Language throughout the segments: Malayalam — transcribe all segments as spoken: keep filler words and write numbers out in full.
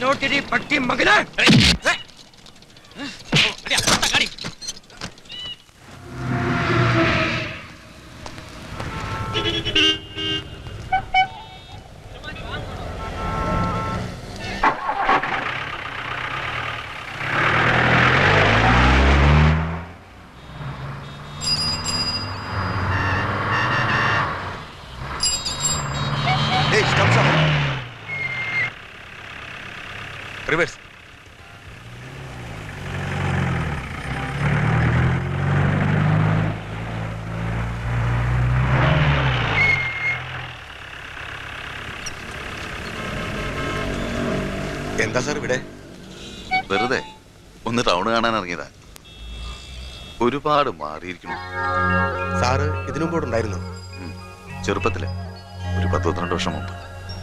नोटिरी पट्टी मगना गाड़ी रिवर्स എന്താ സാർ ഇവിടെ? വെറുതെ ഒന്ന് ടൗൺ കാണാൻ ഇറങ്ങിയതാ. ഒരുപാട് മാറിയിരിക്കുന്നു. സാറ് ഇതിനു മുമ്പോട്ട് ഉണ്ടായിരുന്നു? ചെറുപ്പത്തില് ഒരു പത്ത് പന്ത്രണ്ട് വർഷം മുമ്പ്.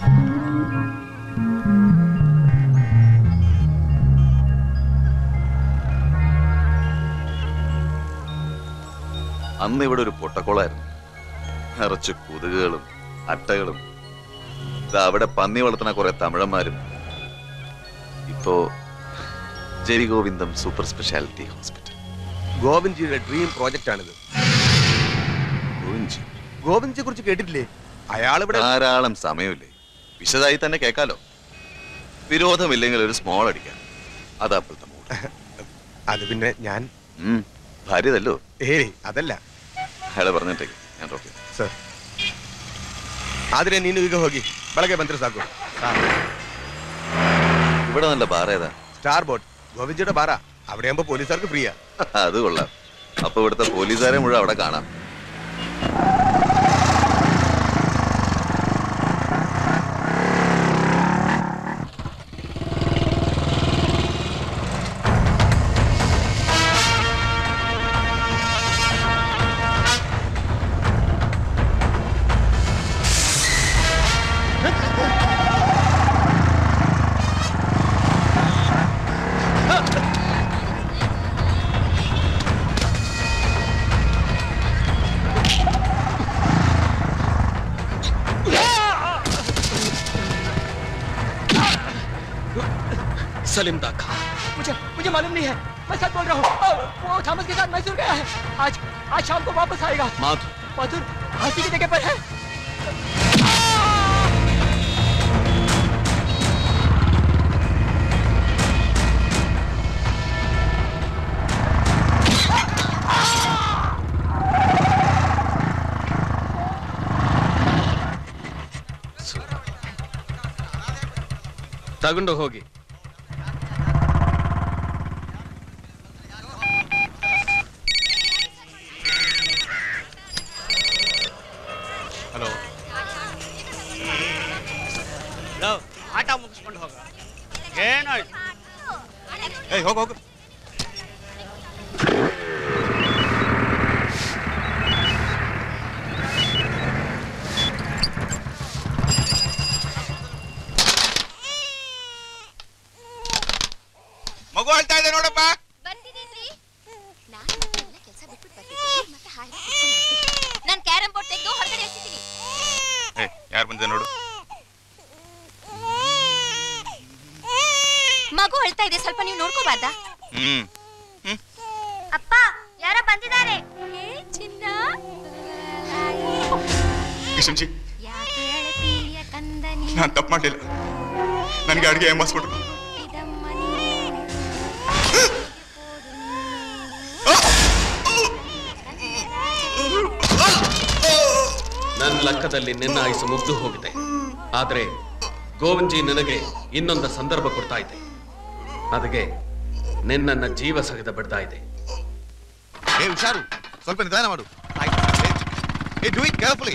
അന്ന് ഇവിടെ ഒരു പൊട്ടക്കോളായിരുന്നു. നിറച്ച് കൊതുകുകളും അട്ടകളും. അവിടെ പന്നി വളർത്തുന്ന കുറെ തമിഴന്മാരും. ഇപ്പോ ജെരി ഗോവിന്ദം സൂപ്പർ സ്പെഷ്യാലിറ്റി ഹോസ്പിറ്റൽ. ഗോവിന്ദ്ജിയുടെ ഡ്രീം പ്രോജക്റ്റ് ആണിത്. ഗോവിന്ദ്ജി ഗോവിന്ദ്ജിയെ കുറിച്ച് കേട്ടിട്ടില്ലേ? അയാൾ ഇവിടെ ധാരാളം സമയമില്ലേ, വിശദമായി തന്നെ കേൾക്കാലോ. വിരോധമില്ലെങ്കിൽ ഒരു സ്മോൾ അടിക്കാം. അതാ മൂഡ്. അത് പിന്നെ ഞാൻ ഭാര്യതല്ലോ. ഏയ് ಅದಲ್ಲ. ಅಯಾಳ ಬರ್ನೇಟೆ ನಾನು ಓಕೆ ಸರ್. ಆದ್ರೆ ನೀನು ಈಗ ಹೋಗಿ ಬೆಳಗ್ಗೆ ಬಂದ್ರೆ ಸಾಕು. ഇവിടെ നല്ല ബാർ ഏതാ? Star boat. ഗോവിന്ദ്ജിയുടെ ബാറാ. അവിടെ ആകുമ്പോ പോലീസുകാർക്ക് ഫ്രീയാ. അത് കൊള്ളാം. അപ്പൊ ഇവിടുത്തെ പോലീസുകാരെ മുഴുവൻ അവിടെ കാണാം. सलीम दा कहा मुझे मुझे मालूम नहीं है, मैं सच बोल रहा हूँ। वो थॉमस के साथ मैसूर गया है। आज आज शाम को वापस आएगा। माथुर माथुर हाथी की जगह पर है। ತಗೊಂಡು ಹೋಗಿ. ಹಲೋ. ಆಟ ಮುಗಿಸ್ಕೊಂಡು ಹೋಗ. ಏನಾಯ್ತು? ಏಯ್ ಹೋಗು ಹೋಗು. ಮಗು ಹೇಳ್ತಾ ಇದೆ ನೋಡಪ್ಪ. ಬಂದಿದ್ದೀನ್ರಿ. ನಾನು ಎಲ್ಲ ಕೆಲಸ ಬಿಟ್ಟು ಬರ್ತೀನಿ. ಮತ್ತೆ ಹಾಗೆ ಕೂತ್ಕೊಂಡು ನಾನು ಕ್ಯಾರಂ ಬೋರ್ಡ್ ತೆಗೆದು ಹೊರಗಡೆ ಎಸಿತೀನಿ. ಏ ಯಾರು ಬಂದಿದೆ ನೋಡು. ಮಗು ಹೇಳ್ತಾ ಇದೆ, ಸ್ವಲ್ಪ ನೀವು ನೋಡ್ಕೋಬಾರ್ದಾ? ಹ್ಮ್ ಅಪ್ಪ ಯಾರೋ ಬಂದಿದ್ದಾರೆ. ಏ ಚಿನ್ನ. ಕಿಶನ್ಜಿ ಯಾಕೆ ಅಳತೀಯ ಕಂದನಿ? ನಾನು ತಪ್ಪು ಮಾಡಲಿಲ್ಲ. ನನಗೆ ಅಡುಗೆ ಏಮಾಸ್ಬಿಟ್ರು. ನನ್ನ ಲೆಕ್ಕದಲ್ಲಿ ನಿನ್ನ ಆಯುಸು ಮುಗ್ದು ಹೋಗಿದೆ. ಆದ್ರೆ ಗೋವಿಂದ್ಜಿ ನನಗೆ ಇನ್ನೊಂದು ಸಂದರ್ಭ ಕೊಡ್ತಾ ಇದೆ. ಅದಕ್ಕೆ ನಿನ್ನನ್ನ ಜೀವ ಸಹಿತ ಬಿಡ್ತಾ ಇದೆ. ಏ ಹುಷಾರು, ಸ್ವಲ್ಪ ನಿಧಾನ ಮಾಡು. Hey do it carefully.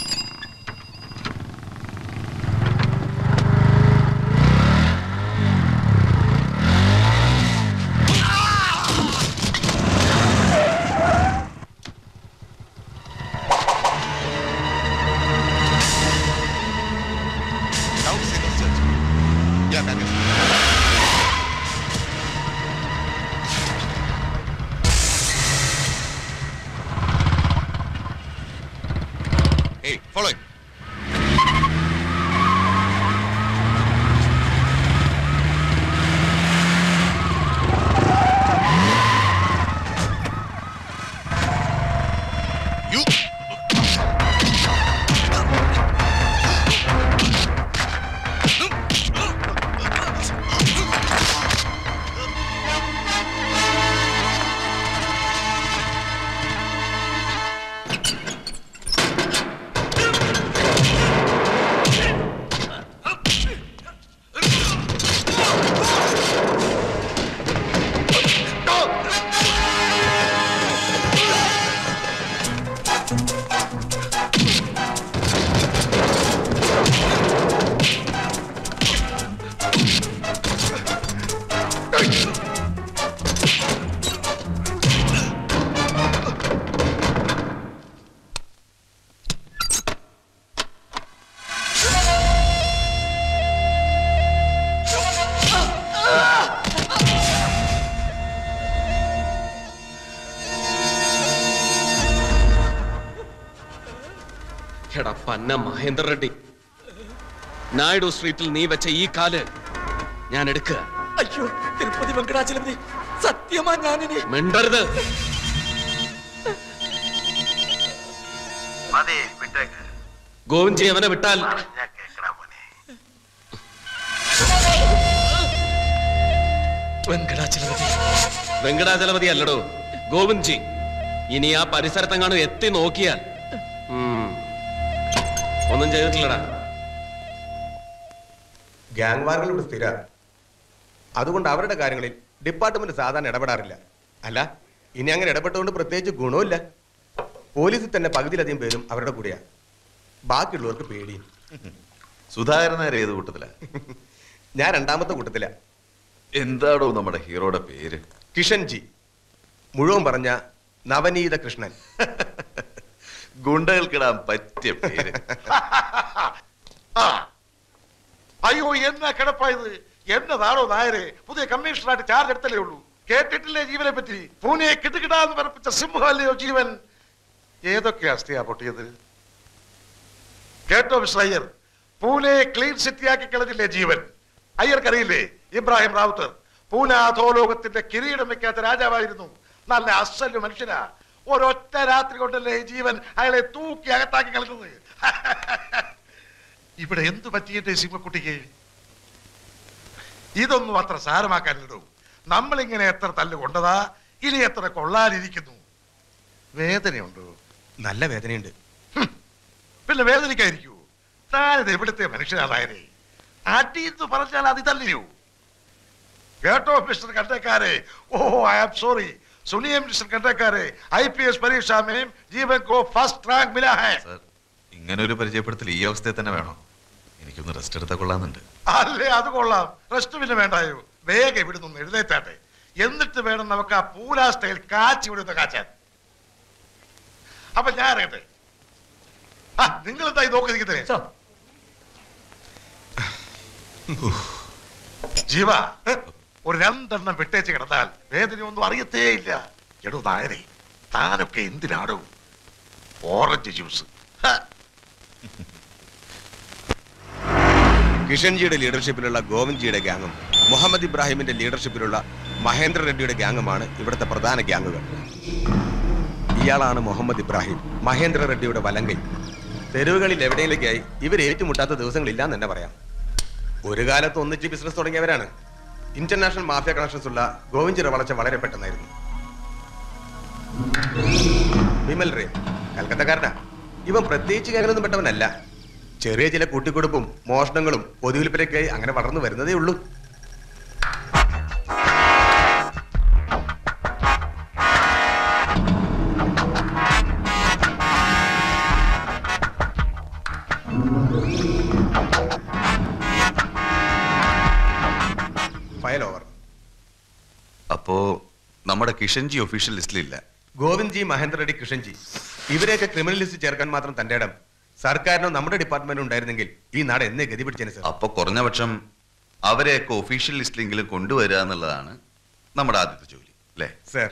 Hey, follow him. എടാ പന്ന മഹേന്ദ്ര റെഡ്ഡി, നായിഡു സ്ട്രീറ്റിൽ നീ വെച്ച ഈ കാല് ഞാൻ എടുക്കുക. അയ്യോ തിരുപ്പതി വെങ്കടാചലപതി, സത്യമാ ഞാനിനി മിണ്ടരുത്. ഗോവിന്ദ്ജി അവനെ വിട്ടാൽ വെങ്കടാചലപതി. വെങ്കടാചലപതി അല്ലടോ, ഗോവിന്ദ്ജി. ഇനി ആ പരിസരത്തെങ്ങാനും എത്തി നോക്കിയാൽ ഒന്നും ചെയ്തിട്ടില്ലടാ. ഗ്യാങ് വാറുകൾ ഇവിടെ സ്ഥിര, അതുകൊണ്ട് അവരുടെ കാര്യങ്ങളിൽ ഡിപ്പാർട്ട്മെന്റ് സാധാരണ ഇടപെടാറില്ല. അല്ല, ഇനി അങ്ങനെ ഇടപെട്ടുകൊണ്ട് പ്രത്യേകിച്ച് ഗുണമില്ല. പോലീസിൽ തന്നെ പകുതിയിലധികം പേരും അവരുടെ കൂടെയാ, ബാക്കിയുള്ളവർക്ക് പേടിയും. സുധാകരനാർ ഏത് കൂട്ടത്തില? ഞാൻ രണ്ടാമത്തെ കൂട്ടത്തില. എന്താടോ നമ്മുടെ ഹീറോയുടെ പേര്? കിഷൻജി. മുഴുവൻ പറഞ്ഞ നവനീത കൃഷ്ണൻ. ഗുണ്ടകൾക്കിടാൻ പറ്റിയ പേര്. അയ്യോ എന്നാ കിടപ്പായത്, എന്നതാണോ നായരെ? പുതിയ കമ്മീഷണറായിട്ട് ചാർജ് എടുത്തല്ലേ ഉള്ളൂ. കേട്ടിട്ടില്ലേ ജീവനെ പറ്റി? പൂനെ കിട്ടുകിടാന്ന് പറപ്പിച്ച സിംഹമല്ലയോ ജീവൻ. ഏതൊക്കെ അസ്ഥിയാ പൊട്ടിയത് കേട്ടോ മിസ്റ്റർ അയ്യർ? പൂനെ ക്ലീൻ സിറ്റിയാക്കി കളഞ്ഞില്ലേ ജീവൻ? അയ്യർക്കറിയില്ലേ, ഇബ്രാഹിം റാവുത്തർ പൂന അധോലോകത്തിന്റെ കിരീടം വെക്കാത്ത രാജാവായിരുന്നു. നല്ല അസല് മനുഷ്യനാ. ഒരൊറ്റ രാത്രി കൊണ്ടല്ലേ ജീവൻ അയാളെ തൂക്കി അകത്താക്കി കളഞ്ഞത്. ഇവിടെ എന്തു പറ്റിയിട്ടേ സിംഹക്കുട്ടിക്ക്? ഇതൊന്നും അത്ര സാരമാക്കാനിടൂ. നമ്മളിങ്ങനെ എത്ര തല്ല് കൊണ്ടതാ, ഇനി എത്ര കൊള്ളാനിരിക്കുന്നു. വേദനയുണ്ടോ? നല്ല വേദനയുണ്ട്. പിന്നെ വേദനിക്കായിരിക്കൂ. താനിത് എവിടുത്തെ മനുഷ്യനാണായനെ? അടി എന്ന് പറഞ്ഞാൽ അത് തല്ലിരൂ. കേട്ടോ മിസ്റ്റർ കണ്ടക്കാരെ? Oh I am sorry. सुनिए मिस्टर कंडक्टर, आईपीएस परीक्षा में जीवन को फर्स्ट रैंक मिला है. സർ, ഇങ്ങനെ ഒരു പരിചയപ്പെടുത്തൽ ഈ അവസ്ഥയിൽ തന്നെ വേണോ? എനിക്കൊന്ന് റെസ്റ്റ് എടുത്താൽ കൊള്ളാന്നുണ്ട്. അല്ലേ, അത് കൊള്ളാം. റെസ്റ്റ് പിന്നെ വേണ്ടായോ? വേഗം ഇവിടുന്ന് ഒന്ന് എഴുന്നേറ്റാട്ടെ. എന്നിട്ട് വേണം നമുക്ക് ആ പൂരാ സ്റ്റൈൽ കാച്ചി വിടുന്ന കാച്ചാൻ. അപ്പൊ ഞാൻ ഇറങ്ങട്ടെ. ആ നിങ്ങൾ എന്തായി നോക്കി നിൽക്കുന്നേ? ജീവ, ഒരു രണ്ടെണ്ണം വിട്ടേച്ച് കിടന്നാൽ വേദനയൊന്നും അറിയത്തേ ഇല്ല. എടോ നായരെ, താനൊക്കെ എന്തിനാടോ? Orange juice. കിഷൻജിയുടെ ലീഡർഷിപ്പിലുള്ള ഗോവിന്ദ്ജിയുടെ ഗ്യാങ്ങും മുഹമ്മദ് ഇബ്രാഹിമിന്റെ ലീഡർഷിപ്പിലുള്ള മഹേന്ദ്ര റെഡ്ഡിയുടെ ഗ്യാങ്ങുമാണ് ഇവിടുത്തെ പ്രധാന ഗ്യാങ്ങുകൾ. ഇയാളാണ് മുഹമ്മദ് ഇബ്രാഹിം, മഹേന്ദ്ര റെഡ്ഡിയുടെ വലങ്കൈ. തെരുവുകളിൽ എവിടെയെങ്കിലേക്കായി ഇവർ ഏറ്റുമുട്ടാത്ത ദിവസങ്ങളില്ലാന്ന് തന്നെ പറയാം. ഒരു കാലത്ത് ഒന്നിച്ച് ബിസിനസ് തുടങ്ങിയവരാണ്. ഇന്റർനാഷണൽ മാഫിയ കണക്ഷൻസ് ഉള്ള ഗോവിന്ദ്ജിയുടെ വളർച്ച വളരെ പെട്ടെന്നായിരുന്നു. വിമൽ റേ കൽക്കത്തക്കാരനാ. ഇവൻ പ്രത്യേകിച്ച് ഗ്യാങ്ങിലൊന്നും പെട്ടവനല്ല. ചെറിയ ചില കൂട്ടിക്കൊടുപ്പും മോഷണങ്ങളും പൊതുവിൽപ്പനയ്ക്കായി അങ്ങനെ വളർന്നു വരുന്നതേ ഉള്ളൂ. File over. അപ്പോ നമ്മുടെ കിഷൻജി ഒഫീഷ്യൽ ലിസ്റ്റിലില്ല. ഗോവിന്ദ്ജി, മഹേന്ദ്ര റെഡ്ഡി, കിഷൻജി ഇവരെയൊക്കെ ക്രിമിനൽ ലിസ്റ്റ് ചേർക്കാൻ മാത്രം തന്റെ ഇടം സർക്കാരിനോ നമ്മുടെ ഡിപ്പാർട്ട്മെന്റിനോ ഉണ്ടായിരുന്നെങ്കിൽ ഈ നാട് എന്നേ ഗതി പിടിച്ചേനെ സർ. അപ്പൊ കുറഞ്ഞ പക്ഷം അവരെയൊക്കെ ഒഫീഷ്യൽ ലിസ്റ്റിലെങ്കിലും കൊണ്ടുവരിക എന്നുള്ളതാണ് നമ്മുടെ ആദ്യത്തെ ജോലി, അല്ലേ സർ?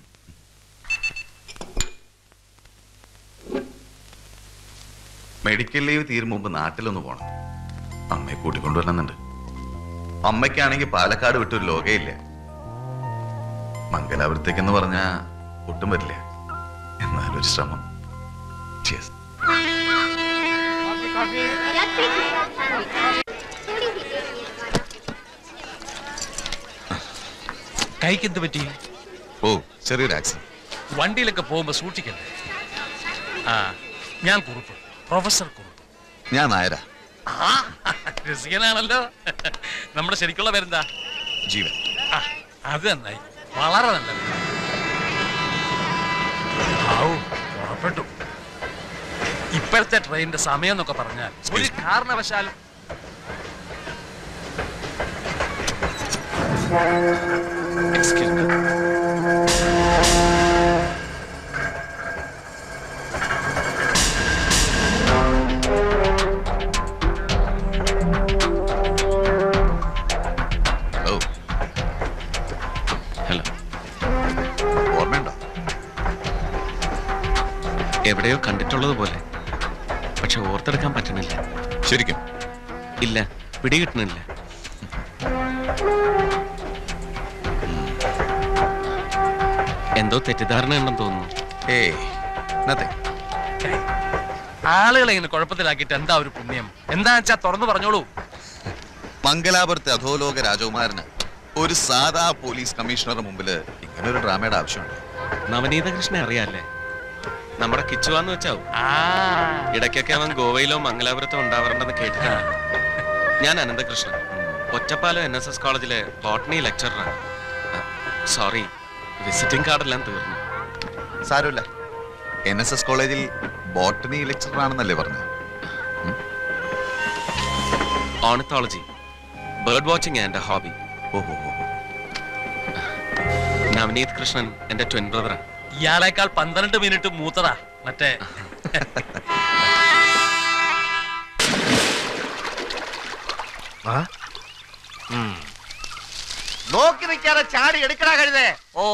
മെഡിക്കൽ ലീവ് തീരും മുമ്പ് നാട്ടിലൊന്ന് പോണം. അമ്മയെ കൂട്ടിക്കൊണ്ടുവരണമെന്നുണ്ട്. അമ്മയ്ക്കാണെങ്കിൽ പാലക്കാട് വിട്ടൊരു ലോകയില്ല. മംഗലാപുരത്തേക്കെന്ന് പറഞ്ഞാ ഒട്ടും വരില്ല. എന്നാലൊരു ശ്രമം. Cheers. കൈക്ക് എന്ത് പറ്റി? ഓ, ചെറിയൊരു ആക്സിഡന്റ്. വണ്ടിയിലൊക്കെ പോകുമ്പോ സൂക്ഷിക്കണ്ടേ? ആ ഞാൻ കുറുപ്പ്, പ്രൊഫസർ കുറുപ്പ്. ഞാൻ നായരാ. രസികനാണല്ലോ. നമ്മുടെ ശരിക്കുള്ള പേരെന്താ? ജീവൻ. അത് നന്നായി, വളരെ നല്ലത്. ആവൂ, പുറപ്പെട്ടു. ഇപ്പോഴത്തെ ട്രെയിനിന്റെ സമയം എന്നൊക്കെ പറഞ്ഞാൽ ഒരു കാരണവശാലും എവിടെയോ കണ്ടിട്ടുള്ളത് പോലെ, പക്ഷെ ഓർത്തെടുക്കാൻ പറ്റണില്ല. ശരിക്കും ഇല്ല, പിടികിട്ടണില്ല. എന്തോ തെറ്റിദ്ധാരണ ഉണ്ടെന്ന് തോന്നുന്നു. ഏയ് നത്തിങ്. ആളുകളെ ഇങ്ങനെ കുഴപ്പത്തിലാക്കിയിട്ട് എന്താ ഒരു പുണ്യം? എന്താ വെച്ചാ തുറന്നു പറഞ്ഞോളൂ. മംഗലാപുരത്തെ അധോലോക രാജകുമാരന് ഒരു സാധാ പോലീസ് കമ്മീഷണറുടെ മുമ്പില് ഇങ്ങനെ ഒരു ഡ്രാമയുടെ ആവശ്യമുണ്ട്. നവനീത കൃഷ്ണനെ അറിയാല്ലേ? നമ്മുടെ കിച്ചുവാന്ന് വെച്ചാവും. ഇടയ്ക്കൊക്കെ അവൻ ഗോവയിലോ മംഗലാപുരത്തോ ഉണ്ടാവാറുണ്ടെന്ന് കേട്ടിട്ടുണ്ട്. ഞാൻ Ananthakrishnan, Ottapalam N S S കോളേജിലെ ബോട്ടണി ലെക്ചറാണ്. സോറി, വിസിറ്റിംഗ് കാർഡെല്ലാം തീർന്നു. സാരമില്ല, എൻ എസ് എസ് കോളേജിൽ ബോട്ടണി ലെക്ചറാണെന്നല്ലേ പറഞ്ഞു? ഓർണിത്തോളജി, ബേർഡ് വാച്ചിങ് എന്റെ ഹോബി. ഓഹോ, നവനീത് കൃഷ്ണൻ എന്റെ ട്വിൻ ബ്രദറാ. ഇയാളേക്കാൾ പന്ത്രണ്ട് മിനിറ്റ് മൂത്തതാ മറ്റേ. നോക്കി നിൽക്കാതെ ചാടി എടുക്കടാ കഴുതേ. ഓ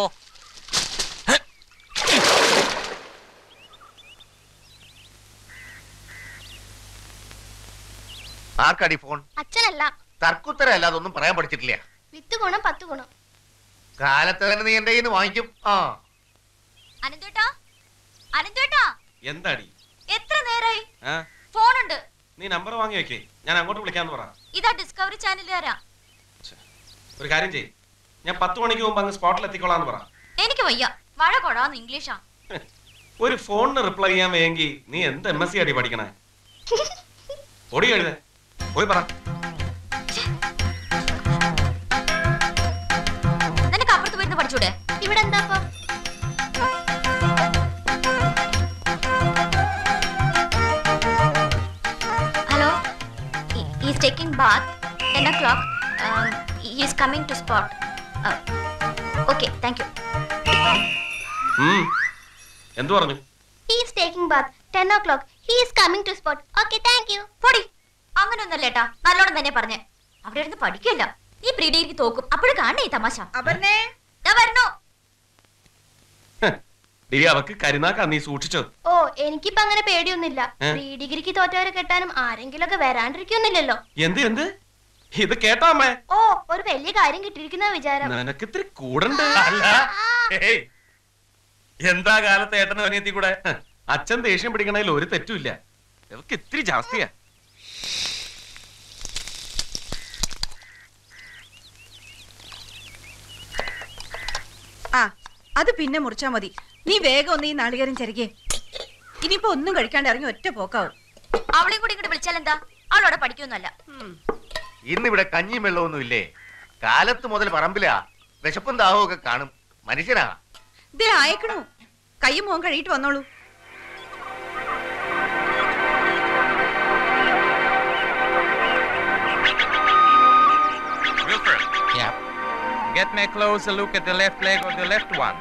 ആർക്കടി ഫോൺ? അച്ഛനല്ല. തർക്കുത്തരല്ല, അതൊന്നും പറയാൻ പഠിച്ചിട്ടില്ല. വിത്ത് ഗുണം പത്ത് ഗുണം. കാലത്ത് തന്നെ നീ എന്റെ കയ്യിൽ നിന്ന് വാങ്ങിക്കും. ആ അനന്തേട്ടാ, അനന്തേട്ടാ. എന്താടി എത്ര നേരായി? ആ ഫോണുണ്ട്. നീ നമ്പർ വാങ്ങി വെക്കേ, ഞാൻ അങ്ങോട്ട് വിളിക്കാന്ന് പറ. ഇതാ ഡിസ്കവറി ചാനലുകാരാ. ഒരു കാര്യം ചെയ്യ്, ഞാൻ പത്ത് മണിക്ക് മുമ്പ് അങ്ങ് സ്പോട്ടിൽ എത്തിക്കോളാന്ന് പറ. എനിക്ക് വയ്യ, മഴ കൊടാന്ന് ഇംഗ്ലീഷാ. ഒരു ഫോണിന് റിപ്ലൈ ചെയ്യാൻ വേണമെങ്കിൽ നീ എന്ത് എം എസ് സി അടി പഠിക്കണേ? ഓടി എഴുതേ, പോയി പറ. നിനക്ക് അപ്പുറത്ത് പോയിരുന്ന് പഠിച്ചൂടെ? ഇവിടെ എന്താ? Hello, he is taking bath ten o'clock. Um, he is coming to spot. Uh, okay, thank you. Hmm. എന്തു പറഞ്ഞു? He is taking bath ten o'clock. He is coming to spot. Okay, thank you. പൊടി. അങ്ങനെയൊന്നല്ല ഏട്ടാ, നല്ലോണം തന്നെ പറഞ്ഞേ. അവിടെ ഇരുന്ന് പഠിക്കില്ല. നീ പ്രീ ഡിഗ്രിക്ക് തോക്കും. അപ്പോഴും കാണണേ ഈ തമാശ. അപർണേ, ദാ വരണോ. ഡി അവക്ക് കരുനാക്കാ, നീ സൂക്ഷിച്ചോ. ഓ, എനിക്കിപ്പോ അങ്ങനെ പേടിയൊന്നുമില്ല. പ്രീ ഡിഗ്രിക്ക് തോറ്റവരെ കെട്ടാനും ആരെങ്കിലും ഒക്കെ വരാണ്ടിരിക്കൊന്നുമില്ലല്ലോ. എന്ത് എന്ത് ഇത് കേട്ടോ അമ്മേ? ഓ, ഒരു വലിയ കാര്യം കിട്ടിയിരിക്കുന്ന വിചാരം. നിനക്ക് ഇത്തിരി കൂടണ്ട്. എന്താ കാലത്ത് ഏട്ടനും അനിയത്തി കൂടെ? അച്ഛൻ ദേഷ്യം പിടിക്കണതിൽ ഒരു തെറ്റുമില്ല, ഇവക്ക് ഇത്തിരി ജാസ്തിയാ. ആ, അത് പിന്നെ മുറിച്ചാ മതി. നീ വേഗം ഒന്ന് ഈ നാളികേരം ചരികെ. ഇനിയിപ്പോ ഒന്നും കഴിക്കാണ്ട് ഇറങ്ങി ഒറ്റ പോക്കാവും. അവളെയും കൂടി ഇങ്ങോട്ട് വിളിച്ചാൽ എന്താ? അവളോടെ പഠിക്കൊന്നുമല്ല. ഇന്നിവിടെ കഞ്ഞിയും വെള്ളമൊന്നും ഇല്ലേ? കാലത്ത് മുതൽ പറമ്പിലാ. വിശപ്പും ദാഹവും ഒക്കെ കാണും. മനുഷ്യനാ. ദേ അയക്കണു, കയ്യും മോൻ കഴിയിട്ട് വന്നോളൂ. Yeah. Get me a closer look at the left leg of the left one.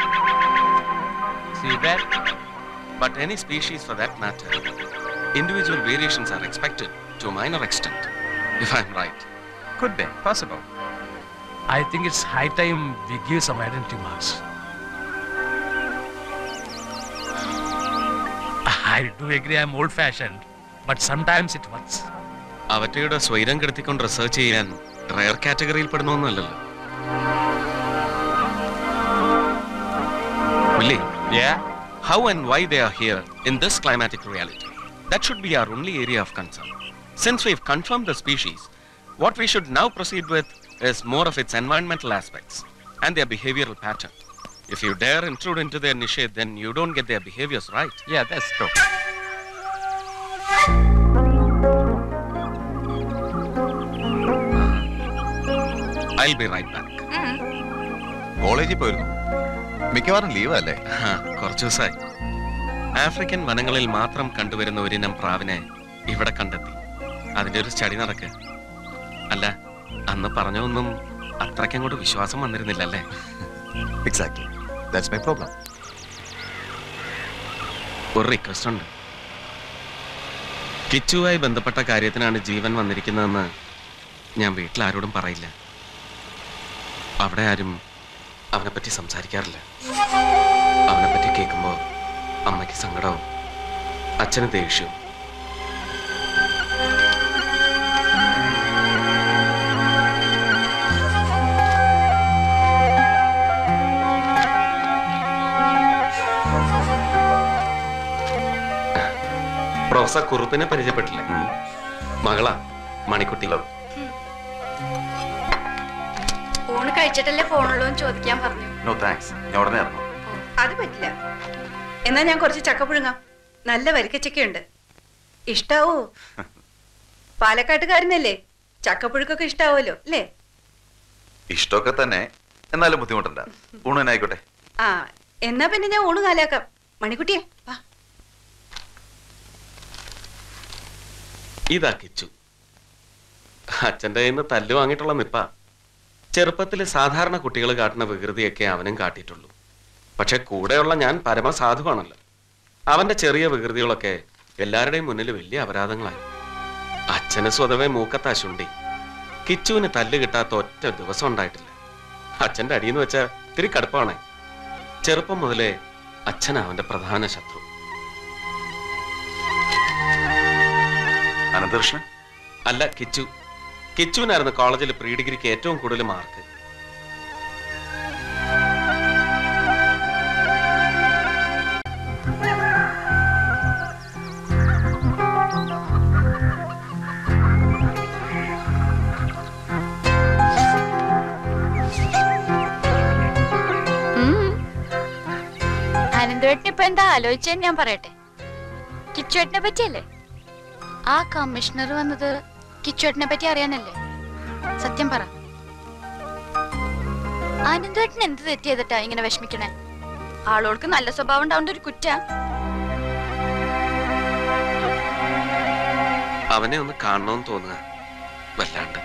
See that? But any species for that matter, individual variations are expected to a minor extent, if I'm right. Could be. Possible. I think it's high time we give some identity marks. I do agree I'm old-fashioned, but sometimes it works. അവറ്റയുടെ സ്വൈരം കെടുത്തിക്കൊണ്ട് റിസർച്ച് ചെയ്യാൻ റയർ കാറ്റഗറിയിൽ പെടുന്നൊന്നുമല്ലല്ലോ. Willie? Yeah? How and why they are here in this climatic reality? That should be our only area of concern. Since we've confirmed the species, what we should now proceed with is more of its environmental aspects and their behavioral pattern. If you dare intrude into their niche, then you don't get their behaviors right. Yeah, that's true. I'll be right back. കോളേജിൽ പോയിരുന്നു. മിക്കവാറും ലീവ് അല്ലേ? കുറച്ചു ദിവസമായി. ആഫ്രിക്കൻ വനങ്ങളിൽ മാത്രം കണ്ടുവരുന്ന ഒരിനം പ്രാവിനെ ഇവിടെ കണ്ടെത്തി. അതിന്റെ ഒരു സ്റ്റഡി നടക്കുക. അല്ല, അന്ന് പറഞ്ഞൊന്നും അത്രയ്ക്കങ്ങോട്ട് വിശ്വാസം വന്നിരുന്നില്ലല്ലേ? Exactly, that's my problem. ഒരു റിക്വസ്റ്റ് ഉണ്ട്. കിച്ചുവായി ബന്ധപ്പെട്ട കാര്യത്തിനാണ് ജീവൻ വന്നിരിക്കുന്നതെന്ന് ഞാൻ വീട്ടിലാരോടും പറയില്ല. അവിടെ ആരും അവനെപ്പറ്റി സംസാരിക്കാറില്ല. അവനെപ്പറ്റി കേൾക്കുമ്പോൾ അമ്മയ്ക്ക് സങ്കടവും അച്ഛന് ദേഷ്യവും. പ്രൊഫസർ കുറുപ്പിനെ പരിചയപ്പെട്ടില്ലേ? മകളാ മണിക്കുട്ടി. ഊണ് കഴിച്ചിട്ടല്ലേ ഫോണുള്ളൂ ചോദിക്കാൻ പറഞ്ഞു. നോ താങ്ക്സ്, ഞാൻ ഉടനെ ഇറങ്ങും. അത് പറ്റില്ല. എന്നാ ഞാൻ കുറച്ച് ചക്കപ്പുഴുങ്ങാം. നല്ല വരിക്കച്ചക്കയുണ്ട്. ഇഷ്ടാവോ? പാലക്കാട്ടുകാരനല്ലേ, ചക്കപ്പുഴുക്കൊക്കെ ഇഷ്ടാവുമല്ലോ അല്ലേ? ഇഷ്ടമൊക്കെ തന്നെ, എന്നാലും ബുദ്ധിമുട്ടണ്ട. ഊണ് തന്നെ ആയിക്കോട്ടെ. ആ, എന്നാ പിന്നെ ഞാൻ ഊണ് കാലാക്കാം. മണിക്കുട്ടിയെ വാ. ഇതാ കിച്ചു. അച്ഛൻ്റെ കയ്യിൽ നിന്ന് തല്ല് വാങ്ങിയിട്ടുള്ള നിപ്പ. ചെറുപ്പത്തിൽ സാധാരണ കുട്ടികൾ കാട്ടുന്ന വികൃതിയൊക്കെ അവനും കാട്ടിയിട്ടുള്ളൂ. പക്ഷെ കൂടെയുള്ള ഞാൻ പരമസാധുവാണല്ലോ. അവന്റെ ചെറിയ വികൃതികളൊക്കെ എല്ലാവരുടെയും മുന്നിൽ വലിയ അപരാധങ്ങളായി. അച്ഛന് സ്വതവേ മൂക്കത്താശുണ്ടി. കിച്ചുവിന് തല്ല് കിട്ടാത്ത ഒറ്റ ദിവസം ഉണ്ടായിട്ടില്ല. അച്ഛൻ്റെ അടിയെന്ന് വെച്ചാൽ തിരി കടുപ്പാണ്. ചെറുപ്പം മുതലേ അച്ഛനാ അവന്റെ പ്രധാന ശത്രു. അനന്തകൃഷ്ണൻ അല്ല, കിച്ചു. കിച്ചുവിനായിരുന്നു കോളേജിൽ പ്രീ ഡിഗ്രിക്ക് ഏറ്റവും കൂടുതൽ മാർക്ക്. അനന്തേട്ടൻ ഇപ്പൊ എന്താ ആലോചിച്ചെന്ന് ഞാൻ പറയട്ടെ. കിച്ചുവേട്ടനെ പറ്റിയല്ലേ? ആ കമ്മീഷണർ വന്നത് കിച്ചുവേട്ടനെ പറ്റി അറിയാനല്ലേ? സത്യം പറ, അനന്തേട്ടൻ എന്ത് തെറ്റ് ചെയ്തിട്ടാ ഇങ്ങനെ വിഷമിക്കണേ? ആളോൾക്ക് നല്ല സ്വഭാവം ഉണ്ടാവേണ്ട ഒരു കുറ്റ. അവനെ ഒന്ന് കാണണമെന്ന് തോന്നുക വല്ലാണ്ട്.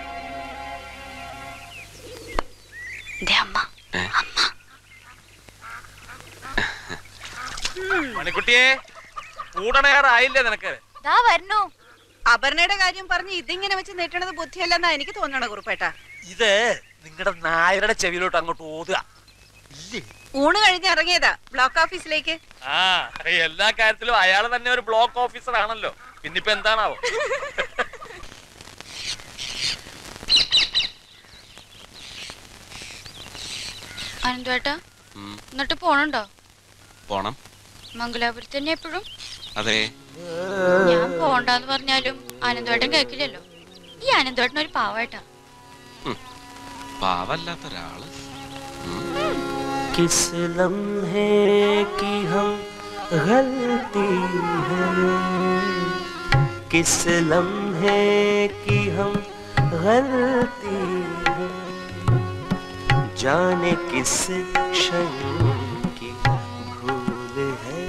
മണിക്കുട്ടിയെ, കൂടണയാറായില്ലേ നിനക്ക്? അപർണയുടെ കാര്യം പറഞ്ഞ് ഇതിങ്ങനെ വെച്ച് നീട്ടണത് ബുദ്ധിയല്ലെന്നാ എനിക്ക് തോന്നണ കുറുപ്പേട്ടാ. ഇത് നിങ്ങളുടെ നായരുടെ ചെവിയിലോട്ട് അങ്ങോട്ട് ഓതുക. ഊണ് കഴിഞ്ഞ് ഇറങ്ങിയതാ ബ്ലോക്ക് ഓഫീസിലേക്ക്. ആ, എല്ലാ കാര്യത്തിലും അയാൾ തന്നെ ഒരു ബ്ലോക്ക് ഓഫീസർ ആണല്ലോ. പിന്നിപ്പോ എന്താണാവോ? അനന്തേട്ടാ, എന്നിട്ട് പോണുണ്ടോ? പോണം. മംഗലാപുരത്ത് തന്നെ എപ്പോഴും? അതെ. ഞാൻ പോണ്ടെന്ന് പറഞ്ഞാലും അനന്തേട്ടൻ കേൾക്കില്ലല്ലോ. ഈ അനന്തേട്ടൻ ഒരു പാവായിട്ടാ. പാവല്ലാത്തൊരാള്. किस लम्हे की हम गलती है, किस लम्हे की हम गलती है, जाने किस क्षण की भूल है,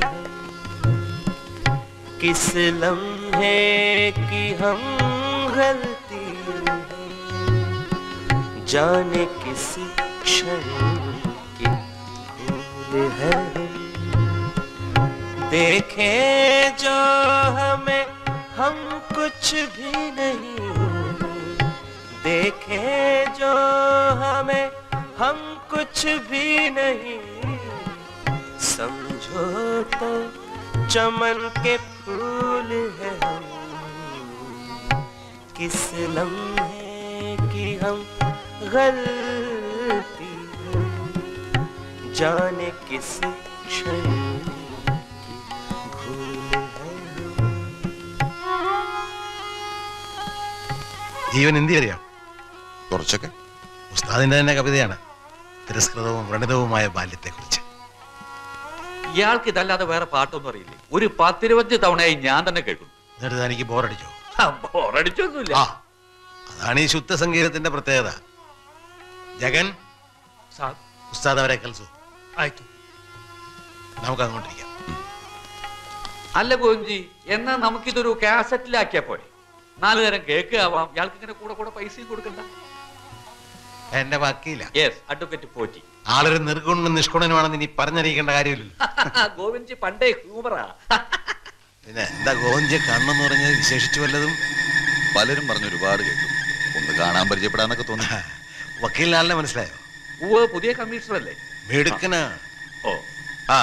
किस लम्हे की हम गलती है, जाने किस क्षण है, देखे जो हमें हम कुछ भी नहीं, देखे जो हमें हम कुछ भी नहीं, समझो तो चमन के फूल है हम, किस लम्हे की हम गलती, जाने किस क्षण की भूल है. ജീവൻ ഹിന്ദി അറിയാം? കുറച്ചൊക്കെ. ഉസ്താദിന്റെ തന്നെ കവിതയാണ്. തിരസ്കൃതവും വ്രണതവുമായ ബാല്യത്തെ കുറിച്ച്. ഇയാൾക്ക് ഇതല്ലാതെ വേറെ പാട്ടൊന്നും അറിയില്ലേ? ഒരു പത്തിരുപത്തി തവണയായി ഞാൻ തന്നെ കേൾക്കുന്നു. എന്നിട്ട് എനിക്ക് ബോറടിച്ചോ? ബോറടിച്ചൊന്നുമില്ല. അതാണ് ഈ ശുദ്ധ സംഗീതത്തിന്റെ പ്രത്യേകത. ജഗൻ ഉസ്താദ് അവരെ കൽസു. നമുക്ക് അങ്ങോട്ടിരിക്കാം. അല്ല ഗോവിന്ദി, എന്നാ നമുക്കിതൊരു കാസറ്റിലാക്കിയാ പോരെ? നാലു നേരം കേൾക്കാവാം. ഇയാൾക്ക് ഇങ്ങനെ കൂടെ കൂടെ പൈസയും കൊടുക്കണ്ട. എന്റെ വക്കീല യെസ്, അഡ്വക്കേറ്റ് പോറ്റി. ആളൊരു നിർഗുണനും നിഷ്കുണനുമാണെന്ന് ഇനി പറഞ്ഞറിയിക്കേണ്ട കാര്യമില്ലല്ലോ. ഗോവിന്ദി പണ്ടേ ഹ്യൂമറാ. പിന്നെ എന്താ ഗോവിന്ദി കണ്ണെന്ന് പറഞ്ഞത് വിശേഷിച്ചു വല്ലതും? പലരും പറഞ്ഞു, ഒരുപാട് കേട്ടു. ഒന്ന് കാണാൻ പരിചയപ്പെടാന്നൊക്കെ തോന്നി. വക്കീലിനാളിനെ മനസ്സിലായോ? ഓ, പുതിയ കമ്മീഷണർ അല്ലേ? മിടുക്കനാ. ഓ ആ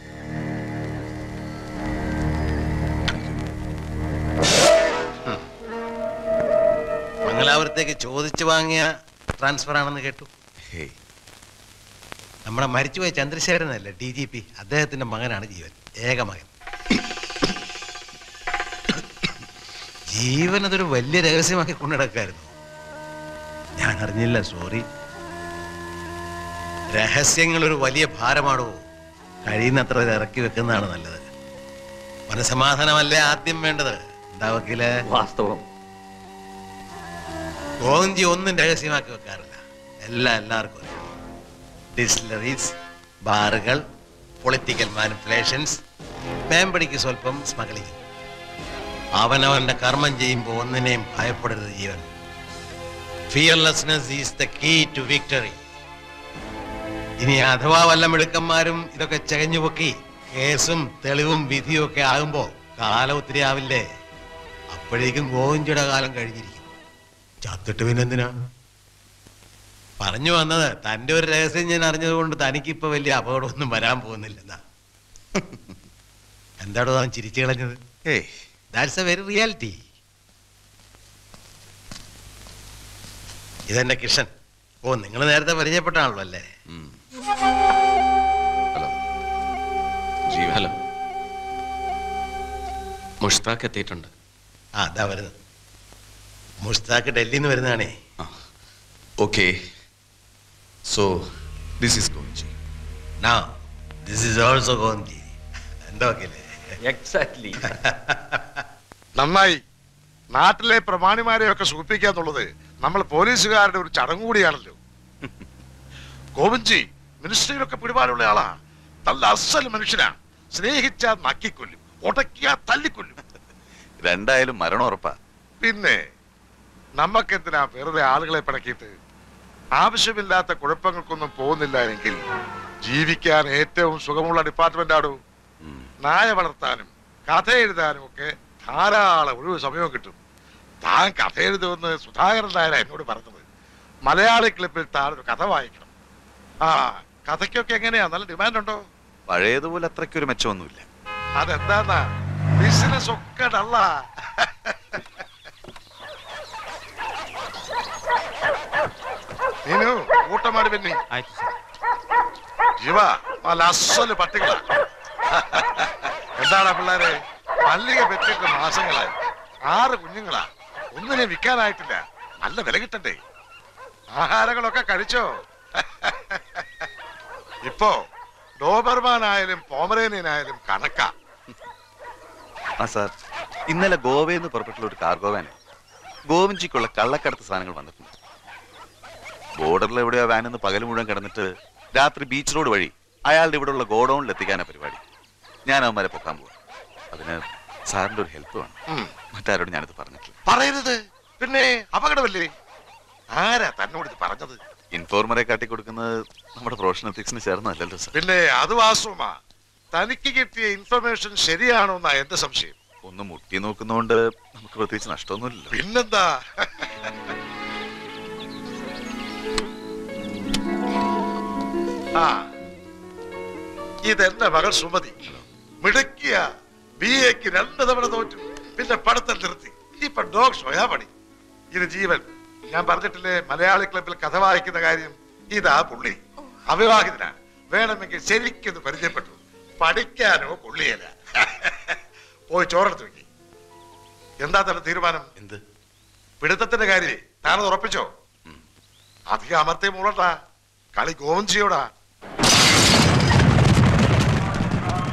മംഗലാപുരത്തേക്ക് ചോദിച്ചു വാങ്ങിയ ട്രാൻസ്ഫർ ആണെന്ന് കേട്ടു. നമ്മുടെ മരിച്ചുപോയ ചന്ദ്രശേഖരനല്ലേ ഡി ജി പി, അദ്ദേഹത്തിന്റെ മകനാണ് ജീവൻ, ഏക മകൻ. ജീവൻ അതൊരു വലിയ രഹസ്യമാക്കി കൊണ്ടിടക്കായിരുന്നു. ഞാൻ അറിഞ്ഞില്ല, സോറി. രഹസ്യങ്ങൾ ഒരു വലിയ ഭാരമാണോ? കഴിയുന്നത്ര ഇറക്കി വെക്കുന്നതാണ് നല്ലത്. മനസമാധാനമല്ലേ ആദ്യം വേണ്ടത്. എന്താ വക്കീലെ? വാസ്തവം. ഗോവിന്ദി ഒന്നും രഹസ്യമാക്കി വെക്കാറില്ല, എല്ലാം എല്ലാവർക്കും അറിയാം. ഡിസ്റ്റിലറീസ്, ബാറുകൾ, പൊളിറ്റിക്കൽ മാനിപ്പുലേഷൻസ്, മേമ്പടിക്ക് സ്വല്പം സ്മഗ്ലിംഗ്. അവനവന്റെ കർമ്മം ചെയ്യുമ്പോൾ ഒന്നിനെയും ഭയപ്പെടരുത് Jeevan. Fearlessness is the key to victory. ഇനി അഥവാ വല്ല മിടുക്കന്മാരും ഇതൊക്കെ ചകഞ്ഞുപൊക്കി കേസും തെളിവും വിധിയും ഒക്കെ ആകുമ്പോ കാലം ഒത്തിരി ആവില്ലേ? അപ്പോഴേക്കും ഗോവിന്ദിയുടെ കാലം കഴിഞ്ഞിരിക്കും. ചത്തിട്ട് പിന്നെന്തിനാ? പറഞ്ഞു വന്നത് തന്റെ ഒരു രഹസ്യം ഞാൻ അറിഞ്ഞത് കൊണ്ട് തനിക്കിപ്പോ വലിയ അപകടമൊന്നും വരാൻ പോകുന്നില്ലെന്നാ. എന്താടോ താൻ ചിരിച്ചു കളഞ്ഞത്? ഏയ്, ദാറ്റ്സ് എ വെരി റിയാലിറ്റി. ഇതെന്റെ കിഷൻ. ഓ, നിങ്ങൾ നേരത്തെ പരിചയപ്പെട്ടാണല്ലോ അല്ലേ? ഹലോ ജീവൻ. ഹലോ, മുഷ്താഖ് എത്തിയിട്ടുണ്ട്. ആ, അതാ വരുന്നത്. മുഷ്താഖ് ഡൽഹിയിൽ നിന്ന് വരുന്നതാണേ. Okay, so this is Govindi. Now this is also Govindi. എന്താ വക്കീലേ? എക്സാക്ട്ലി. നന്നായി. നാട്ടിലെ പ്രമാണിമാരെയൊക്കെ സൂചിപ്പിക്കാന്നുള്ളത് നമ്മൾ പോലീസുകാരുടെ ഒരു ചടങ്ങ് കൂടിയാണല്ലോ. ഗോവിന്ദ്ജി മിനിസ്ട്രിയിലൊക്കെ പിടിപാടുള്ള ആളാ. നല്ല അസൽ മനുഷ്യനാ. സ്നേഹിച്ചാൽ നക്കിക്കൊല്ലും, ഉടക്കിയാ തല്ലിക്കൊല്ലും. രണ്ടായാലും മരണം ഉറപ്പാ. പിന്നെ നമ്മക്കെന്തിനാ വെറുതെ ആളുകളെ പിണക്കിയിട്ട്? ആവശ്യമില്ലാത്ത കുഴപ്പങ്ങൾക്കൊന്നും പോകുന്നില്ല എങ്കിൽ ജീവിക്കാൻ ഏറ്റവും സുഖമുള്ള ഡിപ്പാർട്ട്മെന്റ് ആടൂ. നായ വളർത്താനും കഥ എഴുതാനും ഒക്കെ ധാരാളം ഒഴിവ് സമയവും കിട്ടും. താൻ കഥ എഴുതുമെന്ന് സുധാകരൻ നായരാ എന്നോട് പറഞ്ഞത്. മലയാളി ക്ലിപ്പിൽ താൻ ഒരു കഥ വായിക്കണം. ആ, കഥയ്ക്കൊക്കെ എങ്ങനെയാ? നല്ല ഡിമാൻഡ് ഉണ്ടോ? പഴയതുപോലെ അത്രയ്ക്കൊരു മെച്ചമൊന്നുമില്ല. അതെന്താന്നാ? ബിസിനസ് ഒക്കെ ഡള്ള. നീനു കൂട്ടമാടി പിന്നെ ജീവ നല്ല അസല് പട്ടികളാ. എന്താടാ പിള്ളേരെ, മല്ലിക പെറ്റിട്ട് മാസങ്ങളായി. ആറ് കുഞ്ഞുങ്ങളാ. ഒന്നിനെ വിൽക്കാനായിട്ടില്ല. നല്ല വില കിട്ടണ്ടേ? ആഹാരങ്ങളൊക്കെ കഴിച്ചോ? ഇപ്പോ ഡോബർമാനായാലും പോമറേനിയനായാലും കണക്കാ. ആ സാർ, ഇന്നലെ ഗോവയിൽ നിന്ന് പുറപ്പെട്ടുള്ള ഒരു കാർഗോ വാന് ഗോവിന്ദിക്കുള്ള കള്ളക്കടത്ത് സാധനങ്ങൾ വന്നിട്ടുണ്ട്. ബോർഡറിൽ എവിടെയോ വാനെന്ന് പകൽ മുഴുവൻ കിടന്നിട്ട് രാത്രി ബീച്ച് റോഡ് വഴി അയാളുടെ ഇവിടെയുള്ള ഗോഡൌണിൽ എത്തിക്കാനാ പരിപാടി. ഞാൻ അവന്മാരെ പൊക്കാൻ പോവാ. അതിന് സാറിന്റെ ഒരു ഹെൽപ്പ് വേണം. മറ്റാരോട് ഞാനിത് പറഞ്ഞിട്ടില്ല. പറയരുത്. പിന്നെ അപകടമല്ലേ? ആരാ തന്നോട് ഇത് പറഞ്ഞത്? ഇൻഫോർമറെ കാട്ടിക്കൊടുക്കുന്നത് നമ്മുടെ പ്രൊഫഷണൽ എത്തിക്സിന് ചേർന്നതല്ലല്ലോ സാർ. പിന്നെ അത് വാസ്തവമാ. തനിക്ക് കിട്ടിയ ഇൻഫർമേഷൻ ശരിയാണോ എന്നാ എന്റെ സംശയം. ഒന്ന് മുട്ടി നോക്കുന്നോണ്ട് നമുക്ക് പ്രത്യേകിച്ച് നഷ്ടമൊന്നുമില്ലല്ലോ. പിന്നെന്താ? ആ, ഇതെന്റെ മകൾ സുമതി. മിടുക്കിയ. ബി എക്ക് രണ്ട് തവണ തോറ്റു. പിന്നെ പഠിത്തം നിർത്തി. ഇപ്പൊ ഡോഗ് ഷോയാ പണി. ഇത് ജീവൻ. ഞാൻ പറഞ്ഞിട്ടില്ലേ മലയാളി ക്ലബിൽ കഥ വായിക്കുന്ന കാര്യം? ഇതാ പുള്ളി. അവിവാഹിതനാ. വേണമെങ്കിൽ ശരിക്കൊന്ന് പരിചയപ്പെട്ടു. പഠിക്കാനോ പുള്ളിയല്ല. പോയി ചോറെടുത്ത് വെക്കി. എന്താ തന്നെ തീരുമാനം? എന്ത്? പിടുത്തത്തിന്റെ കാര്യം താനത് ഉറപ്പിച്ചോ? അധികം അമർത്തി മൂളട്ടാ. കളി ഗോവിന്ദിയോടാ.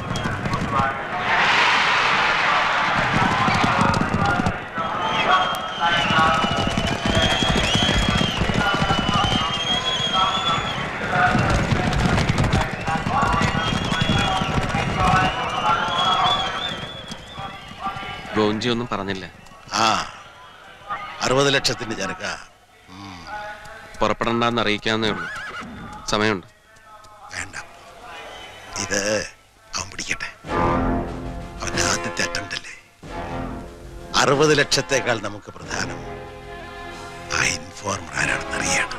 ഗോവിന്ദി ഒന്നും പറഞ്ഞില്ല. ആ അറുപത് ലക്ഷത്തിന്റെ ചരക്ക പുറപ്പെടണ്ടെന്ന് അറിയിക്കാന്നേ ഉള്ളൂ. സമയമുണ്ട്. വേണ്ട, ഇത് അവൻ പിടിക്കട്ടെ. അവന്റെ ആദ്യത്തെ അറ്റംപ്റ്റ് അല്ലേ. അറുപത് ലക്ഷത്തേക്കാൾ നമുക്ക് പ്രധാനം ആ ഇൻഫോർമർ ആരാണെന്ന് അറിയണം.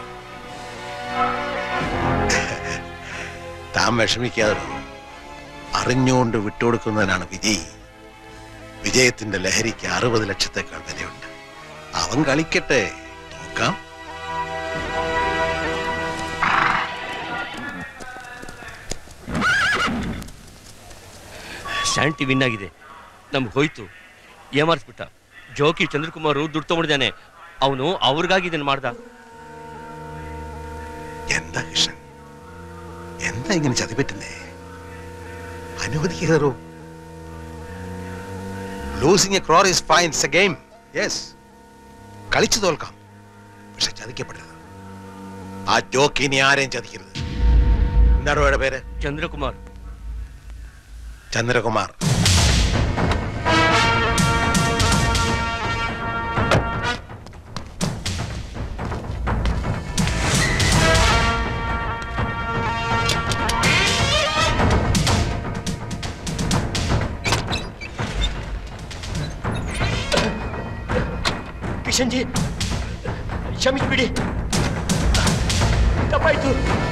താൻ വിഷമിക്കാതെ അറിഞ്ഞുകൊണ്ട് വിട്ടുകൊടുക്കുന്നതിനാണ് വിജയ്. വിജയത്തിന്റെ ലഹരിക്ക് അറുപത് ലക്ഷത്തേക്കാൾ വിലയുണ്ട്. അവൻ കളിക്കട്ടെ, നോക്കാം. ಶಾಂತಿ ವಿನ್ ಆಗಿದೆ. ನಮ್ಗೆ ಹೋಯ್ತು. ಏಮಾರಿಸ್ಬಿಟ್ಟ. ಜೋಕಿ ಚಂದ್ರಕುಮಾರ್ ದುಡ್ಡು ತಗೊಂಡಿದ್ದಾನೆ. ಅವನು ಅವ್ರಿಗಾಗಿ ಇದನ್ನ ಮಾಡ್ದ. എന്താ കൃഷ്ണൻ, എന്താ ഇങ്ങനെ ചതിപറ്റുന്നേ? അനുവദിക്കാറോ? Losing a crore is fine. It's a game. Yes, കളിച്ചു തോൽക്കാം, പക്ഷെ ചതിക്കപ്പെടരുത്. ആ ജോക്കിനി ആരെയും ചതിക്കരുത്. എന്താണ് അവരുടെ പേര്? ചന്ദ്രകുമാർ. ചന്ദ്രകുമാർ. ಕಿಶನ್ ಜಿ, ಕ್ಷಮಿಸ್ಬಿಡಿ, ತಪ್ಪಾಯ್ತು.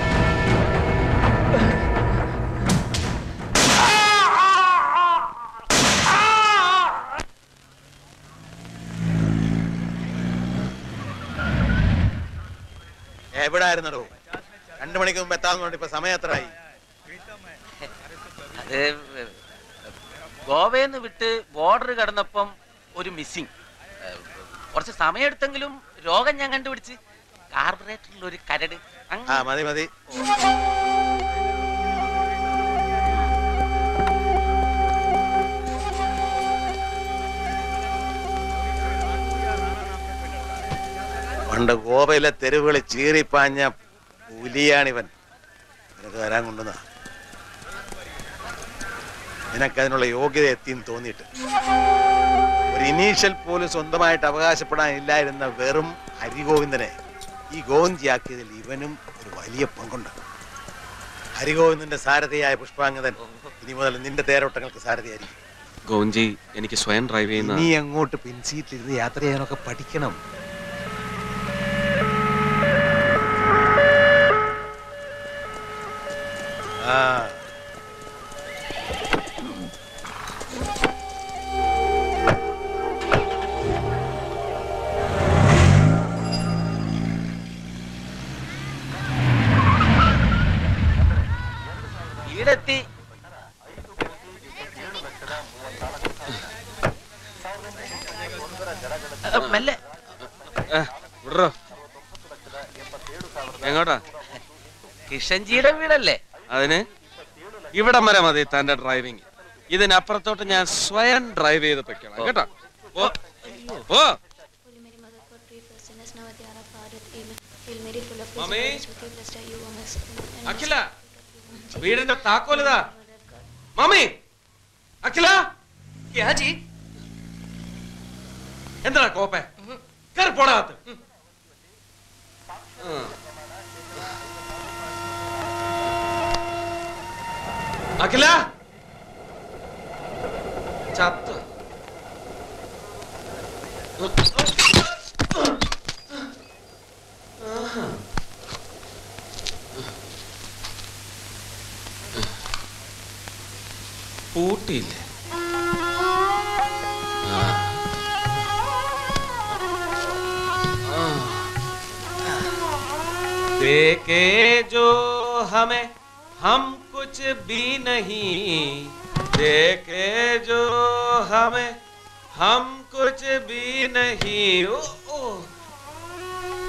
എവിടെ ആയിരുന്നോ? രണ്ടു മണിക്ക് മുമ്പ് എത്താന്ന് ഇപ്പൊ സമയം എത്രയായി? അത് ഗോവയെന്ന് വിട്ട് ബോർഡർ കടന്നപ്പം ഒരു മിസ്സിംഗ്. കുറച്ച് സമയമെടുത്തെങ്കിലും രോഗം ഞാൻ കണ്ടുപിടിച്ച് കാർബറേറ്ററിൽ ഒരു കരട്. ആ മതി മതി. പണ്ട് ഗോവയിലെ തെരുവുകളിൽ ചീറിപ്പാഞ്ഞ പുലിയാണിവൻ. നിനക്ക് വരാൻ കൊണ്ടുവന്ന നിനക്കതിനുള്ള യോഗ്യത എത്തിയെന്ന് തോന്നിയിട്ട് ഒരു ഇനീഷ്യൽ പോലും സ്വന്തമായിട്ട് അവകാശപ്പെടാനില്ലായിരുന്ന വെറും ഹരിഗോവിന്ദനെ ഈ ഗോവിന്ദിയാക്കിയതിൽ ഇവനും ഒരു വലിയ പങ്കുണ്ട്. ഹരിഗോവിന്ദന്റെ സാരഥിയായ പുഷ്പാംഗതൻ ഇനി മുതൽ നിന്റെ തേരോട്ടങ്ങൾക്ക് സാരഥിയായിരിക്കും. ഗോവിന്ദി, എനിക്ക് സ്വയം ഡ്രൈവ് ചെയ്യുന്ന നീ അങ്ങോട്ട് പിൻസീറ്റിലിരുന്ന് യാത്ര ചെയ്യാനൊക്കെ പഠിക്കണം. ആ ഈടെത്തി. മെല്ലെ എങ്ങോട്ടാ? കിഷൻജിയുടെ വീടല്ലേ? അതിന് ഇവിടം വരെ മതി തന്റെ ഡ്രൈവിംഗ്. ഇതിനപ്പുറത്തോട്ട് ഞാൻ സ്വയം ഡ്രൈവ് ചെയ്ത് പൊയ്ക്കണം കേട്ടോ. ഓ അഖില, വീടിന്റെ താക്കോലിതാ. മമ്മി, അഖില, എന്താ കോപ്പേ? കയറി പോടാത്ത്. അഖില ചത്ത്. പൂട്ടിയില്ലേ? देखे जो हमें हम कुछ भी नहीं, देखे जो हमें हम कुछ भी नहीं, ओ ओ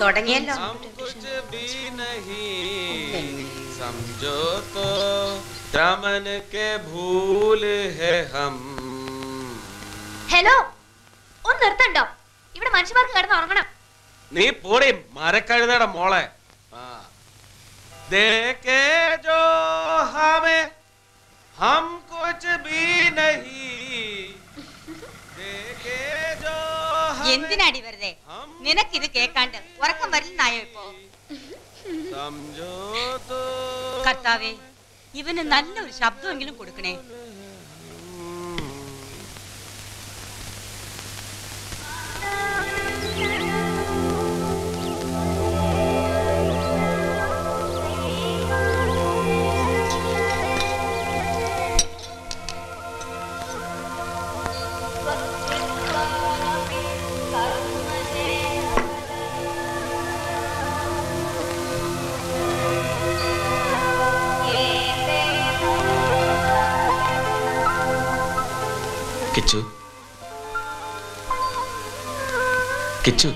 തുടങ്ങിയല്ലോ. हम कुछ भी नहीं, समझो तो चमन के भूल है हम. ഹലോ, ഒന്ന് നിർത്തണ്ടോ? ഇവിടെ മനുഷ്യന്മാർക്ക് കിടന്ന് ഉറങ്ങണം. നീ പോടി മരക്കഴുതയുടെ മോളെ. देखे जो हमें हम कुछ भी नहीं. देखे जो എന്തിനാടി വെറുതെ? നിനക്കിത് കേൾക്കാണ്ട് ഉറക്കം വരില്ലെന്നായോ ഇപ്പോ? समझो तो കർത്താവേ, ഇവന് നല്ലൊരു ശബ്ദമെങ്കിലും കൊടുക്കണേ. किच्चू किच्चू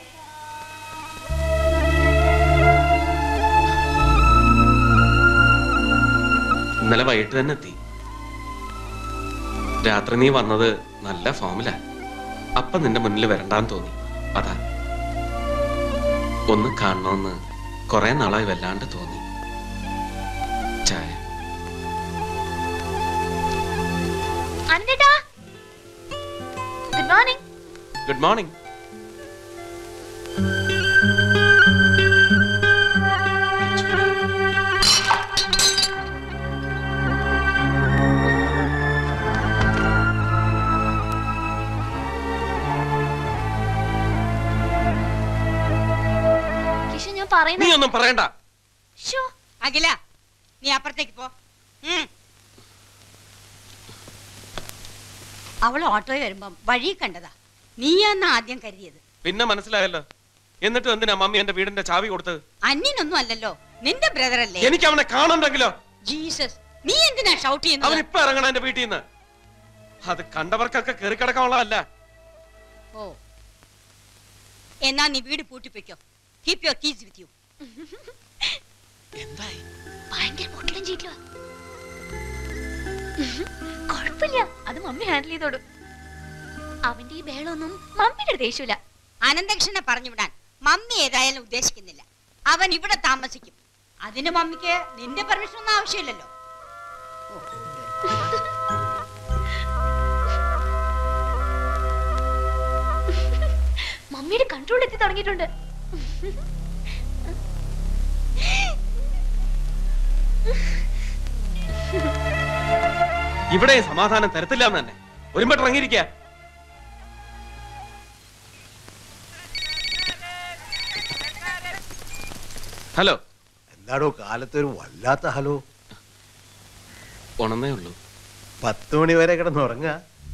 ഇന്നലെ വൈകിട്ട് തന്നെ എത്തി. രാത്രി നീ വന്നത് നല്ല ഫോമിലാ. അപ്പൊ നിന്റെ മുന്നിൽ വരണ്ടാന്ന് തോന്നി. അതാ ഒന്ന് കാണണമെന്ന് കുറെ നാളായി വല്ലാണ്ട് തോന്നി. ചായ. Good morning. Good morning. നീ ഒന്നും പറയണ്ട. അഖില, നീ അപ്പുറത്തേക്ക് പോ. അവൾ ഓട്ടോയിൽ വരുമ്പം വഴി കണ്ടതാ. നീയാന്ന് ആദ്യം കരുതിയത്. പിന്നെ മനസ്സിലായല്ലോ. എന്നിട്ട് എന്തിനാ മമ്മി എന്റെ വീടിന്റെ ചാവി കൊടുത്തത്? അന്യനൊന്നും അല്ലല്ലോ, നിന്റെ ബ്രദർ അല്ലേ? എനിക്ക് അവനെ കാണണ്ടെങ്കിലോ? ജീസസ്, നീ എന്തിനാ ഷൗട്ട് ചെയ്യുന്നത്? അവൻ ഇപ്പൊ ഇറങ്ങണം എന്റെ വീട്ടിൽ നിന്ന്. അത് കണ്ടവർക്കൊക്കെ കയറി കിടക്കാനുള്ളതല്ല. ഓ, എന്നാ നീ വീട് പൂട്ടിപ്പിക്കോ. Keep your keys with you. എന്തായി? ഭയങ്കര പൊട്ടലും ചീറ്റുവാ. കുഴപ്പമില്ല, അത് മമ്മി ഹാൻഡിൽ ചെയ്തോടും. അവന്റെ ഈ ബേളൊന്നും മമ്മിയുടെ ദേഷ്യമില്ല. അനന്തകൃഷ്ണനെ പറഞ്ഞു വിടാൻ മമ്മി ഏതായാലും ഉദ്ദേശിക്കുന്നില്ല. അവൻ ഇവിടെ താമസിക്കും. അതിന് മമ്മിക്ക് നിന്റെ പെർമിഷൻ ഒന്നും ആവശ്യമില്ലല്ലോ. മമ്മിയുടെ കൺട്രോൾ എത്തി തുടങ്ങിയിട്ടുണ്ട്. ഇവിടെ സമാധാനം തരത്തില്ല എന്ന് തന്നെ ഒരുമ്പട്ട് ഇറങ്ങിയിരിക്ക. ഹലോ. എന്താടോ കാലത്തൊരു വല്ലാത്ത ഹലോ? ഉണന്നേ ഉള്ളൂ. പത്ത് മണി വരെ കിടന്നുറങ്ങ.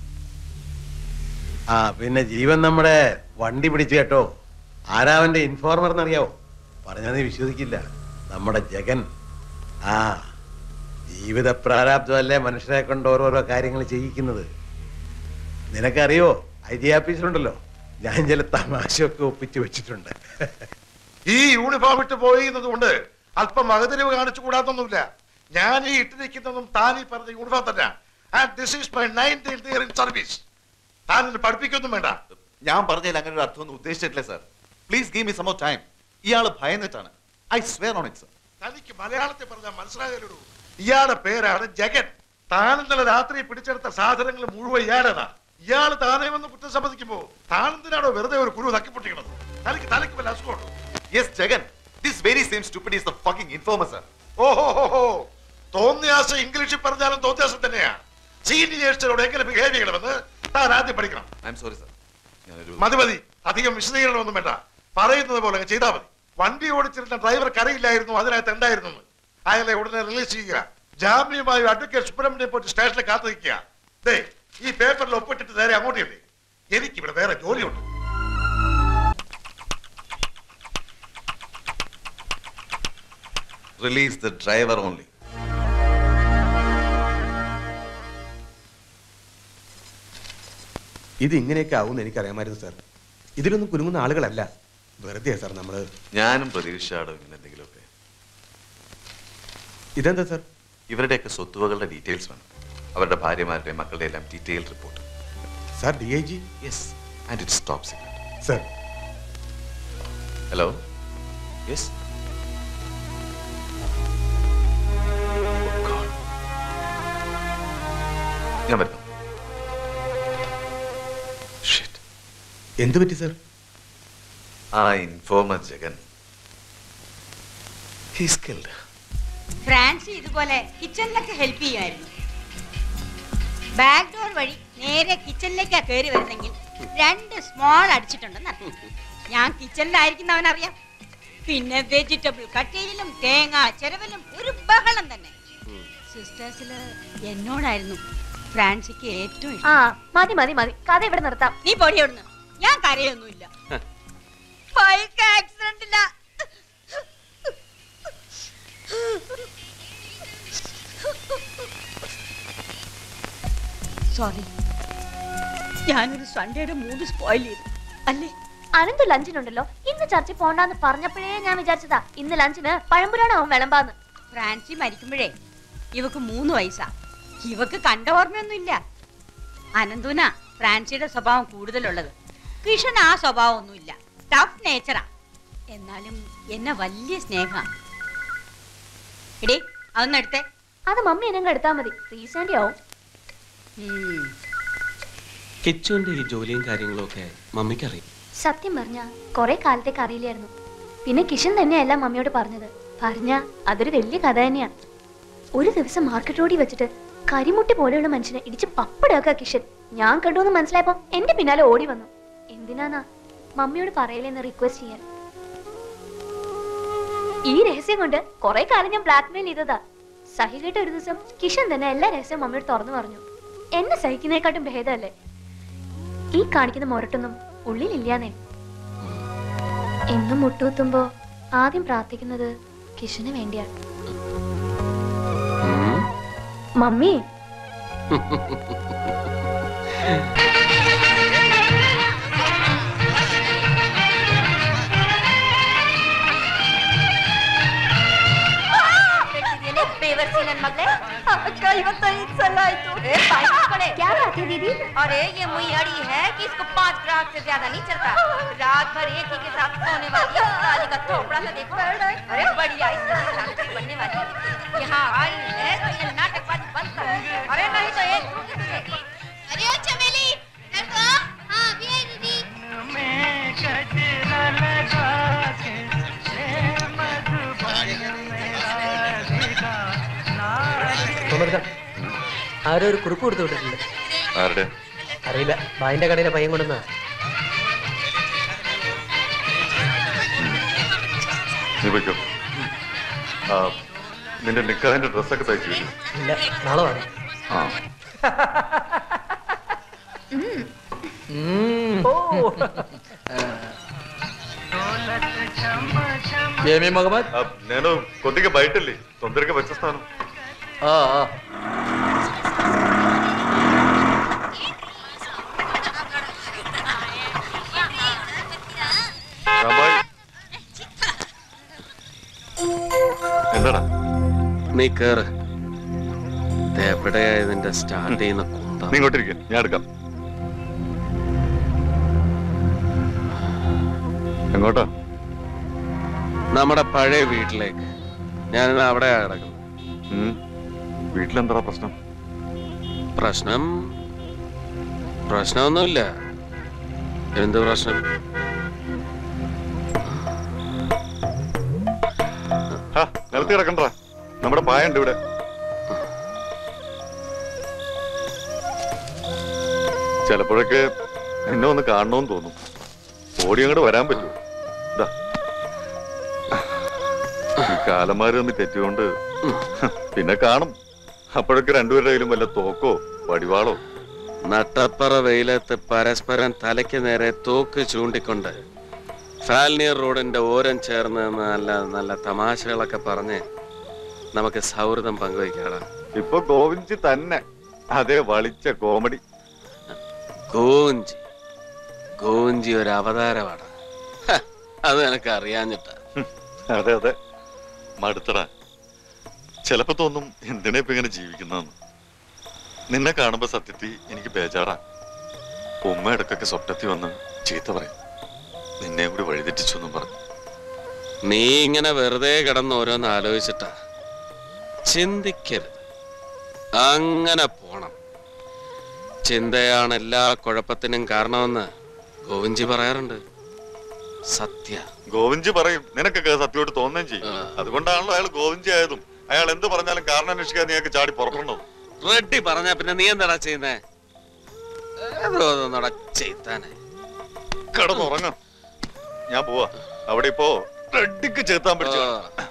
ആ പിന്നെ ജീവൻ നമ്മുടെ വണ്ടി പിടിച്ചു കേട്ടോ. ആരാവന്റെ ഇൻഫോർമർ എന്നറിയാവോ? പറഞ്ഞാൽ നീ വിശ്വസിക്കില്ല. നമ്മുടെ ജഗൻ. ആ ജീവിത പ്രാരാബ്ദമല്ലേ മനുഷ്യരെ കൊണ്ട് ഓരോരോ കാര്യങ്ങൾ ചെയ്യിക്കുന്നത്. നിനക്കറിയോ, ഐ ജി ഓഫീസിലുണ്ടല്ലോ, ഞാൻ ചില തമാശയൊക്കെ ഒപ്പിച്ചു വെച്ചിട്ടുണ്ട്. ഈ യൂണിഫോം ഇട്ട് പോയിരുന്നത് കൊണ്ട് അല്പം മകതിരിവ് കാണിച്ചു കൂടാത്തൊന്നുമില്ല. ഞാൻ ഈ ഇട്ടിരിക്കുന്നതും താൻ ഈ പറഞ്ഞ യൂണിഫോം തന്നെ. And this is my nineteenth year in service. താൻ എന്നെ പഠിപ്പിക്കൊന്നും വേണ്ട. ഞാൻ പറഞ്ഞതിൽ അങ്ങനെ ഒരു അർത്ഥമൊന്നും ഉദ്ദേശിച്ചിട്ടില്ല sir. Please give me some more time. ഇയാള് ഭയന്നിട്ടാണ്. I swear on it sir. തനിക്ക് മലയാളത്തിൽ പറഞ്ഞാൽ മനസ്സിലായാലോ. ഇയാളുടെ പേരാണ് ജഗൻ. താൻ ഇന്നലെ രാത്രി പിടിച്ചെടുത്ത സാധനങ്ങൾ മുഴുവൻ ഇയാളേതാ. ഇയാൾ താനേ വന്ന് കുറ്റം സമ്മതിക്കുമ്പോ താനെന്തിനാണോ വെറുതെ ഒരു കുരു തക്കിപ്പൊട്ടിക്കണത്? തനിക്ക് തലയ്ക്ക് വല്ല അസുഖമുണ്ടോ? Yes Jagan, this very same stupid is the fucking informer sir. ഓഹോ ഹോ ഹോ, തോന്നിയാസം ഇംഗ്ലീഷിൽ പറഞ്ഞാലും തോന്നിയാസം തന്നെയാ. സീനിയേഴ്സിനോട് എങ്ങനെ ബിഹേവ് ചെയ്യണമെന്ന് താൻ ആദ്യം പഠിക്കണം. I'm sorry sir. മതി മതി, അധികം വിശദീകരണമൊന്നും വേണ്ട. പറയുന്നത് പോലെ ചെയ്താൽ മതി. വണ്ടി ഓടിച്ചിരുന്ന ഡ്രൈവർ കരയില്ലായിരുന്നു, അതിനകത്ത് ഉണ്ടായിരുന്നു. അയാളെ ഉടനെ റിലീസ് ചെയ്യുക. ജാമ്യമായി അഡ്വക്കേറ്റ് സുബ്രഹ്മണ്യം പോയിട്ട് സ്റ്റേഷനിൽ കാത്തു നിൽക്കുക. ദേ ഈ പേപ്പറിൽ ഒപ്പിട്ടിട്ട് നേരെ അങ്ങോട്ടില്ലേ. എനിക്കിവിടെ വേറെ ജോലിയുണ്ട്. Release the driver only. ഇത് ഇങ്ങനെയൊക്കെ ആവും എനിക്കറിയാമായിരുന്നു സാർ. ഇതിലൊന്നും കുലുങ്ങുന്ന ആളുകളല്ല. വെറുതെ സാർ നമ്മള്. ഞാനും പ്രതീക്ഷയാടോ ഇങ്ങനെ എന്തെങ്കിലുമൊക്കെ. ഇതെന്താ സാർ? ഇവരുടെയൊക്കെ സ്വത്തുവകളുടെ ഡീറ്റെയിൽസ് വേണം. അവരുടെ ഭാര്യമാരുടെ മക്കളുടെ എല്ലാം detail report. Sir D I G. Yes, and it stop secret. Sir. Hello. Yes. ഞാൻ വരുന്നു. എന്ത് പറ്റി സർ? ആ informer Jagan he's killed. Francy ഇതുപോലെ കിച്ചണിലൊക്കെ ഹെൽപ്പ് ചെയ്യുമായിരുന്നു. ബാക്ക് ഡോർ വഴി നേരെ കിച്ചണിലേക്കാ കയറി വരുന്നെങ്കിൽ രണ്ട് സ്മോൾ അടിച്ചിട്ടുണ്ടെന്ന് അറിയാം. ഞാൻ കിച്ചണിലായിരിക്കുന്നവനറിയാം. പിന്നെ വെജിറ്റബിൾ കട്ടയിലും തേങ്ങ ചെരവലും ഒരു ബഹളം തന്നെ. സിസ്റ്റേഴ്സില് എന്നോടായിരുന്നു ഫ്രാൻസിക്ക് ഏറ്റവും ആ മതി മതി മതി കഥ ഇവിടെ നിർത്താം. നീ പൊടി എവിടുന്ന്? ഞാൻ കരയൊന്നുമില്ല. ബൈക്ക് ആക്സിഡന്റില്ല. സോറി, ഞാനൊരു സൺഡേയുടെ മൂഡ് സ്പോയിൽ ചെയ്തു അല്ലേ? അനന്ത് ലഞ്ചിനുണ്ടല്ലോ. ഇന്ന് ചർച്ച പോണ്ടാന്ന് പറഞ്ഞപ്പോഴേ ഞാൻ വിചാരിച്ചതാ ഇന്ന് ലഞ്ചിന് പഴംപുരാണാവും വിളമ്പാന്ന്. ഫ്രാൻസി മരിക്കുമ്പോഴേ ഇവക്ക് മൂന്ന് വയസ്സാ. ഇവക്ക് കണ്ട ഓർമ്മയൊന്നുമില്ല. അനന്തുന ഫ്രാൻസിയുടെ സ്വഭാവം കൂടുതലുള്ളത്. കിഷൻ ആ സ്വഭാവം ഒന്നുമില്ല, ടഫ് നേച്ചറാ. എന്നാലും എന്നെ വലിയ സ്നേഹ. എടേ അതൊന്നും എടുത്തേ. അത് മമ്മി എന്നെ എടുത്താ മതി. റീസെന്റ് ആവും. കിച്ചുവിന്റെ ഈ ജോലിയും കാര്യങ്ങളും ഒക്കെ മമ്മിക്ക് അറിയും. സത്യം പറഞ്ഞ കൊറേ കാലത്തേക്ക് അറിയില്ലായിരുന്നു. പിന്നെ കിഷൻ തന്നെയല്ല മമ്മിയോട് പറഞ്ഞത്. പറഞ്ഞ അതൊരു വലിയ കഥ തന്നെയാ. ഒരു ദിവസം മാർക്കറ്റ് റോഡിൽ വെച്ചിട്ട് കരിമുട്ടി പോലെയുള്ള മനുഷ്യനെ ഇടിച്ച് പപ്പടാക്കുക കിഷൻ. ഞാൻ കണ്ടുവെന്ന് മനസ്സിലായപ്പോ എന്റെ പിന്നാലെ ഓടി വന്നു. എന്തിനാന്നാ മമ്മിയോട് പറയലെന്ന് റിക്വസ്റ്റ് ചെയ്യാൻ. ഈ രഹസ്യം കൊണ്ട് കൊറേ കാലം ഞാൻ ബ്ലാക്ക്മെയിൽ ചെയ്തതാ. സഹി കേട്ട ഒരു ദിവസം കിഷൻ തന്നെ എല്ലാ രഹസ്യവും മമ്മിയോട് തുറന്നു പറഞ്ഞു. എന്നെ സഹിക്കുന്നതിനെക്കാട്ടും ഭേദമല്ലേ ഈ കാണിക്കുന്ന മൊരട്ടൊന്നും ഉള്ളിലില്ലാന്നേ. എന്നും മുട്ടുകുത്തുമ്പോ ആദ്യം പ്രാർത്ഥിക്കുന്നത് കിഷന് വേണ്ടിയാണ്. മമ്മി क्या बात है दीदी? अरे ये मुइयाड़ी है कि इसको पांच ग्राहक से ज्यादा नहीं चलता। रात भर एक ही के साथ सोने वाली साली का थोपड़ा सा देखो। अरे बढ़िया इसकी बनने वाली यहाँ आई है तो ये नाटकबाजी बंद कर। अरे नहीं तो एक अरे ओ चमेली देखो हाँ भी है दीदी। ആരോ ഒരു കുറിപ്പ് കൊടുത്തു വിട്ടിട്ടുണ്ട്. ആരുടെ? അറിയില്ല. ബായിന്റെ കടയിലെ പയ്യൻ കൊണ്ടുവന്ന. നീ വെക്കോ. നിന്റെ നിക്കാഹിന്റെ ഡ്രസ്സൊക്കെ തയ്ച്ചു. ഇല്ല, നാളെ വേണം. ആ నేను కొద్దిగా బయట వెళ్ళి తొందరగా వచ్చేస్తాను. എന്താടാ നീ കേറ്. എവിടെയാ ഇതിന്റെ സ്റ്റാർട്ട് ചെയ്യുന്ന കുന്ത? നീ ഇങ്ങോട്ടിരിക്കും, ഞാൻ എടുക്കാം. എങ്ങോട്ടാ? നമ്മുടെ പഴയ വീട്ടിലേക്ക്. ഞാൻ അവിടെ കിടക്കുന്നു. വീട്ടിലെന്താ പ്രശ്നം? പ്രശ്നം പ്രശ്നമൊന്നുമില്ല. എന്ത് പ്രശ്നം? നിലത്ത് കിടക്കണ്ട, നമ്മുടെ പായുണ്ട് ഇവിടെ. ചിലപ്പോഴൊക്കെ എന്നെ ഒന്ന് കാണണമെന്ന് തോന്നും. ഓടി അങ്ങോട്ട് വരാൻ പറ്റുമോ? ഈ കാലന്മാര് ഒന്ന് തെറ്റുകൊണ്ട് പിന്നെ കാണും. അപ്പോഴൊക്കെ രണ്ടുപേരുടെ കയ്യിലും വല്ല തോക്കോ വടിവാളോ. നട്ടപ്പറ വെയിലത്ത് പരസ്പരം തലയ്ക്ക് നേരെ തോക്ക് ചൂണ്ടിക്കൊണ്ട് ഫാൽനിയർ റോഡിന്റെ ഓരം ചേർന്ന് നല്ല നല്ല തമാശകളൊക്കെ പറഞ്ഞ് നമുക്ക് സൗഹൃദം പങ്കുവയ്ക്കാടാ. ഇപ്പൊ ഗോവിന്ദി തന്നെ അതേ വളിച്ച കോമഡി. ഗോവിന്ദി ഗോവിന്ദി ഒരു അവതാരമാണ്. അത് എനക്ക് അറിയാഞ്ഞിട്ടാ. അതെ അതെ, മടുത്തടാ. ചിലപ്പോ തോന്നും എന്തിനാ ഇപ്പൊ ഇങ്ങനെ ജീവിക്കുന്നതെന്ന്. നിന്നെ കാണുമ്പോ സത്യത്തിൽ എനിക്ക് ബേജാറാ. ഉമ്മ ഇടക്കൊക്കെ സ്വപ്നത്തിൽ വന്ന് ചീത്ത പറയും, നിന്നെ കൂടി വഴിതെറ്റിച്ചു എന്നും പറഞ്ഞു. നീ ഇങ്ങനെ വെറുതെ കിടന്ന് ഓരോന്ന് ആലോചിച്ചിട്ടാ. ചിന്തിക്കരുത്, അങ്ങനെ പോണം. ചിന്തയാണ് എല്ലാ കുഴപ്പത്തിനും കാരണമെന്ന് ഗോവിന്ദി പറയാറുണ്ട്. സത്യ ഗോവിന്ദി പറയും, നിനക്കൊക്കെ സത്യമായിട്ട് തോന്നുകയും ചെയ്യും. അതുകൊണ്ടാണല്ലോ അയാൾ ഗോവിന്ദി ആയതും. അയാൾ എന്ത് പറഞ്ഞാലും കാരണം അന്വേഷിക്കാൻ നീയൊക്കെ ചാടി പുറപ്പെടണം. റെഡ്ഡി പറഞ്ഞാ പിന്നെ നീ എന്താടാ ചെയ്യുന്നേ? കിടന്നുറങ്ങാം. ഞാൻ പോവാ. അവിടെ ഇപ്പോ റെഡ്ഡിക്ക് ചേർത്താൻ പഠിച്ചു.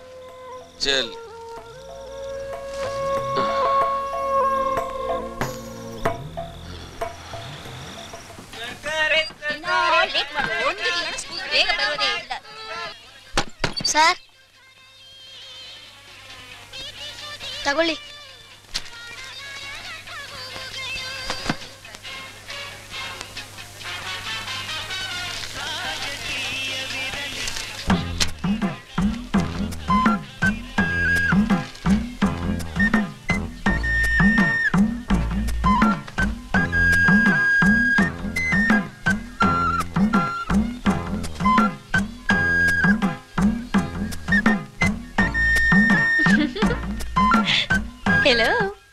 ಸರ್ ತಗೊಳ್ಳಿ. ഹലോ.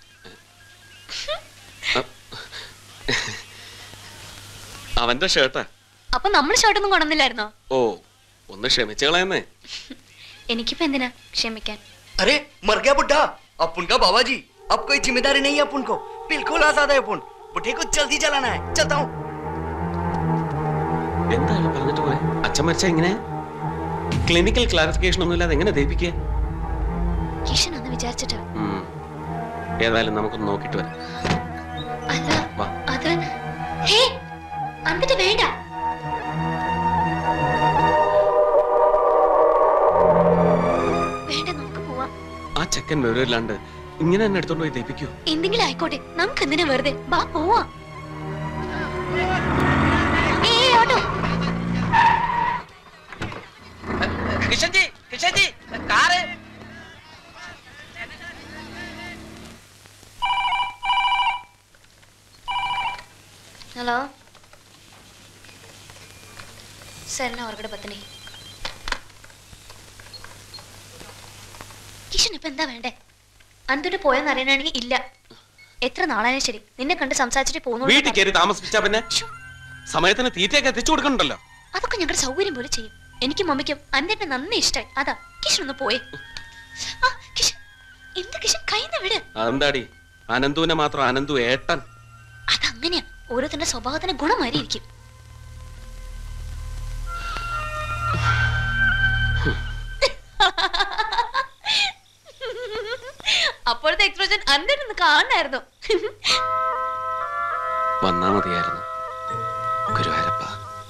അവന്റെ ഷർട്ടാ. അപ്പൊ നമ്മൾ ഷർട്ടൊന്നും കൊണ്ടുവന്നില്ലായിരുന്നോ? ഓ, ഒന്ന് ക്ഷമിച്ചു കളയുന്നേ. എനിക്കിപ്പോ എന്തിനാ ക്ഷമിക്കാൻ? अरे मर गया बुड्ढा अपन का बाबा जी. अब कोई जिम्मेदारी नहीं है अपन को. बिल्कुल आजाद है अपन. बुढ़े को जल्दी चलाना है. चलता हूँ. എന്താണ് പറഞ്ഞിട്ട് പോയെ? അച്ഛൻ മരിച്ച എങ്ങനെ? ക്ലിനിക്കൽ ക്ലാരിഫിക്കേഷൻ ഒന്നും ഇല്ലാതെ എങ്ങനെ ദഹിപ്പിക്കുക? കിഷൻ ഒന്ന് വിചാരിച്ചിട്ട്. ഏതായാലും നമുക്കൊന്ന് നോക്കിട്ട് വരാം. അല്ല അത് ഹേ അന്നിട്ട് വേണ്ട. വേണ്ട, നമുക്ക് പോവാം. ആ ചെക്കൻ വിവരമില്ലാണ്ട് ഇങ്ങനെ തന്നെ എടുത്തോണ്ട് പോയി ദഹിപ്പിക്കൂ. എന്തെങ്കിലും ആയിക്കോട്ടെ, നമുക്ക് എന്തിനാ വെറുതെ? ബാ പോവാം. किशन जी, किशन जी, कार है. हेलो सर, ना ಹೊರಗಡೆ ಬರ್ತೀನಿ. കിഷൻ ഇപ്പൊ എന്താ വേണ്ടേ? അന്തിട്ട് പോയെന്ന് അറിയണമെങ്കിൽ ഇല്ല. എത്ര നാളായാലും ശരി നിന്നെ കണ്ട് സംസാരിച്ചിട്ട് പോകുന്നു. വീട്ടിൽ കയറി താമസിപ്പിച്ചാ പിന്നെ സമയത്തിന് തീറ്റയൊക്കെ എത്തിച്ചു കൊടുക്കണ്ടല്ലോ. അതൊക്കെ ഞങ്ങളുടെ സൗകര്യം പോലെ ചെയ്യും. എനിക്കും മമ്മിക്കും അന്റെ നന്ദി ഇഷ്ടായി. അതാ കിഷൻ ഒന്ന് പോയേ. എന്താ കിഷൻ കൈന്ന് വിട്. അതെന്താടി അനന്തുവിനെ മാത്രം അനന്തു ഏട്ടൻ? അതങ്ങനെയാ, ഓരോരുത്തരുടെ സ്വഭാവത്തിന് ഗുണമായിരിക്കും. അപ്പോഴത്തെ എക്സ്പ്രഷൻ അന്റെ ഒന്ന് കാണായിരുന്നു. വന്നാ മതിയായിരുന്നു ഗുരുവായൂരപ്പ.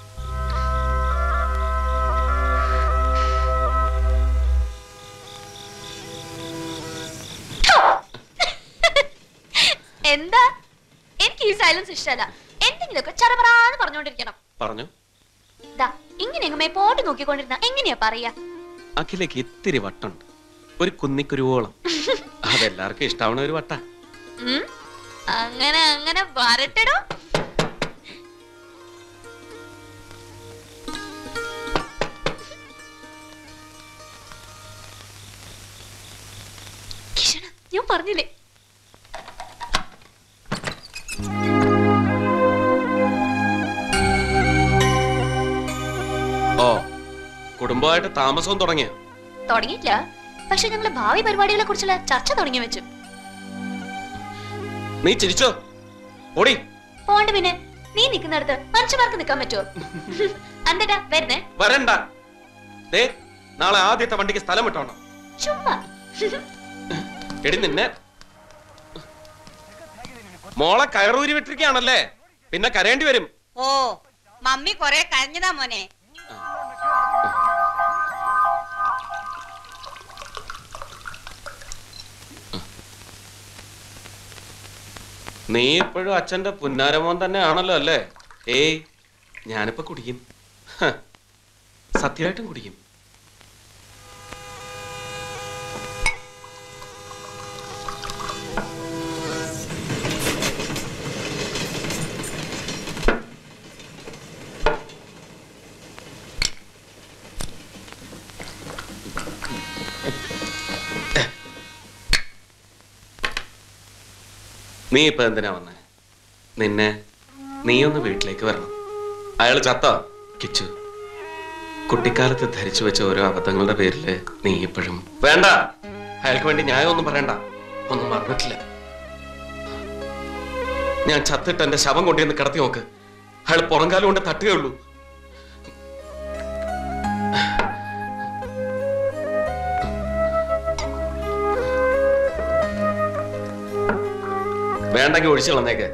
എന്താ? എനിക്ക് ഈ സൈലൻസ് ഇഷ്ടമല്ല. എന്തെങ്കിലുമൊക്കെ ചറപറാന്ന് പറഞ്ഞോണ്ടിരിക്കണം. പറഞ്ഞു ഇങ്ങനെ എങ്ങനെ പോട്ട് നോക്കിക്കൊണ്ടിരുന്ന എങ്ങനെയാ പറയാ? അഖിലേക്ക് ഇത്തിരി വട്ടുണ്ട്, ഒരു കുന്നിക്കുരുവോളം. അതെല്ലാവർക്കും ഇഷ്ടാവണ ഒരു വട്ട. അങ്ങനെ അങ്ങനെ വരട്ടടോ. കിഷണ, ഞാൻ പറഞ്ഞില്ലേ ഓ കുടുംബമായിട്ട് താമസവും തുടങ്ങിയ? തുടങ്ങിയില്ല, പക്ഷെ ഞങ്ങളെ ഭാവി പരിപാടികളെ കുറിച്ചുള്ള ചർച്ച തുടങ്ങി വെച്ചു. നീ ചിരിച്ചോ? ഓടി പോണ്ട്. പിന്നെ നീ നിൽക്കുന്നിടത്ത് മനുഷ്യന്മാർക്ക് നിൽക്കാൻ പറ്റുമോ? അന്തേട്ടാ വരുന്നേ. വരണ്ട. ദേ നാളെ ആദ്യത്തെ വണ്ടിക്ക് സ്ഥലം വിട്ടോണം. ചുമ്മാ എടി നിന്നെ മോളെ കയറൂരി വിട്ടിരിക്കുകയാണല്ലേ, പിന്നെ കരയേണ്ടി വരും. ഓ മമ്മി കൊറേ കരഞ്ഞതാ മോനെ. നീ ഇപ്പോഴും അച്ഛന്റെ പുന്നാരമോൻ തന്നെ ആണല്ലോ അല്ലേ? ഏയ് ഞാനിപ്പോ കുടിക്കും, സത്യമായിട്ടും കുടിക്കും. നീ ഇപ്പൊ എന്തിനാ വന്നേ? നിന്നെ നീയൊന്ന് വീട്ടിലേക്ക് വരണം. അയാൾ ചത്തോ? കിച്ചു, കുട്ടിക്കാലത്ത് ധരിച്ചു വെച്ച ഓരോ അബദ്ധങ്ങളുടെ പേരില് നീ ഇപ്പോഴും വേണ്ട. അയാൾക്ക് വേണ്ടി ന്യായമൊന്നും പറയണ്ട. ഒന്നും മറന്നിട്ടില്ല. ഞാൻ ചത്തിട്ട് എന്റെ ശവം കൊണ്ടുവന്ന് കിടത്തി നോക്ക്. അയാൾ പുറംകാലം കൊണ്ട് തട്ടുകയുള്ളൂ. വേണ്ടെങ്കിൽ ഒഴിച്ചു കളന്നേക്ക്.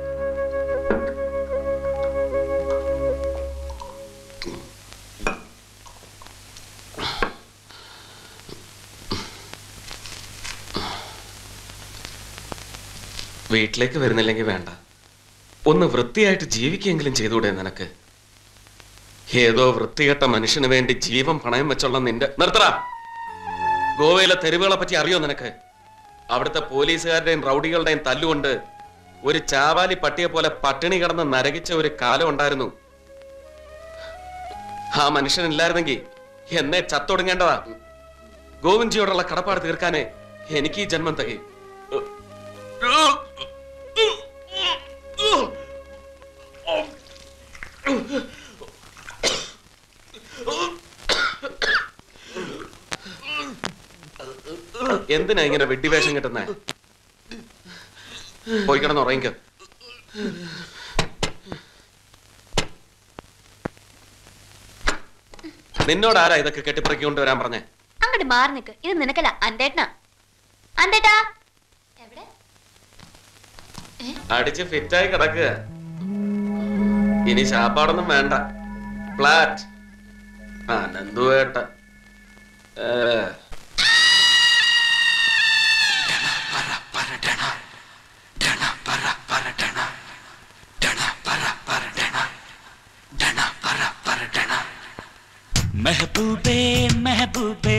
വീട്ടിലേക്ക് വരുന്നില്ലെങ്കിൽ വേണ്ട. ഒന്ന് വൃത്തിയായിട്ട് ജീവിക്കെങ്കിലും ചെയ്തുകൂടെ നിനക്ക്? ഏതോ വൃത്തികെട്ട മനുഷ്യന് വേണ്ടി ജീവൻ പണയം വെച്ചുള്ള നിന്റെ നിർത്തടാ. ഗോവയിലെ തെരുവുകളെ പറ്റി അറിയോ നിനക്ക്? അവിടുത്തെ പോലീസുകാരുടെയും റൗഡികളുടെയും തല്ലുകൊണ്ട് ഒരു ചാവാലി പട്ടിയെ പോലെ പട്ടിണി കിടന്ന് നരകിച്ച ഒരു കാലം ഉണ്ടായിരുന്നു. ആ മനുഷ്യനില്ലായിരുന്നെങ്കിൽ എന്നെ ചത്തൊടുങ്ങേണ്ടതാ. ഗോവിന്ദ്ജിയോടുള്ള കടപ്പാട് തീർക്കാനേ എനിക്ക് ഈ ജന്മം തികയും. എന്തിനാ ഇങ്ങനെ വെട്ടിവേഷം കിട്ടുന്നേ? പോയി കിടന്ന് ഉറങ്ങിക്ക. നിന്നോട് ആരാ ഇതൊക്കെ കെട്ടിപ്പറക്കി കൊണ്ടുവരാൻ പറഞ്ഞേ? അങ്ങോട്ട് മാറി നിക്ക്. ഇത് നിനക്കല്ല, അന്തേട്ടനാ. അന്തേട്ടാ എവിടെ? അടിച്ച് ഫിറ്റായി കിടക്കുക. ഇനി ശാപ്പാടൊന്നും വേണ്ട. ഫ്ലാറ്റ് ആനന്ദുവേട്ട. महबूबे महबूबे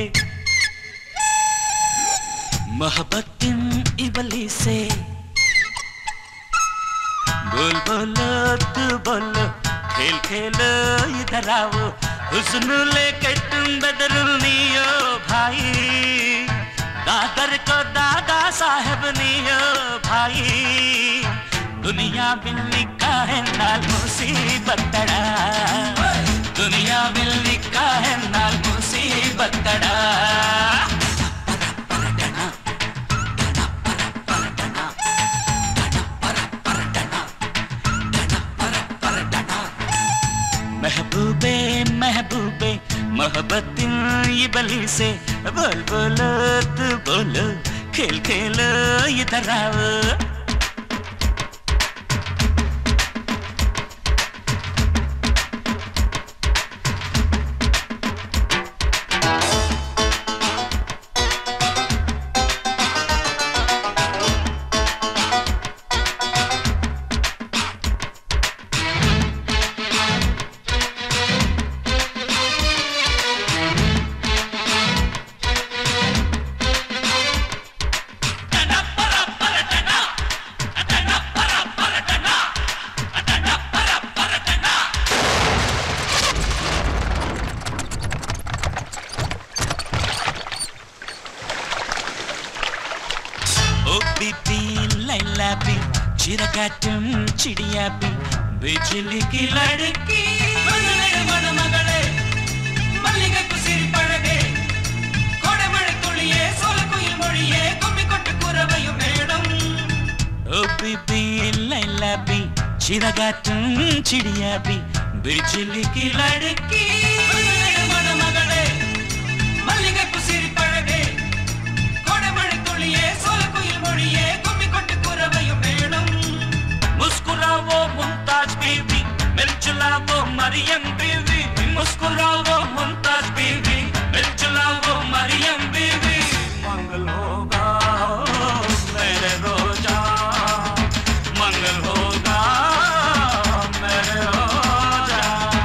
मोहब्बतिन इबली से बोल बोलो तू बोलो खेल खेलो इधर आओ हुस्न लेके तुम बदरुनियो भाई दादर को दादा साहब नियो भाई दुनिया बिल लिखा है नाल मुसीबत तड़ा दुनिया बिल लिखा है नाल मुसीबत तड़ा महबूबे महबूबे मोहब्बत ये बली से बोल बोलो तू बोलो खेल खेलो इधर आओ चिरकाटम चिड़िया भी बिजली की लड़की मणमगले मल्लिगे कुसिर पड़गे कोडे मळे तुळिये सोल कुयल मोळिये गुम्मी कोट्टु कुरवयु मेडम ओ बीबी लैला भी चिरकाटम चिड़िया भी बिजली की लड़की मणमगले मल्लिगे कुसिर पड़गे कोडे मळे तुळिये सोल कुयल मोळिये गुम्मी कोट्टु कुरवयु मेडम मुस्कुराओ मुमताज बीवी मिर्चलाओ मरियम बीवी मुस्कुराओ मुमताज बीवी मिर्चलाओ मरियम बीवी मंगल होगा मेरे रोजा मंगल होगा मेरे रोजा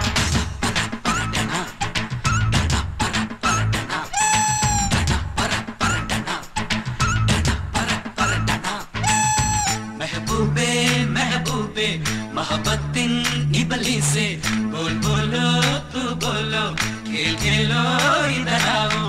महबूबे महबूबे मोहब्बतिन इबली से बोल बोलो तू बोलो खेल खेलो इधर आओ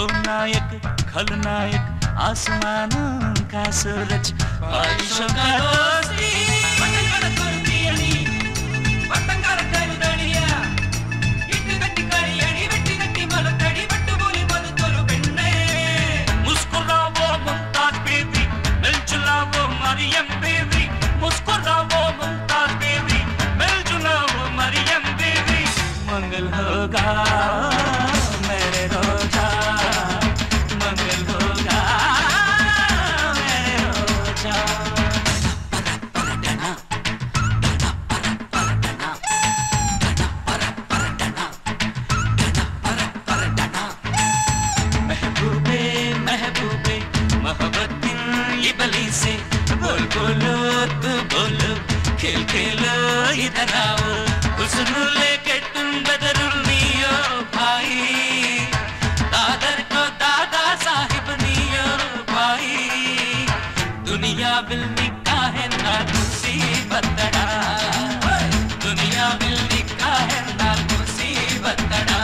नायक खलनायक आसमानों का सूरज बारिशों का दोस्ती वतंगड़ कुर्तियनी वतंगड़ कलदड़िया इट गट्टी कड़ियनी वेट्टी गट्टी मलकड़ी बट्टू बोली मधु तोलु पेन्ने मुस्कुरावो मुमताज बेबी मिलजुला वो मरियम बेबी मुस्कुरावो मुमताज बेबी मिलजुला वो मरियम बेबी मंगल होगा मेरे रोजा मंगल होगा मेरे रोजा महबूबे महबूबे मोहब्बतिन ये बली से बोल बोलो तू बोलो खेल खेलो इधर आओ हुस्न लेके तुम बदरुनियो भाई दादर को दादा साहिब नियो भाई दुनिया बिल निकाह ना मुसीबत डा दुनिया बिल निकाह ना मुसीबत डा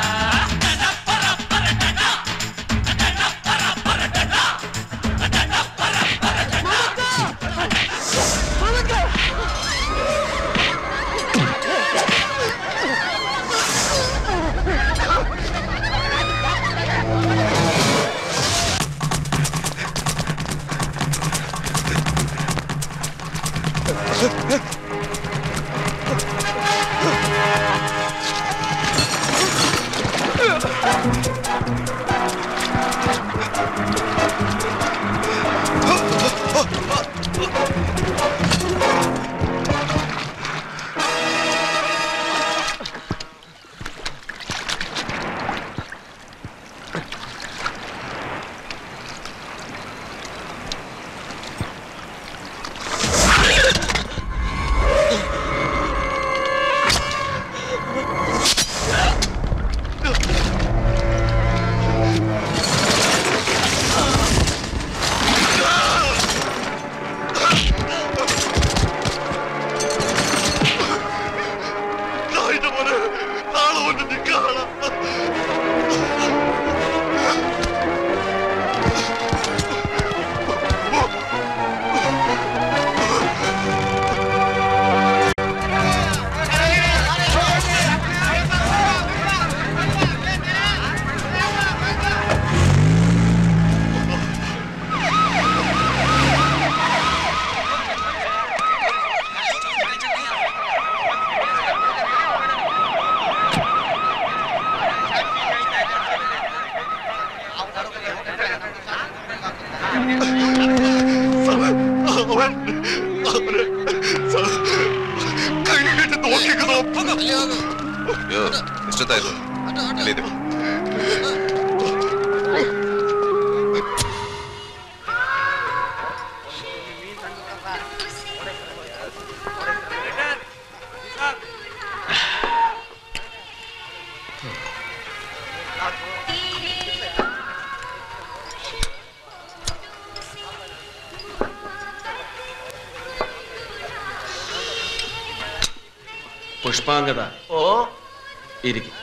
പുഷ്പാംഗത ഓ ഇരിക്കും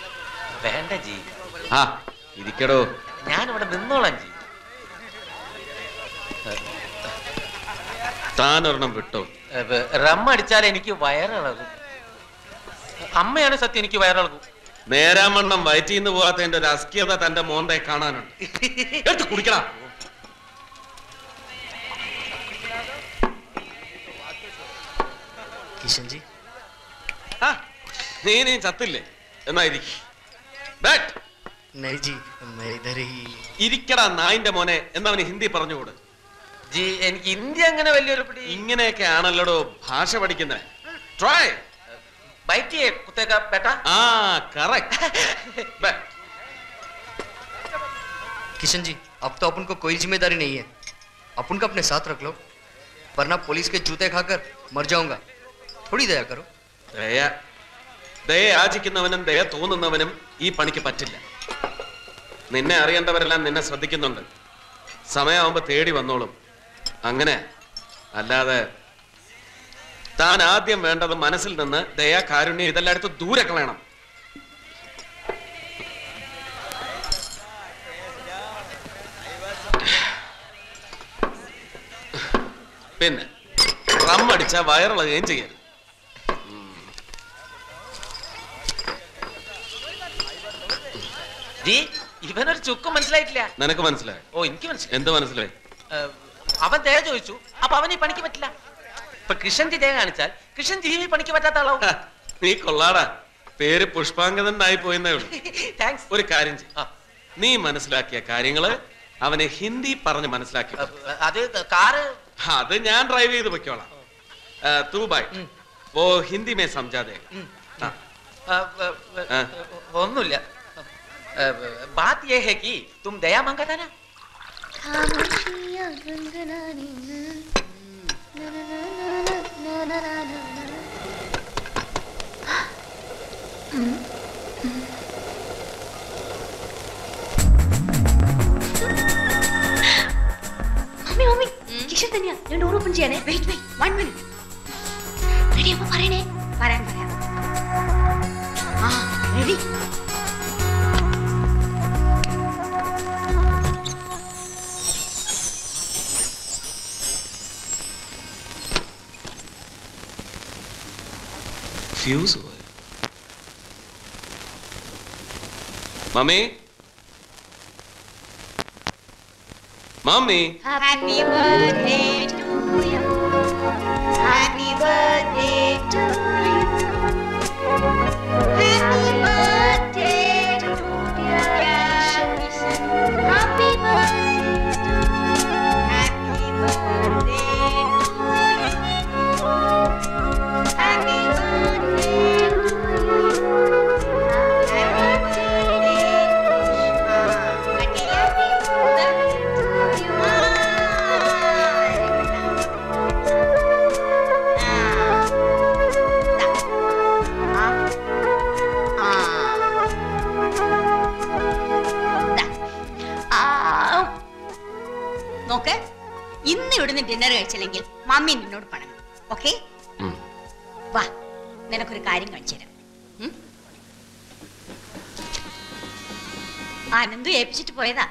വേണ്ട ജി ആ ഇരിക്കടോ ഞാനിവിടെ നിന്നോളാം ജി താനൊരെണ്ണം വിട്ടോ റം അടിച്ചാൽ എനിക്ക് വയറിളകും അമ്മയാണ് സത്യം എനിക്ക് വയറിളകും നേരാമണ്ണം വയറ്റിന്ന് പോകാത്തതിന്റെ ഒരു അസ്കിയത തന്റെ മോന്തെ കാണാനുണ്ട് എടുത്ത് കുടിക്കണം किशन जी നീ നീ ചത്തില്ലേ എന്നായിരിക്കും नहीं जी मैं इधर ही ഇരിക്കടാ നായിന്റെ മോനെ എന്നവന് ഹിന്ദി പറഞ്ഞുകൂട് ജി എനിക്ക് ഹിന്ദി അങ്ങനെ വലിയൊരു പിടി ഇങ്ങനെയൊക്കെ ആണല്ലോടോ ഭാഷ പഠിക്കുന്നത് ട്രൈ बैठिए कुत्ते का बेटा ആ കറക്റ്റ് किशन जी अब तो अपन को कोई जिम्मेदारी नहीं है अपन को अपने साथ रख लो वरना पुलिस के जूते खाकर मर जाऊंगा थोड़ी दया करो ദയ ദയ യാചിക്കുന്നവനും ദയ തോന്നുന്നവനും ഈ പണിക്ക് പറ്റില്ല നിന്നെ അറിയേണ്ടവരെല്ലാം നിന്നെ ശ്രദ്ധിക്കുന്നുണ്ട് സമയമാകുമ്പോ തേടി വന്നോളും അങ്ങനെ അല്ലാതെ താൻ ആദ്യം വേണ്ടത് മനസ്സിൽ നിന്ന് ദയ കാരുണ്യം ഇതെല്ലാം എടുത്ത് ദൂരെ കളയണം പിന്നെ റം അടിച്ച വയറിളകുകയും ചെയ്യരുത്. ഇവനൊരു ചുക്കും മനസ്സിലായിട്ടില്ല. നിനക്ക് മനസ്സിലായി? ഓ എനിക്ക് മനസ്സിലായി. എന്ത് മനസ്സിലായി? അവൻ തേങ്ങ ചോദിച്ചു, അപ്പൊ അവന് ഈ പണിക്ക് പറ്റില്ല. ഇപ്പൊ കൃഷ്ണൻജി തേങ്ങ കാണിച്ചാൽ കൃഷ്ണൻജി ഈ പണിക്ക് പറ്റാത്ത ആളാവും. നീ കൊള്ളാടാ, പേര് പുഷ്പാങ്കതനായി പോയെന്നേ ഉള്ളൂ. താങ്ക്സ്. ഒരു കാര്യം ചെയ്യ, നീ മനസ്സിലാക്കിയ കാര്യങ്ങള് അവനെ ഹിന്ദി പറഞ്ഞ് മനസ്സിലാക്കി. അത് കാറ് അത് ഞാൻ ഡ്രൈവ് ചെയ്ത് പൊയ്ക്കോളാം. തൂ ബൈ വോ ഹിന്ദി മേ സംജാ ദേ. ഒന്നുമില്ല. ബാത് യേ ഹേ കി തും ദയാ മാംഗാ താ നാ. മമ്മി മമ്മി കിഷൻ തന്നെയാ. ഞാൻ ഡോർ ഓപ്പൺ ചെയ്യാനേ. Wait wait one minute. Ready അമ്മ പറയണേ. പറയാൻ പറയാം. ആ റെഡി. ഫ്യൂസ് പോയി. Mummy mummy Happy birthday to you. Happy birthday to you. Happy birthday to dear Kishan. Happy birthday to you. Happy birthday to you. Happy birthday to you. Happy birthday നോക്ക്, ഇന്ന് ഇവിടുന്ന് ഡിന്നർ കഴിച്ചില്ലെങ്കിൽ മമ്മി നിന്നോട് പണം. ഓക്കെ? വാ, നിനക്കൊരു കാര്യം കാണിച്ചു തരാം. ആനന്ദു ഏൽപ്പിച്ചിട്ട് പോയതാ.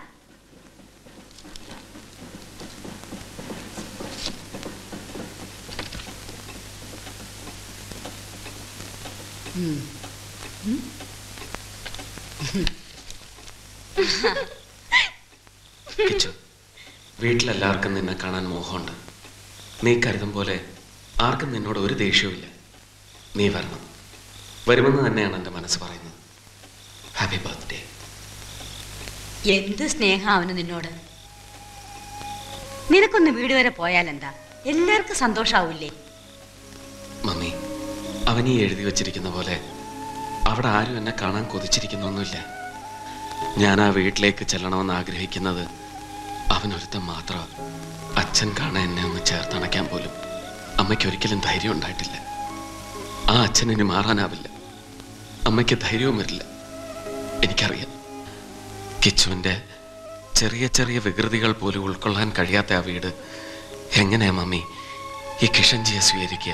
വീട്ടിലെല്ലാവർക്കും നിന്നെ കാണാൻ മോഹമുണ്ട്. നീ കരുതും പോലെ ആർക്കും നിന്നോട് ഒരു ദേഷ്യവുമില്ല. നീ വരണം, വരുമെന്ന് തന്നെയാണ് എൻ്റെ മനസ്സ് പറയുന്നത്. Happy birthday. എന്ത് സ്നേഹം അവന് നിന്നോട്. നിനക്കൊന്ന് വീട് വരെ പോയാലെന്താ, എല്ലാവർക്കും സന്തോഷാവൂലേ? മമ്മി, അവൻ ഈ എഴുതി വച്ചിരിക്കുന്ന പോലെ അവിടെ ആരും എന്നെ കാണാൻ കൊതിച്ചിരിക്കുന്നൊന്നുമില്ല. ഞാൻ ആ വീട്ടിലേക്ക് ചെല്ലണമെന്ന് ആഗ്രഹിക്കുന്നത് അവനൊരുത്തം മാത്രം. അച്ഛൻ കാണാൻ എന്നെ ഒന്ന് ചേർത്തണയ്ക്കാൻ പോലും അമ്മയ്ക്ക് ഒരിക്കലും ധൈര്യം ഉണ്ടായിട്ടില്ല. ആ അച്ഛൻ ഇനി മാറാനാവില്ല. അമ്മയ്ക്ക് ധൈര്യവും വരില്ല. എനിക്കറിയാം. കിച്ചുവിൻ്റെ ചെറിയ ചെറിയ വികൃതികൾ പോലും ഉൾക്കൊള്ളാൻ കഴിയാത്ത ആ വീട് എങ്ങനെയാ മമ്മി ഈ കിഷൻജിയെ സ്വീകരിക്കുക?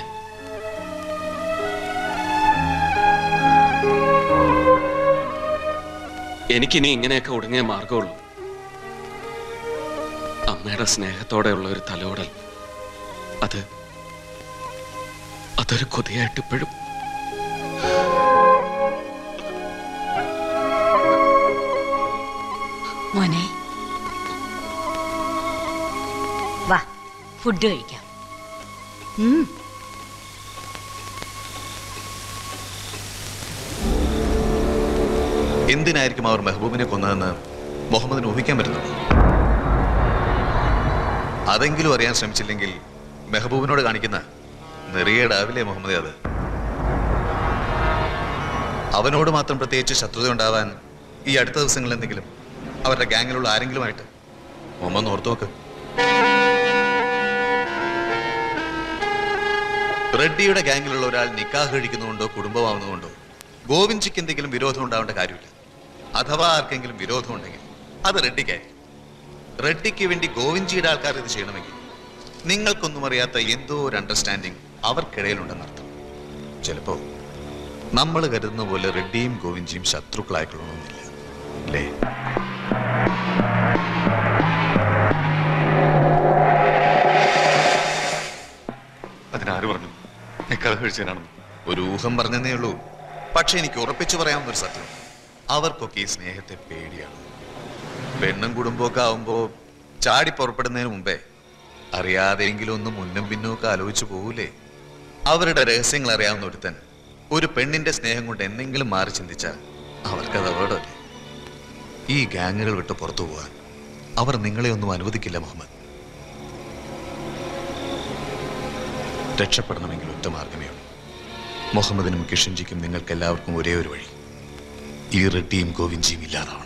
എനിക്കിനി ഇങ്ങനെയൊക്കെ ഒടുങ്ങിയ മാർഗമുള്ളൂ. അമ്മയുടെ സ്നേഹത്തോടെയുള്ള ഒരു തലോടൽ, അത് അതൊരു കൊതിയായിട്ട് ഇപ്പോഴും. മോനെ വാ, ഫുഡ് കഴിക്കാം. എന്തിനായിരിക്കും അവർ മെഹബൂബിനെ കൊന്നതെന്ന് മുഹമ്മദിന് ഊഹിക്കാൻ പറ്റുന്നുള്ളൂ. അതെങ്കിലും അറിയാൻ ശ്രമിച്ചില്ലെങ്കിൽ മെഹബൂബിനോട് കാണിക്കുന്ന നെറിയേടാവില്ലേ മുഹമ്മദ്? അത് അവനോട് മാത്രം പ്രത്യേകിച്ച് ശത്രുത ഉണ്ടാവാൻ ഈ അടുത്ത ദിവസങ്ങളിൽ എന്തെങ്കിലും അവരുടെ ഗാങ്ങിലുള്ള ആരെങ്കിലുമായിട്ട് മുഹമ്മദ് ഓർത്തു നോക്ക്. റെഡ്ഡിയുടെ ഗാങ്ങിലുള്ള ഒരാൾ നിക്കാഹ് കഴിക്കുന്നതുകൊണ്ടോ കുടുംബമാവുന്നതുകൊണ്ടോ ഗോവിന്ദ്ജിക്ക് എന്തെങ്കിലും വിരോധം ഉണ്ടാവേണ്ട കാര്യമില്ല. അഥവാ ആർക്കെങ്കിലും വിരോധം ഉണ്ടെങ്കിൽ അത് റെഡ്ഡിക്കായിരിക്കും. റെഡ്ഡിക്ക് വേണ്ടി ഗോവിന്ദ്ജിയുടെ ആൾക്കാർ ഇത് ചെയ്യണമെങ്കിൽ നിങ്ങൾക്കൊന്നും അറിയാത്ത എന്തോ ഒരു അണ്ടർസ്റ്റാൻഡിങ് അവർക്കിടയിലുണ്ടെന്നർത്ഥം. ചിലപ്പോ നമ്മൾ കരുതുന്ന പോലെ റെഡ്ഡിയും ഗോവിന്ദ്ജിയും ശത്രുക്കളായിക്കൊള്ളണമെന്നില്ല, അല്ലേ? കല്യാണം കഴിച്ചതിനാണെന്ന് ഒരു ഊഹം പറഞ്ഞതേ ഉള്ളൂ. പക്ഷെ എനിക്ക് ഉറപ്പിച്ചു പറയാവുന്ന ഒരു സത്യം, അവർക്കൊക്കെ ഈ സ്നേഹത്തെ പേടിയാണ്. പെണ്ണും കുടുംബമൊക്കെ ആവുമ്പോ ചാടി പുറപ്പെടുന്നതിന് മുമ്പേ അറിയാതെങ്കിലും ഒന്ന് മുന്നും പിന്നും ഒക്കെ ആലോചിച്ചു പോകൂലേ? അവരുടെ രഹസ്യങ്ങൾ അറിയാവുന്ന ഒരുത്തൻ ഒരു പെണ്ണിന്റെ സ്നേഹം കൊണ്ട് എന്തെങ്കിലും മാറി ചിന്തിച്ചാൽ അവർക്കത് അപകടമല്ലേ? ഈ ഗാങ്ങുകൾ വിട്ട് പുറത്തു പോകാൻ അവർ നിങ്ങളെ ഒന്നും അനുവദിക്കില്ല മുഹമ്മദ്. രക്ഷപ്പെടണമെങ്കിൽ ഒറ്റ മാർഗമേ ഉള്ളൂ. മുഹമ്മദിനും കിഷൻജിക്കും നിങ്ങൾക്ക് എല്ലാവർക്കും ഒരേ ഒരു വഴി, ഈ റെഡ്ഡിയും ഗോവിന്ദജിയും ഇല്ലാതാവണം.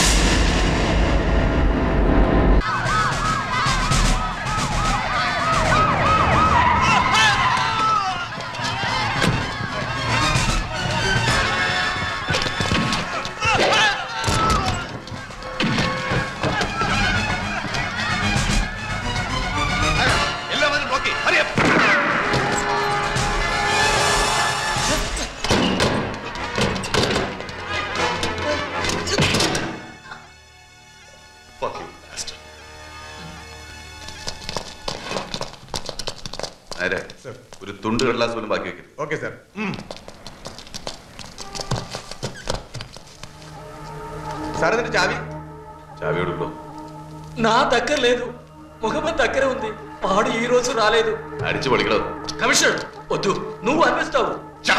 ഒരു തുണ്ട് കടലാസ് പോലും ബാക്കി വെക്കരുത്. Okay sir. సార్ ఇది చావి చావి అడుగులో నా దగ్గర లేదు. ముహమ్మద్ దగ్గర ఉంది. వాడు ఈ రోజు రాలేదు. అడిచి పడిగలవు. కమిషనర్ వద్దు, నువ్వు అనిపిస్తావు.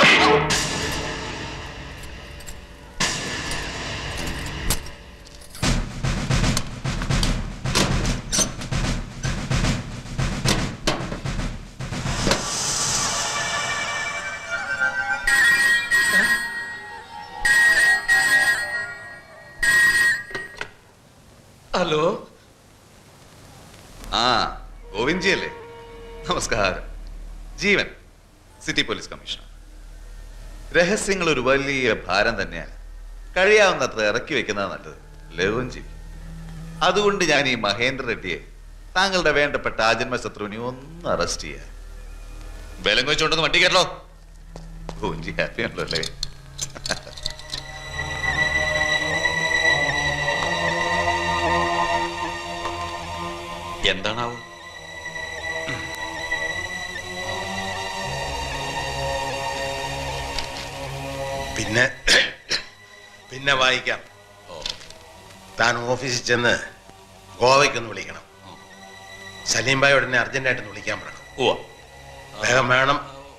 ഹലോ. ആ ഗോവിന്ദ്ജി അല്ലേ? നമസ്കാരം. Jeevan, city police commissioner. രഹസ്യങ്ങൾ ഒരു വലിയ ഭാരം തന്നെയാണ്. കഴിയാവുന്നത്ര ഇറക്കി വെക്കുന്നത് നല്ലത്, ലവൻജി. അതുകൊണ്ട് ഞാൻ ഈ മഹേന്ദ്ര റെഡ്ഡിയെ, താങ്കളുടെ വേണ്ടപ്പെട്ട ആജന്മ ശത്രുവിനെ ഒന്ന് അറസ്റ്റ് ചെയ്യാൻ. ബലം വെച്ചുകൊണ്ടൊന്ന് വണ്ടി കയറലോ. ഗോവിന്ദ്ജി ഹാപ്പി ആണല്ലോ അല്ലേ? എന്താണാവും? പിന്നെ പിന്നെ വായിക്കാം. താൻ ഓഫീസിൽ ചെന്ന് ഗോവയ്ക്കൊന്ന് വിളിക്കണം. സലീം ഭായി ഉടനെ അർജന്റായിട്ടൊന്ന് വിളിക്കാൻ പറയണം. വേഗം വേണം.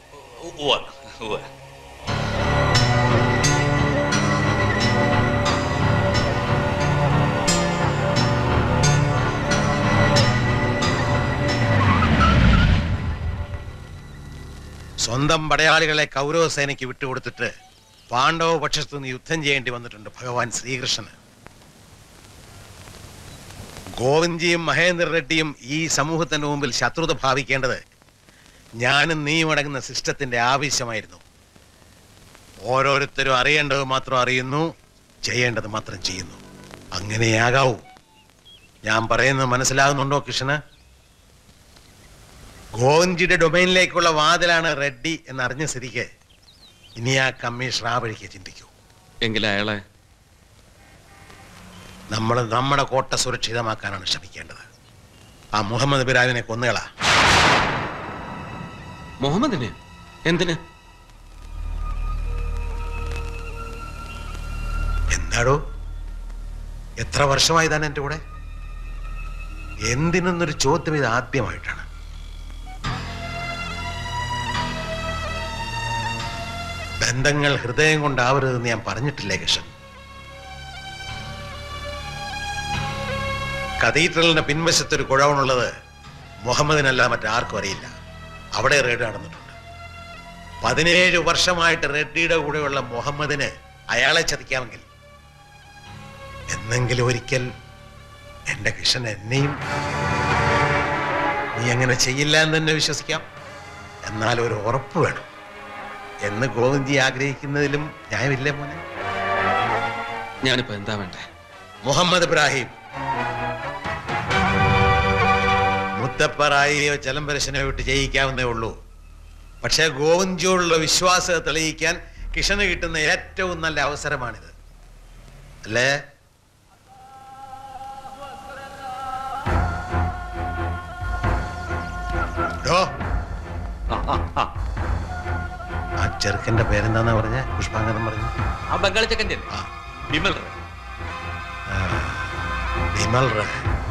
സ്വന്തം പടയാളികളെ കൗരവസേനയ്ക്ക് വിട്ടുകൊടുത്തിട്ട് പാണ്ഡവ പക്ഷത്തു നിന്ന് യുദ്ധം ചെയ്യേണ്ടി വന്നിട്ടുണ്ട് ഭഗവാൻ ശ്രീകൃഷ്ണന്. ഗോവിന്ദ്ജിയും മഹേന്ദ്ര റെഡ്ഡിയും ഈ സമൂഹത്തിന്റെ മുമ്പിൽ ശത്രുത ഭാവിക്കേണ്ടത് ഞാനും നീയും അടങ്ങുന്ന സിസ്റ്റത്തിന്റെ ആവശ്യമായിരുന്നു. ഓരോരുത്തരും അറിയേണ്ടത് മാത്രം അറിയുന്നു, ചെയ്യേണ്ടത് മാത്രം ചെയ്യുന്നു. അങ്ങനെയാകാവൂ. ഞാൻ പറയുന്നത് മനസ്സിലാകുന്നുണ്ടോ കൃഷ്ണന്? ഗോവിന്ദ്ജിയുടെ ഡൊമൈനിലേക്കുള്ള വാതിലാണ് റെഡ്ഡി എന്നറിഞ്ഞ സ്ഥിതിക്ക് ഇനി ആ കമ്മീഷണർ ആ വഴിക്ക് ചിന്തിക്കൂ. എങ്കിൽ അയാളെ നമ്മൾ നമ്മുടെ കോട്ട സുരക്ഷിതമാക്കാനാണ് ശ്രമിക്കേണ്ടത്. ആ മുഹമ്മദ് ബിരാവിനെ കൊന്നുകളാ. മുഹമ്മദിനെ എന്തിന്? എന്താടോ, എത്ര വർഷമായി താൻ എൻ്റെ കൂടെ? എന്തിനൊന്നൊരു ചോദ്യം ഇത് ആദ്യമായിട്ടാണ്. ബന്ധങ്ങൾ ഹൃദയം കൊണ്ടാവരുതെന്ന് ഞാൻ പറഞ്ഞിട്ടില്ലേ കിഷൻ? കത്തീഡ്രലിന്റെ പിൻവശത്തൊരു കുഴവനുള്ളത് മുഹമ്മദിനല്ല മറ്റാർക്കും അറിയില്ല. അവിടെ റെയ്ഡ് നടന്നിട്ടുണ്ട്. പതിനേഴ് വർഷമായിട്ട് റെഡ്ഡിയുടെ കൂടെയുള്ള മുഹമ്മദിന് അയാളെ ചതിക്കാമെങ്കിൽ എന്നെങ്കിലും ഒരിക്കൽ എന്റെ കിഷൻ എന്നെയും നീ അങ്ങനെ ചെയ്യില്ല എന്ന് തന്നെ വിശ്വസിക്കാം. എന്നാൽ ഒരു ഉറപ്പ് വേണം എന്ന് ഗോവിന്ദ്ജി ആഗ്രഹിക്കുന്നതിലും ന്യായമില്ലേ മോനെ? ഞാനിപ്പോ എന്താ വേണ്ടേ? മുഹമ്മദ് ഇബ്രാഹിം മുത്തപ്പറായിയോ ചലംബരശനെ വിട്ട് ജയിക്കാവുന്നേ ഉള്ളൂ. പക്ഷെ ഗോവിന്ദ്ജിയോടുള്ള വിശ്വാസത്തെ തെളിയിക്കാൻ കിഷന് കിട്ടുന്ന ഏറ്റവും നല്ല അവസരമാണിത്, അല്ലേ? ചെറുക്കന്റെ പേരെന്താന്നാ പറഞ്ഞ പുഷ്പാങ്കതം പറഞ്ഞു? ആ ബംഗാളി ചെക്കൻ്റെ വിമൽ റേ. വിമൽ റേ.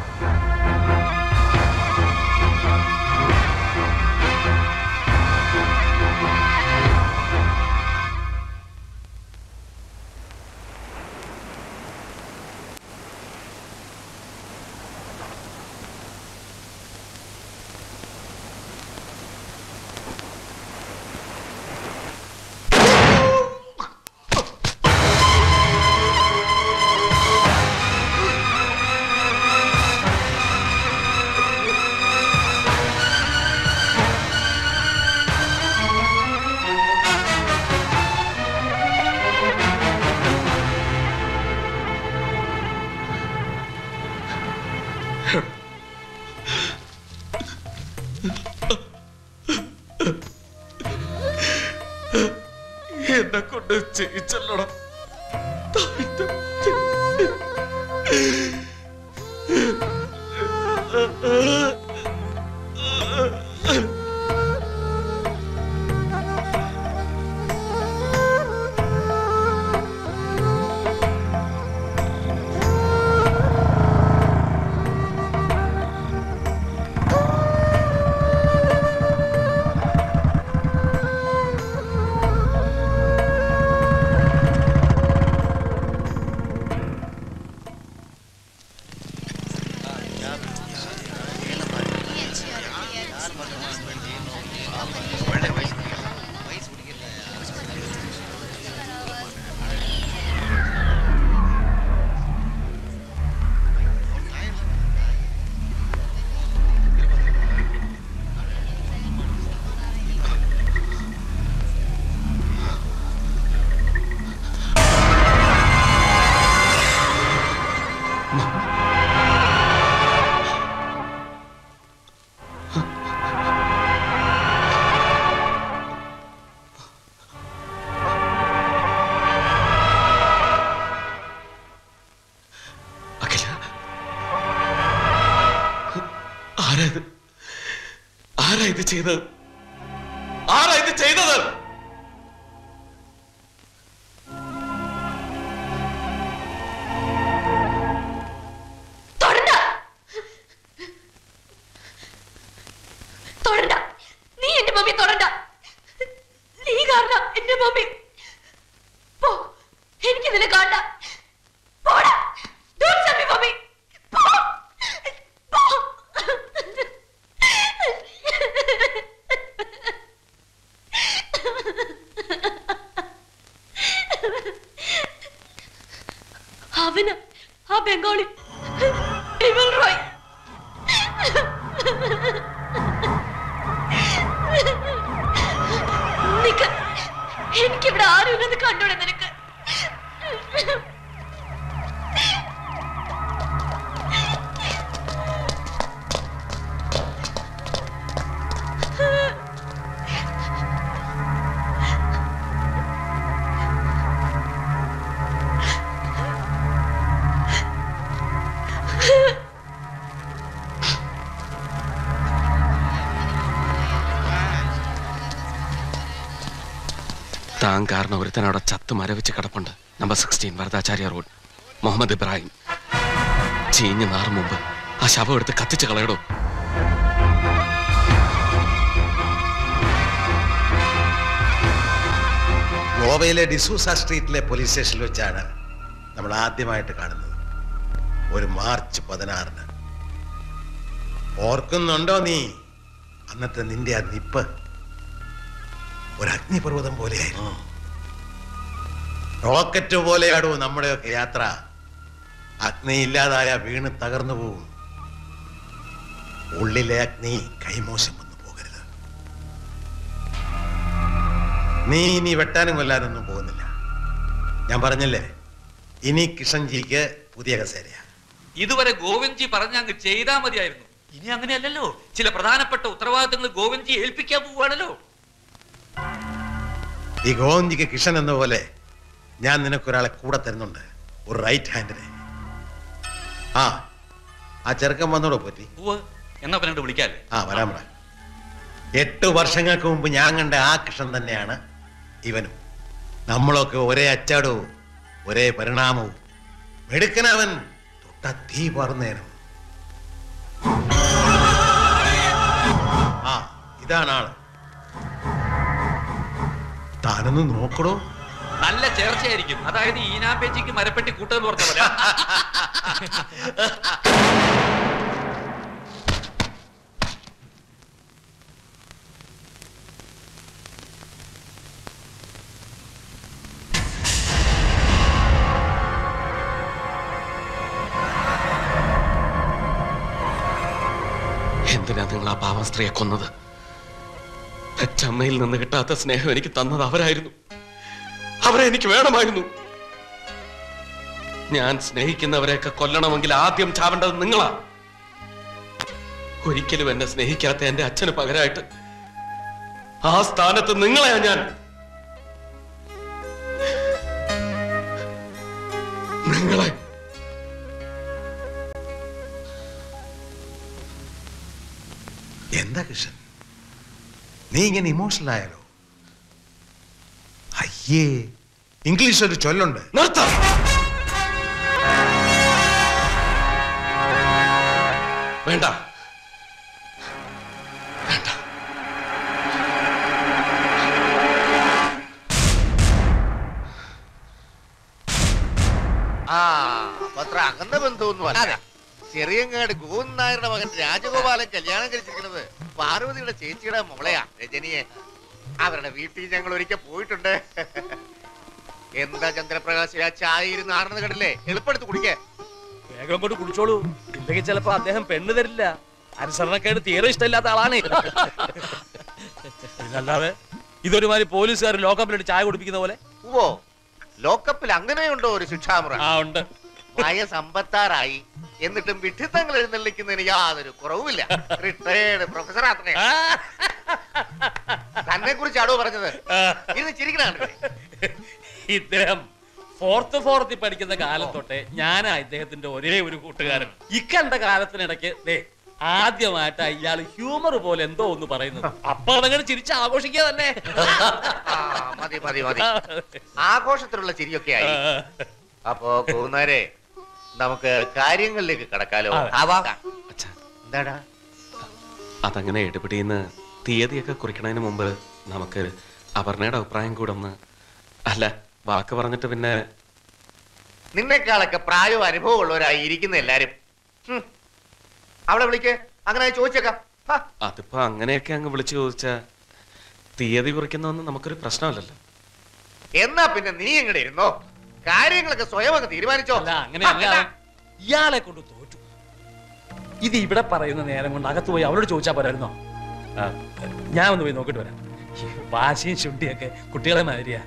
എന്നെ കൊണ്ട് ചെയ്യിച്ചല്ലോടാ. ആരാ ഇത് ചെയ്തത്? ആരാ ഇത് ചെയ്തത്? തൊടണ്ട. നീ എന്റെ മമ്മി തൊടണ്ട. നീ കാരണം എന്റെ മമ്മി. പോ, എനിക്ക് നിന്നെ കാണണ്ട. പോടാ. Don't touch me, mummy. പോ. പോ. അവന് ആ ബംഗാളി വിമൽ റോയ്. നിക്ക്, എനിക്കിവിടെ ആരുമില്ലെന്ന് കണ്ടോടെ നിനക്ക്? താൻ കാരണം ഒരുത്തൻ അവിടെ ചത്ത് മരവിച്ച് കിടപ്പുണ്ട്. Number sixteen Varadacharya road. Muhammad Ibrahim. ചീഞ്ഞ് നാറും മുമ്പ് ആ ശവം എടുത്ത് കത്തിച്ച് കളയടോ. ഗോവയിലെ ഡിസൂസ സ്ട്രീറ്റിലെ പോലീസ് സ്റ്റേഷനിൽ വെച്ചാണ് നമ്മൾ ആദ്യമായിട്ട് കാണുന്നത്. ഒരു മാർച്ച് പതിനാറിന്. ഓർക്കുന്നുണ്ടോ നീ അന്നത്തെ നിന്റെ ആ നിപ്പ്? ഒരു അഗ്നിപർവ്വതം പോലെയായിരുന്നു. റോക്കറ്റ് പോലെയാടോ നമ്മുടെയൊക്കെ യാത്ര. അഗ്നി ഇല്ലാതായ വീണ് തകർന്നു പോവും. ഉള്ളിലെ അഗ്നി കൈമോശം വന്നു പോകരുത്. നീ ഇനി വെട്ടാനും കൊല്ലാനൊന്നും പോകുന്നില്ല. ഞാൻ പറഞ്ഞല്ലേ, ഇനി കിഷൻജിക്ക് പുതിയ കസേരയാ. ഇതുവരെ ഗോവിന്ദ്ജി പറഞ്ഞ അങ്ങ് ചെയ്താൽ മതിയായിരുന്നു. ഇനി അങ്ങനെയല്ലല്ലോ. ചില പ്രധാനപ്പെട്ട ഉത്തരവാദിത്തങ്ങൾ ഗോവിന്ദ്ജി ഏൽപ്പിക്കാൻ പോവുകയാണല്ലോ. ഈ ഗോവിന്ദ്ജിക്ക് കിഷൻ എന്ന പോലെ ഞാൻ നിനക്കൊരാളെ കൂടെ തരുന്നുണ്ട്, ഒരു റൈറ്റ് ഹാൻഡിനെ. ആ ആ ചെറുക്കൻ വന്നോടോ പറ്റി? എന്നാ പറഞ്ഞിട്ട് വിളിക്കാല്ലേ? ആ വരാൻ പറ. എട്ട് വർഷങ്ങൾക്ക് മുമ്പ് ഞാൻ കണ്ട ആ കൃഷ്ണൻ തന്നെയാണ് ഇവനും. നമ്മളൊക്കെ ഒരേ അച്ചാടവും ഒരേ പരിണാമവും. മെടുക്കനവൻ തൊട്ട തീ പറന്നേനും. ആ ഇതാണ് ആള്. താനൊന്ന് നോക്കണോ? നല്ല ചേർച്ചയായിരിക്കും. അതായത് ഈനാമ്പേച്ചിക്ക് മരപ്പെട്ടി കൂട്ടെന്ന് പറഞ്ഞ പോലെ. എന്തിനാ നിങ്ങൾ ആ പാവം സ്ത്രീയെ കൊന്നത്? പെറ്റമ്മയിൽ നിന്ന് കിട്ടാത്ത സ്നേഹം എനിക്ക് തന്നത് അവരായിരുന്നു. അവരെ എനിക്ക് വേണമായിരുന്നു. ഞാൻ സ്നേഹിക്കുന്നവരെയൊക്കെ കൊല്ലണമെങ്കിൽ ആദ്യം ചാവേണ്ടത് നിങ്ങളാ. ഒരിക്കലും എന്നെ സ്നേഹിക്കാത്ത എന്റെ അച്ഛന് പകരമായിട്ട് ആ സ്ഥാനത്ത് നിങ്ങളെയാ ഞാൻ. നിങ്ങളെ എന്താ കൃഷ്ണൻ, നീ ഇങ്ങനെ ഇമോഷണൽ ആയാലോ? അയ്യേ, ഇംഗ്ലീഷ് ഒരു ചൊല്ലുണ്ട്. നിർത്താം. വേണ്ട ആ അത്ര അകന്ന ബന്ധമൊന്നും അല്ല. ചെറിയങ്ങാട് ഗോവിന്ദൻ നായരുടെ മകൻ രാജഗോപാലൻ കല്യാണം കഴിച്ചിരിക്കുന്നത് പാർവതിയുടെ ചേച്ചിയുടെ മോളെയാ രജനിയെ. അവരുടെ വീട്ടിൽ ഞങ്ങൾ ഒരിക്കൽ പോയിട്ടുണ്ട്. എന്താ ചന്ദ്രപ്രകാശ് ആ ചായ ഇരുന്ന് ആണെന്ന് കണ്ടില്ലേ? എളുപ്പെടുത്ത് കുടിക്കേ. വേഗം കൊണ്ട് കുടിച്ചോളൂ, ഇല്ലെങ്കിൽ ചിലപ്പോ അദ്ദേഹം പെണ്ണ് തരില്ല. അനുസരണക്കേട് തീരെ ഇഷ്ടമില്ലാത്ത ആളാണ്. അല്ലാതെ ഇതൊരുമാതിരി പോലീസുകാർ ലോക്കപ്പിലിട്ട് ചായ കുടിപ്പിക്കുന്ന പോലെ. ഓ, ലോക്കപ്പിൽ അങ്ങനെയുണ്ടോ ഒരു ശിക്ഷാമുറ? ആ ഉണ്ട്. വയസ്സമ്പത്താറായി എന്നിട്ടും വിഡ്ഢിത്തങ്ങൾ എഴുന്നള്ളിക്കുന്നതിന് യാതൊരു കുറവുമില്ല. Retired professor Atre. തന്നെ കുറിച്ചാണോ പറഞ്ഞത്? ഇത് ചിരിക്കണ ഇദ്ദേഹം ഫോർത്ത് ഫോർത്തിൽ പഠിക്കുന്ന കാലം തൊട്ടേ ഞാനാ ഇദ്ദേഹത്തിന്റെ ഒരേ ഒരു കൂട്ടുകാരൻ. ഇക്കണ്ട കാലത്തിനിടയ്ക്ക് ദേ ആദ്യമായിട്ട് ഇയാൾ ഹ്യൂമർ പോലെ എന്തോ ഒന്ന് പറയുന്നത്. അപ്പൊ അതങ്ങനെ ചിരിച്ച് ആഘോഷിക്കുക തന്നെ. മതി മതി മതി, ആഘോഷത്തിലുള്ള ചിരിയൊക്കെ ആയി. അപ്പോ കൂന്നാരെ നമുക്ക് കാര്യങ്ങളിലേക്ക് കടക്കാലോ? എന്താടാ അതങ്ങനെ എടുപിടിന്ന് തീയതിയൊക്കെ കുറിക്കണതിന് മുമ്പ് നമുക്ക് അപർണയുടെ അഭിപ്രായം കൂടെ ഒന്ന്. അല്ല, വാക്ക് പറഞ്ഞിട്ട് പിന്നെ നിന്നെക്കാളൊക്കെ പ്രായവും അനുഭവം ഉള്ളവരായി ഇരിക്കുന്ന എല്ലാരും അവളെ വിളിക്ക്, അങ്ങനെ ചോദിച്ചേക്കാം. അതിപ്പോ അങ്ങനെയൊക്കെ അങ്ങ് വിളിച്ചു ചോദിച്ചാ തീയതി കുറിക്കുന്നതൊന്നും നമുക്കൊരു പ്രശ്നമല്ലല്ലോ. എന്നാ പിന്നെ നീ എങ്ങനെ ഇരുന്നോ, കാര്യങ്ങളൊക്കെ സ്വയം അങ്ങ് തീരുമാനിച്ചോ. അങ്ങനെ ഇയാളെ കൊണ്ട് തോറ്റു. ഇത് ഇവിടെ പറയുന്ന നേരം കൊണ്ട് അകത്ത് പോയി അവളോട് ചോദിച്ചാൽ പോരായിരുന്നോ? ഞാൻ ഒന്ന് പോയി നോക്കിട്ട് വരാം. വാശിയും ശുണ്ടിയൊക്കെ കുട്ടികളെ മാതിരിയാ.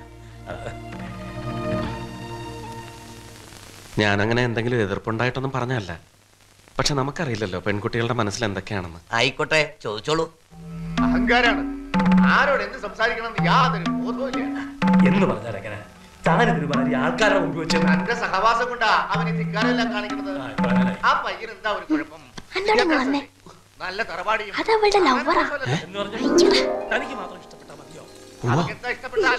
ഞാനങ്ങനെ എന്തെങ്കിലും എതിർപ്പുണ്ടായിട്ടൊന്നും പറഞ്ഞല്ല. പക്ഷെ നമുക്കറിയില്ലല്ലോ പെൺകുട്ടികളുടെ മനസ്സിൽ എന്തൊക്കെയാണെന്ന്. ആയിക്കോട്ടെ, ചോദിച്ചോളൂ. അഹങ്കാരാണ്. ആരോട് എന്ത് സംസാരിക്കണമെന്ന് യാതൊരു ബോധവുമില്ല. എന്ന് പറഞ്ഞാൽ എങ്ങനെ? താനിതൊരു മാതിരി ആൾക്കാരുടെ മുമ്പ് വെച്ച് തന്റെ സഹവാസം കൊണ്ടാ അവൻ ഇക്കാരെല്ലാം കാണിക്കുന്നത്. ആ പയ്യൻ എന്താ ഒരു കുഴപ്പം? നല്ല തറവാടിയും തനിക്ക് മാത്രം ഇഷ്ടപ്പെട്ടാ മതിയോ? എന്താ ഇഷ്ടപ്പെട്ടാൽ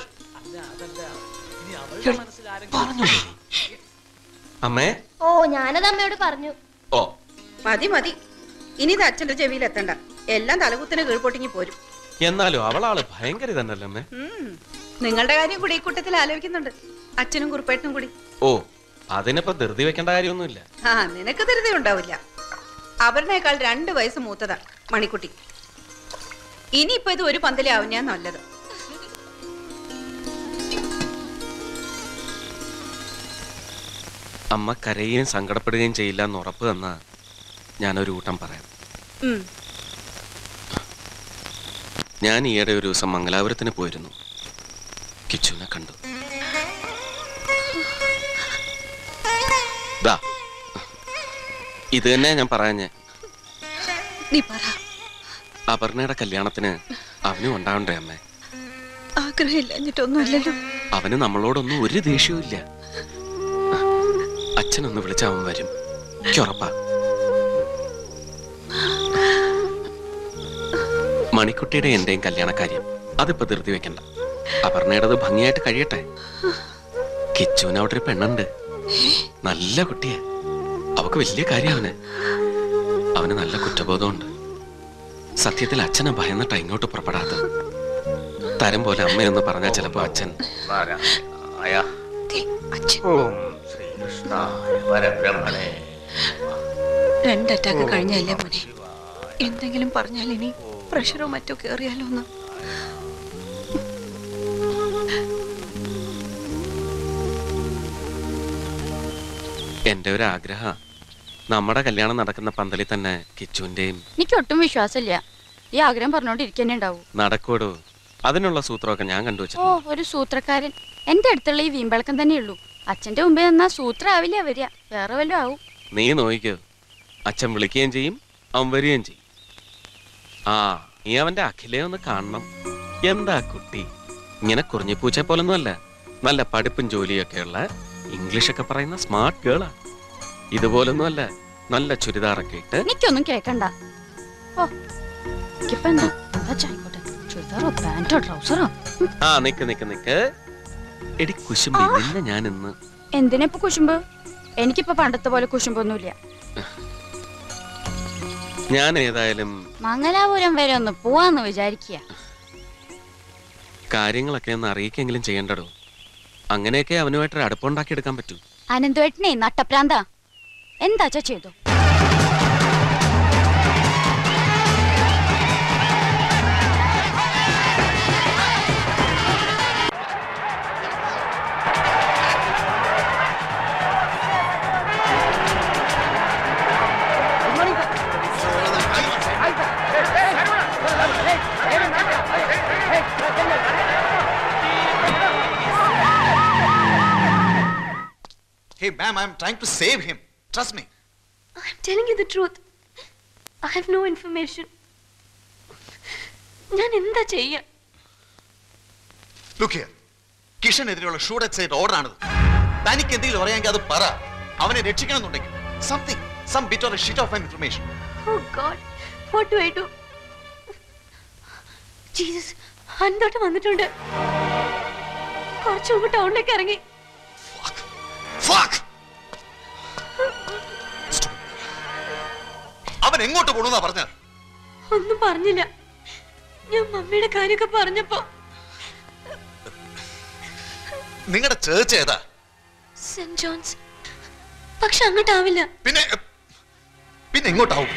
അമ്മേ? ഓ, ഞാനത് അമ്മയോട് പറഞ്ഞു. ഓ മതി മതി, ഇനി ഇത് അച്ഛന്റെ ചെവിയിൽ എത്തണ്ട. എല്ലാം തലകുത്തിന് കീഴ്പോട്ടിങ്ങി പോരും. എന്നാലും അവളാള് ഭയങ്കര തന്നല്ലേ അമ്മേ? നിങ്ങളുടെ കാര്യം കൂടി ഈ കൂട്ടത്തിൽ ആലോചിക്കുന്നുണ്ട്, അച്ഛനും കുറുപ്പേട്ടനും കൂടി. ഓ, അതിനിപ്പോ ധൃതി വെക്കേണ്ട കാര്യമൊന്നുമില്ല. ആ, നിനക്ക് ധൃതി ഉണ്ടാവില്ല. അവരിനേക്കാൾ രണ്ടു വയസ്സ് മൂത്തതാ മണിക്കുട്ടി. ഇനിയിപ്പോ ഇത് ഒരു പന്തലേ ആവുന്ന നല്ലത്. അമ്മ കരയുകയും സങ്കടപ്പെടുകയും ചെയ്യില്ല എന്ന് ഉറപ്പ് തന്നാ ഞാനൊരു കൂട്ടം പറയാം. ഞാൻ ഈയിടെ ഒരു ദിവസം മംഗലാപുരത്തിന് പോയിരുന്നു. കിച്ചുവിനെ കണ്ടു. ദാ ഇത് തന്നെ ഞാൻ പറഞ്ഞേ. അപർണയുടെ കല്യാണത്തിന് അവനും ഉണ്ടാവണ്ടേ അമ്മേ? ആഗ്രഹമില്ലല്ലോ. അവന് നമ്മളോടൊന്നും ഒരു ദേഷ്യവും ഇല്ല. അച്ഛനൊന്ന് വിളിച്ച അവൻ വരും, ഉറപ്പാ. മണിക്കുട്ടിയുടെ എന്റെയും കല്യാണക്കാര്യം അതിപ്പോ ധൃതി വെക്കണ്ട. അപർണയുടേത് ഭംഗിയായിട്ട് കഴിയട്ടെ. കിച്ചുവിന് അവിടെ ഒരു പെണ്ണുണ്ട്, നല്ല കുട്ടിയാ. അവക്ക് വലിയ കാര്യം അവന്. അവന് നല്ല കുറ്റബോധമുണ്ട്. സത്യത്തിൽ അച്ഛനെ ഭയന്നിട്ടാ ഇങ്ങോട്ട് പുറപ്പെടാത്തത്. തരം പോലെ അമ്മയെന്ന് പറഞ്ഞാൽ ചിലപ്പോ അച്ഛൻ രണ്ട് അറ്റാക്ക് കഴിഞ്ഞല്ലേ മോനെ? എന്തെങ്കിലും പറഞ്ഞാൽ ഇനി പ്രഷറോ മറ്റോ കേറിയാലോ എന്ന്. എന്റെ ഒരു ആഗ്രഹം നമ്മുടെ കല്യാണം നടക്കുന്ന പന്തലിൽ തന്നെ കിച്ചുവിന്റെയും. എനിക്ക് ഒട്ടും വിശ്വാസമില്ല. ഈ ആഗ്രഹം പറഞ്ഞോണ്ടിരിക്കന്നെ ഉണ്ടാവൂ. നടക്കൂടോ? അതിനുള്ള സൂത്രമൊക്കെ ഞാൻ കണ്ടുവച്ചു. ഓ, ഒരു സൂത്രക്കാരൻ. എന്റെ അടുത്തുള്ള ഈ വീമ്പളക്കം തന്നെയുള്ളൂ. അച്ഛന്റെ മുമ്പേ നിന്നാ സൂത്രം ആവില്ല വരിക, വേറെ വല്ലതും ആവും. നീ നോയിക്കോ, അച്ഛൻ വിളിക്കുകയും ചെയ്യും, അവൻ വരികയും ചെയ്യും. ആ, നീ അവന്റെ അഖിലെ ഒന്ന് കാണണം. എന്താ കുട്ടി, ഇങ്ങനെ കുറിഞ്ഞിപ്പൂച്ച പോലൊന്നും അല്ല. നല്ല പഠിപ്പും ജോലിയൊക്കെയുള്ള ഇംഗ്ലീഷൊക്കെ പറയുന്ന സ്മാർട്ട് ഗേളാ. ഇതുപോലൊന്നും അല്ല, നല്ല ചുരിദാറൊക്കെ ഇട്ട്. എനിക്കൊന്നും കേക്കണ്ട. ഓ, എനിക്കിപ്പോ എന്താ എന്താ ചായിക്കോട്ടെ, ചുരിദാറോ പാന്റോ ട്രൗസറോ. ആ, നിക്ക് നിക്ക് നിക്ക് എടി കുശുമ്പി, നിന്നെ ഞാൻ ഇന്ന്. എന്തിനിപ്പോ കുശുമ്പ്? എനിക്കിപ്പോ പണ്ടത്തെ പോലെ കുശുമ്പൊന്നുമില്ല. ഞാൻ ഏതായാലും മംഗലാപുരം വരെ ഒന്ന് പോവാന്ന് വിചാരിക്കുക. കാര്യങ്ങളൊക്കെ ഒന്ന് അറിയിക്കെങ്കിലും ചെയ്യണ്ടടോ. അങ്ങനെയൊക്കെ അവനുമായിട്ടൊരു അടുപ്പുണ്ടാക്കി എടുക്കാൻ പറ്റൂ. അനന്തുവേട്ടനെ നട്ടപ്രാന്ത എന്താച്ചാ ചെയ്തു. Hey ma'am, I'm trying to save him. Trust me. I'm telling you the truth. I have no information. ഞാൻ എന്താ ചെയ്യാ? Look here. കിഷനെതിരെയുള്ള ഷൂട്ട് അറ്റ് സൈറ്റ് ഓർഡർ ആണത്. തനിക്ക് എന്തെങ്കിലും അറിയാമെങ്കിൽ അത് പറ. അവനെ രക്ഷിക്കണമെന്നുണ്ടെങ്കിൽ something, some bit or a sheet of information. Oh God, what do I do? Jesus, അന്തോട്ട് വന്നിട്ടുണ്ട്. കുറച്ചു മുമ്പ് ടൗണിലേക്ക് ഇറങ്ങി. Fuck! അവൻ എങ്ങോട്ട് പോണെന്നാ പറഞ്ഞ? ഒന്നും പറഞ്ഞില്ല. ഞാൻ മമ്മിയുടെ കാര്യമൊക്കെ പറഞ്ഞപ്പോ. നിങ്ങളുടെ ചേർച്ച് ഏതാ? Saint John's. പക്ഷെ അങ്ങോട്ടാവില്ല. പിന്നെ പിന്നെ എങ്ങോട്ടാവും?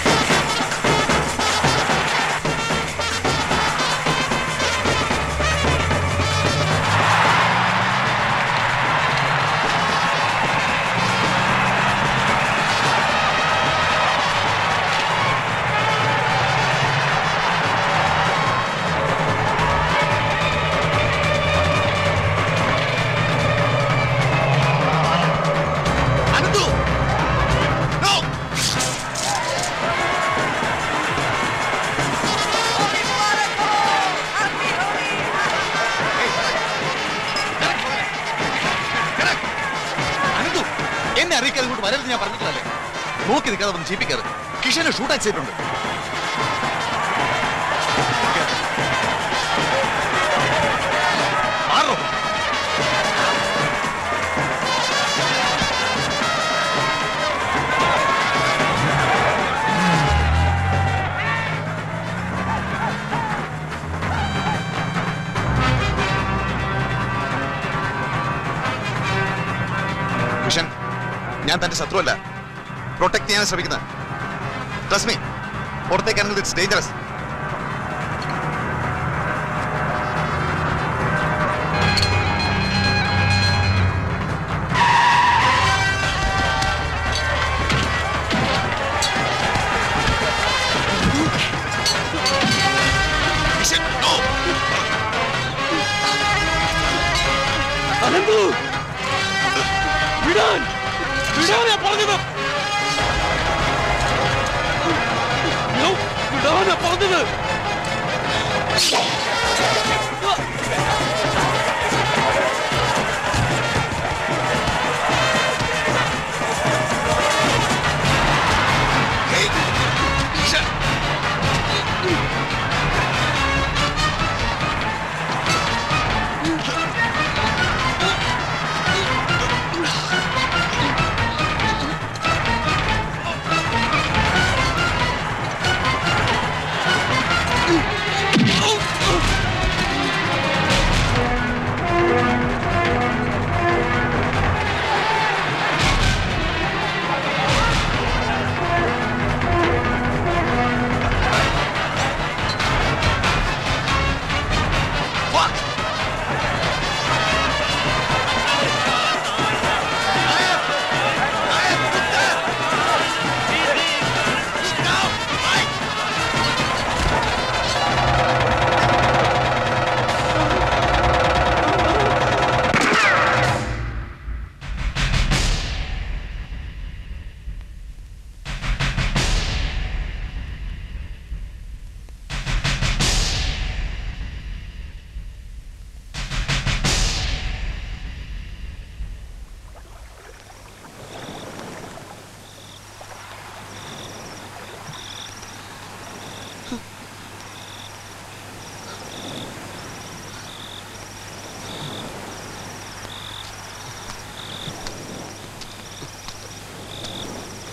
വരരുത് ഞാൻ പറഞ്ഞിട്ടല്ലേ. നോക്കി നിൽക്കാതെ ഒന്ന് ചീപ്പിക്കരുത്. കിഷനെ ഷൂട്ട് അയച്ചിട്ടുണ്ട്. കിഷൻ, ഞാൻ തന്റെ ശത്രുവല്ല. പ്രൊട്ടക്ട് ചെയ്യാൻ ശ്രമിക്കുന്നത്. ട്രസ്റ്റ് മീ, പുറത്തേക്കാണെങ്കിൽ ഇറ്റ്സ് ഡേഞ്ചറസ്. വിടാൻ വിടാനാ പറഞ്ഞത്. വിടാനാ പറഞ്ഞത്.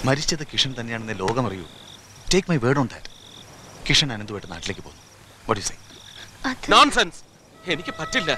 മരിച്ചത് കിഷൻ തന്നെയാണെന്ന് ലോകം അറിയൂ. Take my word on that. Kishan അനന്തുമായിട്ട് നാട്ടിലേക്ക് പോകുന്നു. What you say? നോൺസെൻസ്. എനിക്ക് പറ്റില്ല.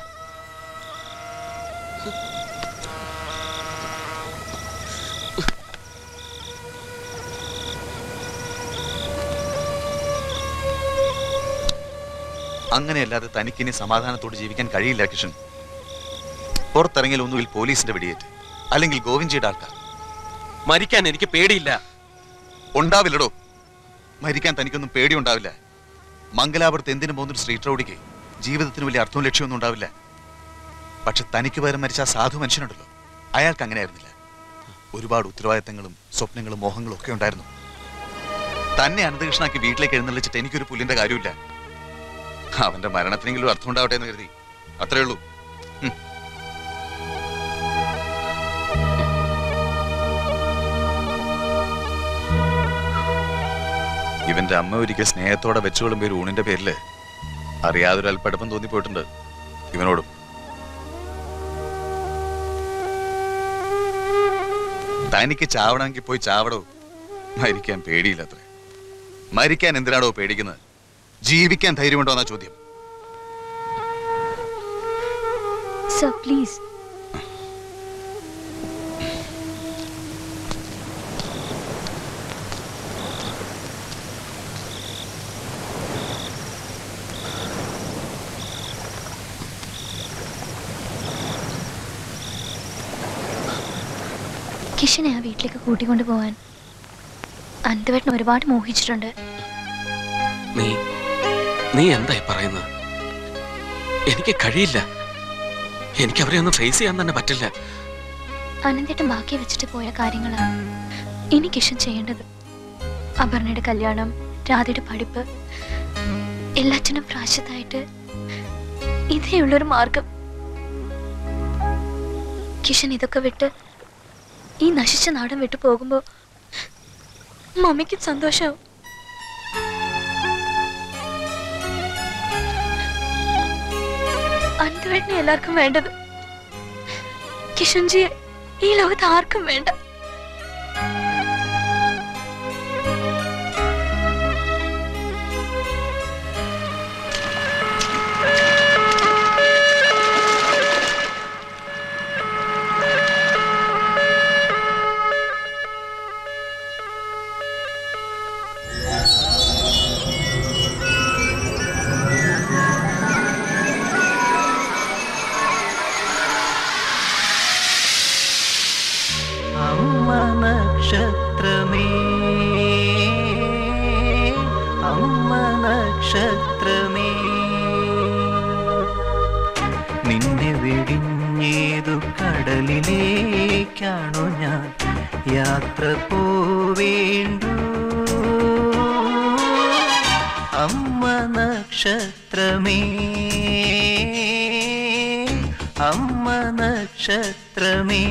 അങ്ങനെയല്ലാതെ തനിക്കിനി സമാധാനത്തോട് ജീവിക്കാൻ കഴിയില്ല കിഷൻ. പുറത്തിറങ്ങിയാൽ ഒന്നുകിൽ പോലീസിന്റെ വെടിയേറ്റ്, അല്ലെങ്കിൽ ഗോവിന്ദജിയുടെ ആൾക്കാർ. മരിക്കാൻ എനിക്ക് പേടിയില്ല. ഉണ്ടാവില്ലടോ. മരിക്കാൻ തനിക്കൊന്നും പേടിയുണ്ടാവില്ല. മംഗലാപുരത്ത് എന്തിനു പോകുന്നൊരു സ്ട്രീറ്റ് റോഡിക്ക് ജീവിതത്തിന് വലിയ അർത്ഥവും ലക്ഷ്യമൊന്നും ഉണ്ടാവില്ല. പക്ഷെ തനിക്ക് പകരം മരിച്ച ആ സാധു മനുഷ്യനുണ്ടല്ലോ, അയാൾക്ക് അങ്ങനെയായിരുന്നില്ല. ഒരുപാട് ഉത്തരവാദിത്തങ്ങളും സ്വപ്നങ്ങളും മോഹങ്ങളും ഒക്കെ ഉണ്ടായിരുന്നു. തന്നെ അനന്തകൃഷ്ണാക്കി വീട്ടിലേക്ക് എഴുന്നള്ളിച്ചിട്ട് എനിക്കൊരു പുല്ലിന്റെ കാര്യമില്ല. അവന്റെ മരണത്തിനെങ്കിലും അർത്ഥം ഉണ്ടാവട്ടെ എന്ന് കരുതി. അത്രേ ഉള്ളൂ. ഇവന്റെ അമ്മ ഒരിക്കൽ സ്നേഹത്തോടെ വെച്ചുകൊള്ളും പേര് ഊണിന്റെ പേരില് അറിയാതൊരു അല്പടുപ്പം തോന്നിപ്പോയിട്ടുണ്ട് ഇവനോടും. തനിക്ക് ചാവണമെങ്കിൽ പോയി ചാവടോ. മരിക്കാൻ പേടിയില്ലത്രേ. മരിക്കാൻ എന്തിനാടോ പേടിക്കുന്നത്? ജീവിക്കാൻ ധൈര്യമുണ്ടോ എന്നാ ചോദ്യം. Sir, please. കിഷനെ ആ വീട്ടിലേക്ക് കൂട്ടിക്കൊണ്ടു പോവാൻ അനന്തവേട്ടൻ ഒരുപാട് മോഹിച്ചിട്ടുണ്ട്. നീ നീ എന്തായി പറയുന്നത്? എനിക്ക് കഴിയില്ല. എനിക്ക് അവരെ ഒന്നും ഫേസ് ചെയ്യാൻ തന്നെ പറ്റില്ല. അനന്തേട്ടൻ ബാക്കി വെച്ചിട്ട് പോയ കാര്യങ്ങളാണ് ഇനി കിഷൻ ചെയ്യേണ്ടത്. അപർണയുടെ കല്യാണം, രാധയുടെ പഠിപ്പ്, എല്ലാറ്റിനും പ്രാശ്യത്തായിട്ട് ഇതേ ഉള്ളൊരു മാർഗം. കിഷൻ ഇതൊക്കെ വിട്ട് ഈ നശിച്ച നാടൻ വിട്ടു പോകുമ്പോ മമ്മിക്ക് സന്തോഷാവും. അനന്തവേട്ടനെ എല്ലാവർക്കും വേണ്ടത്. കിഷൻജിയെ ഈ ലോകത്ത് ആർക്കും വേണ്ട. നക്ഷത്രമേ അമ്മ നക്ഷത്രമേ നിന്നെ വെടിഞ്ഞേതു കടലിലേക്കാണു ഞാൻ യാത്ര പോവേണ്ടു. അമ്മ നക്ഷത്രമേ അമ്മ നക്ഷത്രമേ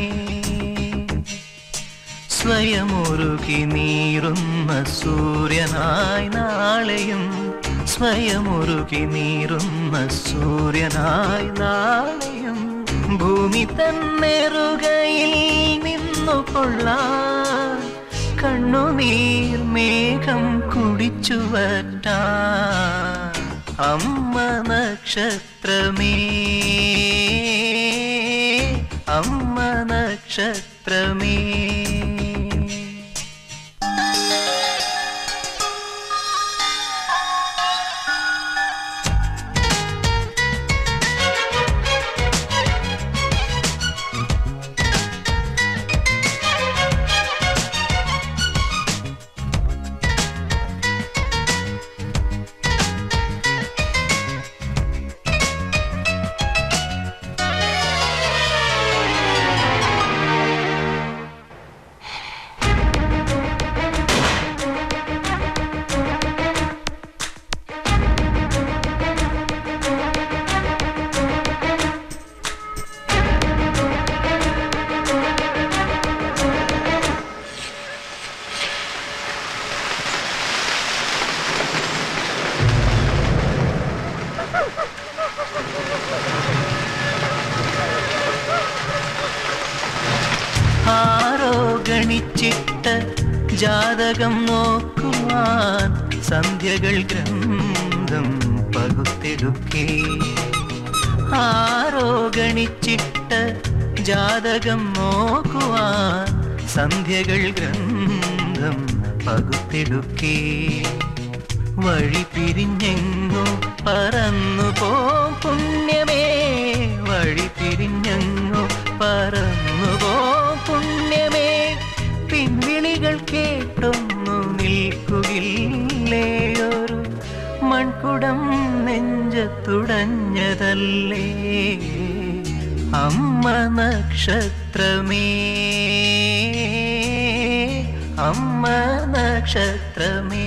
സ്വയമൊരുകി നീറുന്ന സൂര്യനായി നാളെയും സ്വയമൊരുകി നീറുന്ന സൂര്യനായി നാളെയും ഭൂമി തന്നെറുകയിൽ നിന്നു കൊള്ളാൻ കണ്ണുനീർ മേഘം കുടിച്ചു വറ്റാൻ. അമ്മ നക്ഷത്രമേ അമ്മ നക്ഷത്രമേ ജാതകം നോക്കുവാൻ സന്ധ്യകൾ ഗ്രന്ഥം പകുത്തെടുക്കേ ആരോ ഗണിച്ചിട്ട ജാതകം നോക്കുവാൻ സന്ധ്യകൾ ഗ്രന്ഥം പകുത്തെടുക്കേ വഴി പിരിഞ്ഞെങ്ങോ പറന്നു പോ പുണ്യമേ വഴി പിരിഞ്ഞെങ്ങോ പറന്നു പോ പുണ്യമേ പിൻവിളികൾ കേട്ടൊന്നു നിൽക്കുകില്ലേ ഒരു മൺകുടം നെഞ്ചത്തുടഞ്ഞതല്ലേ അമ്മ നക്ഷത്രമേ അമ്മ നക്ഷത്രമേ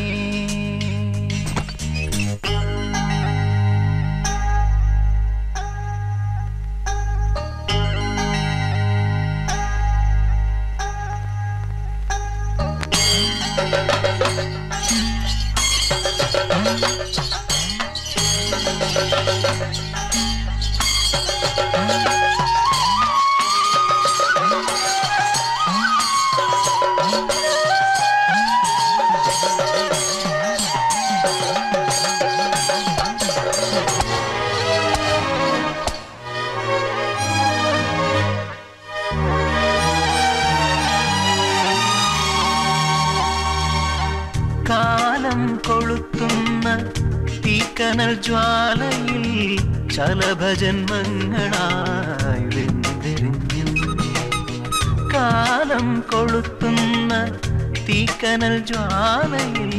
തീക്കനൽ ജ്വാലയിൽ ചലഭജന്മങ്ങളായി വെന്തെരിഞ്ഞു കാലം കൊളുത്തുന്ന തീക്കനൽ ജ്വാലയിൽ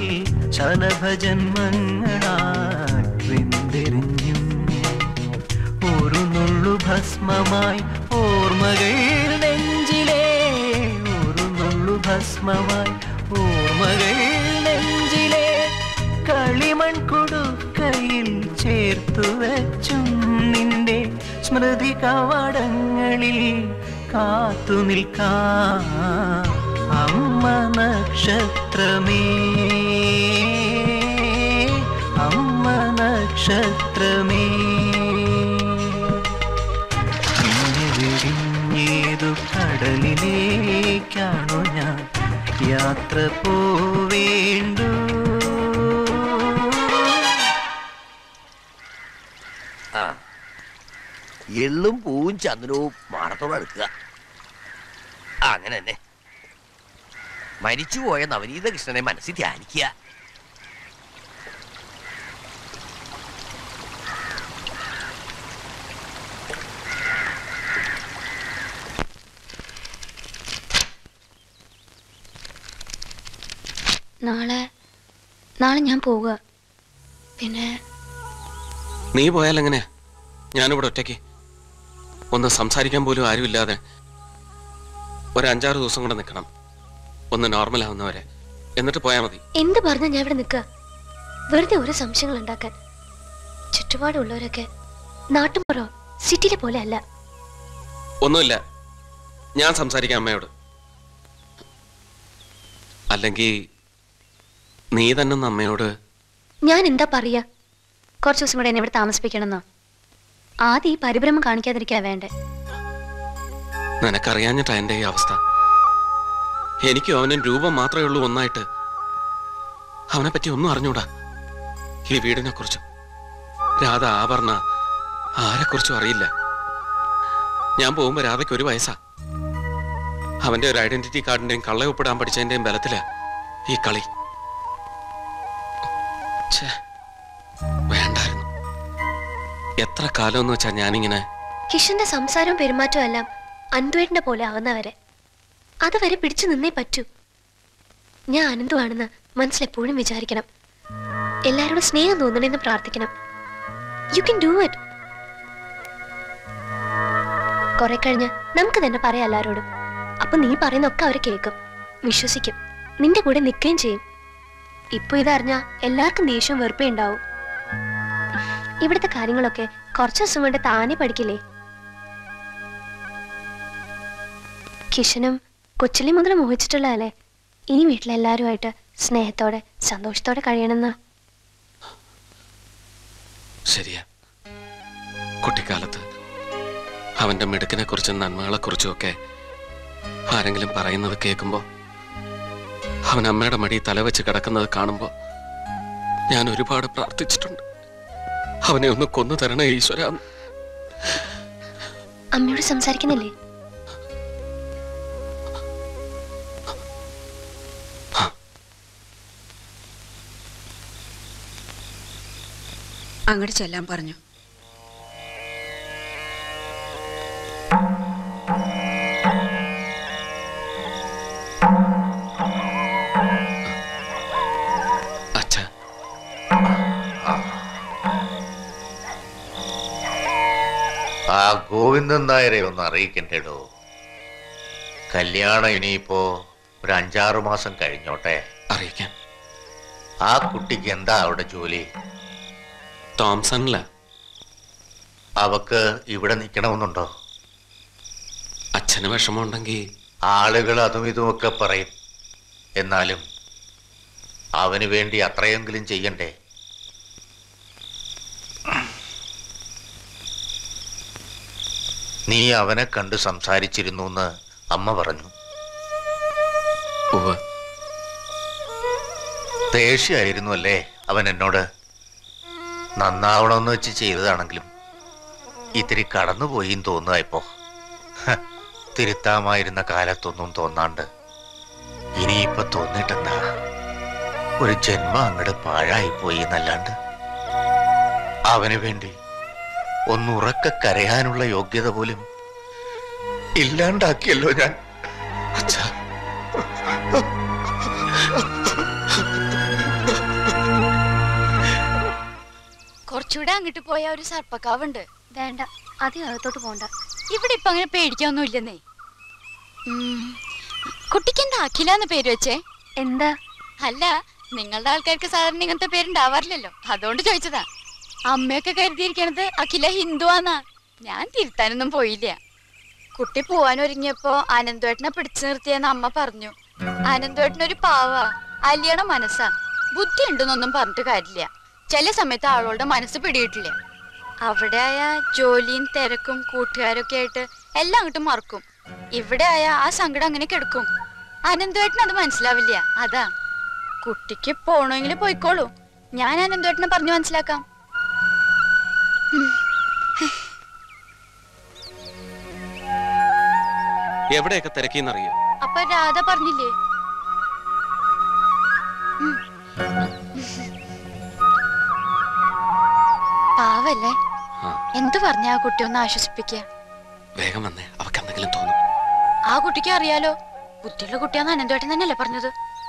ചലഭജന്മങ്ങളായി വെന്തെരിഞ്ഞു ഒരു നുള്ളു ഭസ്മമായി ഓർമ്മകൾ നെഞ്ചിലേ ഒരു നുള്ളു ഭസ്മമായി ഓർമ്മകൾ നെഞ്ചിലേ കളിമൺ കൊടുക്കയിൽ ചേർത്തു വെച്ചും നിന്റെ സ്മൃതി കവാടങ്ങളിൽ കാത്തു നിൽക്കാം അമ്മ നക്ഷത്രമേ അമ്മ നക്ഷത്രമേ നിന്നെ വെടിഞ്ഞേതു കടലിലേക്കാണു ഞാൻ യാത്ര പോവേണ്ടു എള്ളും പൂവും ചന്ദ്രവും മാടത്തോടെ എടുക്കുക അങ്ങനെ തന്നെ മരിച്ചുപോയ നവനീത കൃഷ്ണനെ മനസ്സിൽ ധ്യാനിക്കുക നാളെ നാളെ ഞാൻ പോവുക പിന്നെ നീ പോയാൽ എങ്ങനെയാ ഞാനിവിടെ ഒറ്റയ്ക്ക് ഒന്ന് സംസാരിക്കാൻ പോലും ആരുമില്ലാതെ ഒരു അഞ്ചാറ് ദിവസം കൂടെ നിൽക്കണം ഒന്ന് നോർമൽ ആവുന്നവരെ എന്നിട്ട് പോയാൽ മതി എന്ത് പറഞ്ഞാ ഞാൻ ഇവിടെ നിൽക്കുക വെറുതെ ഓരോ സംശയങ്ങൾ ഉണ്ടാക്കാൻ ചുറ്റുപാടുള്ളവരൊക്കെ നാട്ടുപുറം സിറ്റിയിലെ പോലെ അല്ല ഒന്നുമില്ല ഞാൻ സംസാരിക്കാം അമ്മയോട് അല്ലെങ്കിൽ നീ തന്നെ ഒന്ന് അമ്മയോട് ഞാൻ എന്താ പറയാ കുറച്ചു ദിവസം കൂടെ എന്നെ ഇവിടെ താമസിപ്പിക്കണമെന്നോ ആദ്യം ഈ പരിഭ്രമം കാണിക്കാതിരിക്കാ വേണ്ടേ നിനക്കറിയാഞ്ഞിട്ടാ എന്റെ ഈ അവസ്ഥ എനിക്കും അവനും രൂപം മാത്രമേ ഉള്ളൂ ഒന്നായിട്ട് അവനെ പറ്റി ഒന്നും അറിഞ്ഞൂടാ ഈ വീടിനെ കുറിച്ചും രാധ ആഭരണ ആരെക്കുറിച്ചും അറിയില്ല ഞാൻ പോകുമ്പോ രാധയ്ക്ക് ഒരു വയസ്സാ അവന്റെ ഒരു ഐഡന്റിറ്റി കാർഡിന്റെയും കള്ളയൊപ്പിടാൻ പഠിച്ചതിന്റെയും ബലത്തിലാ ഈ കളി വേണ്ടായിരുന്നു എത്ര കാലം എന്ന് വെച്ചാ ഞാനിങ്ങനെ കിഷന്റെ സംസാരവും പെരുമാറ്റവും എല്ലാം അനന്തുവേട്ടന്റെ പോലെ ആവുന്നവരെ അതുവരെ പിടിച്ചു നിന്നേ പറ്റൂ ഞാൻ അനന്തുവാണെന്ന് മനസ്സിലെപ്പോഴും വിചാരിക്കണം എല്ലാരോടും സ്നേഹം തോന്നണമെന്ന് പ്രാർത്ഥിക്കണം യു കെൻ ഡു ഇറ്റ് കുറെ കഴിഞ്ഞ് നമുക്ക് തന്നെ പറയാം എല്ലാരോടും അപ്പൊ നീ പറയുന്നൊക്കെ അവര് കേൾക്കും വിശ്വസിക്കും നിന്റെ കൂടെ നിൽക്കുകയും ചെയ്യും ഇപ്പൊ ഇതറിഞ്ഞാ എല്ലാവർക്കും ദേഷ്യവും വെറുപ്പേ ഉണ്ടാവും ഇവിടുത്തെ കാര്യങ്ങളൊക്കെ കുറച്ചു ദിവസം കൊണ്ട് താനെ പഠിക്കില്ലേ കിഷനും കൊച്ചിലി മുതൽ മോഹിച്ചിട്ടുള്ളതല്ലേ ഇനി വീട്ടിലെല്ലാരുമായിട്ട് സ്നേഹത്തോടെ സന്തോഷത്തോടെ കഴിയണമെന്ന് ശരിയാ കുട്ടിക്കാലത്ത് അവന്റെ മിടുക്കിനെ കുറിച്ചും നന്മകളെ കുറിച്ചും ഒക്കെ ആരെങ്കിലും പറയുന്നത് കേൾക്കുമ്പോ അവൻ അമ്മയുടെ മടി തലവെച്ച് കിടക്കുന്നത് കാണുമ്പോൾ ഞാൻ ഒരുപാട് പ്രാർത്ഥിച്ചിട്ടുണ്ട്. അവനെ ഒന്ന് കൊന്നു തരണേ ഈശ്വര. അമ്മയോട് സംസാരിക്കുന്നില്ലേ? അങ്ങോട്ട് ചെല്ലാൻ പറഞ്ഞു. ആ ഗോവിന്ദൻ നായരെ ഒന്ന് അറിയിക്കണ്ടേടോ. കല്യാണം ഇനിയിപ്പോ ഒരു അഞ്ചാറു മാസം കഴിഞ്ഞോട്ടെ. അറിയിക്കാം. ആ കുട്ടിക്ക് എന്താ അവിടെ ജോലി? തോംസണില. അവക്ക് ഇവിടെ നിൽക്കണമെന്നുണ്ടോ? അച്ഛന് വിഷമമുണ്ടെങ്കിൽ ആളുകൾ അതും ഇതുമൊക്കെ പറയും. എന്നാലും അവന് വേണ്ടി അത്രയെങ്കിലും ചെയ്യണ്ടേ? നീ അവനെ കണ്ട് സംസാരിച്ചിരുന്നു എന്ന് അമ്മ പറഞ്ഞു. ദേഷ്യായിരുന്നു അല്ലേ അവൻ എന്നോട്? നന്നാവണമെന്ന് വെച്ച് ചെയ്തതാണെങ്കിലും ഇത്തിരി കടന്നുപോയിന്ന് തോന്നുക ഇപ്പോ. തിരുത്താമായിരുന്ന കാലത്തൊന്നും തോന്നാണ്ട് ഇനിയിപ്പൊ തോന്നിട്ടെന്താ? ഒരു ജന്മം അങ്ങോട്ട് പാഴായിപ്പോയി എന്നല്ലാണ്ട് അവന് വേണ്ടി ഒന്നുറക്കെ കരയാനുള്ള യോഗ്യത പോലും ഇല്ലാണ്ടാക്കിയല്ലോ ഞാൻ. അച്ഛാ, കുറച്ചുകൂടെ അങ്ങോട്ട് പോയ ഒരു സർപ്പക്കാവുണ്ട്. വേണ്ട, അധികം അകത്തോട്ട് പോണ്ട. ഇവിടെ ഇപ്പൊ അങ്ങനെ പേടിക്കാനൊന്നും ഇല്ലെന്നേ. കുട്ടിക്ക് എന്താ അഖിലാന്ന് പേര് വെച്ചേ? എന്താ? അല്ല, നിങ്ങളുടെ ആൾക്കാർക്ക് സാധാരണ ഇങ്ങനത്തെ പേരുണ്ടാവാറില്ലല്ലോ, അതുകൊണ്ട് ചോദിച്ചതാ. അമ്മയൊക്കെ കരുതിയിരിക്കണത് അഖില ഹിന്ദുവാന്നാ. ഞാൻ തിരുത്താനൊന്നും പോയില്ല. കുട്ടി പോവാനൊരുങ്ങിയപ്പോ അനന്തേട്ടനെ പിടിച്ചു നിർത്തിയെന്ന് അമ്മ പറഞ്ഞു. അനന്തേട്ടനൊരു പാവാ, അലിയണ മനസ്സാ. ബുദ്ധി ഉണ്ടെന്നൊന്നും പറഞ്ഞിട്ട് കാര്യമില്ല. ചില സമയത്ത് ആളോടെ മനസ്സ് പിടിയിട്ടില്ല. അവിടെ ആയ ജോലിയും തിരക്കും കൂട്ടുകാരൊക്കെ ആയിട്ട് എല്ലാം അങ്ങോട്ട് മറക്കും. ഇവിടെ ആയ ആ സങ്കടം അങ്ങനെ കിടക്കും. അനന്തേട്ടന് അത് മനസ്സിലാവില്ല. അതാ, കുട്ടിക്ക് പോണമെങ്കിൽ പോയിക്കോളൂ, ഞാൻ അനന്തേട്ടനെ പറഞ്ഞു മനസ്സിലാക്കാം. എവിടെയൊക്കെ തിരക്കിന്നറിയോ? അപ്പൊ രാധ പറഞ്ഞില്ലേ? പാവല്ലേ, എന്തു പറഞ്ഞ ആ കുട്ടി ഒന്ന് ആശ്വസിപ്പിക്ക. വേഗം വന്നേ, അവക്ക് എന്തെങ്കിലും തോന്നും. ആ കുട്ടിക്ക് അറിയാലോ, ബുദ്ധിയുള്ള കുട്ടിയാന്ന് അനന്തേട്ടൻ തന്നെയല്ലേ പറഞ്ഞത്.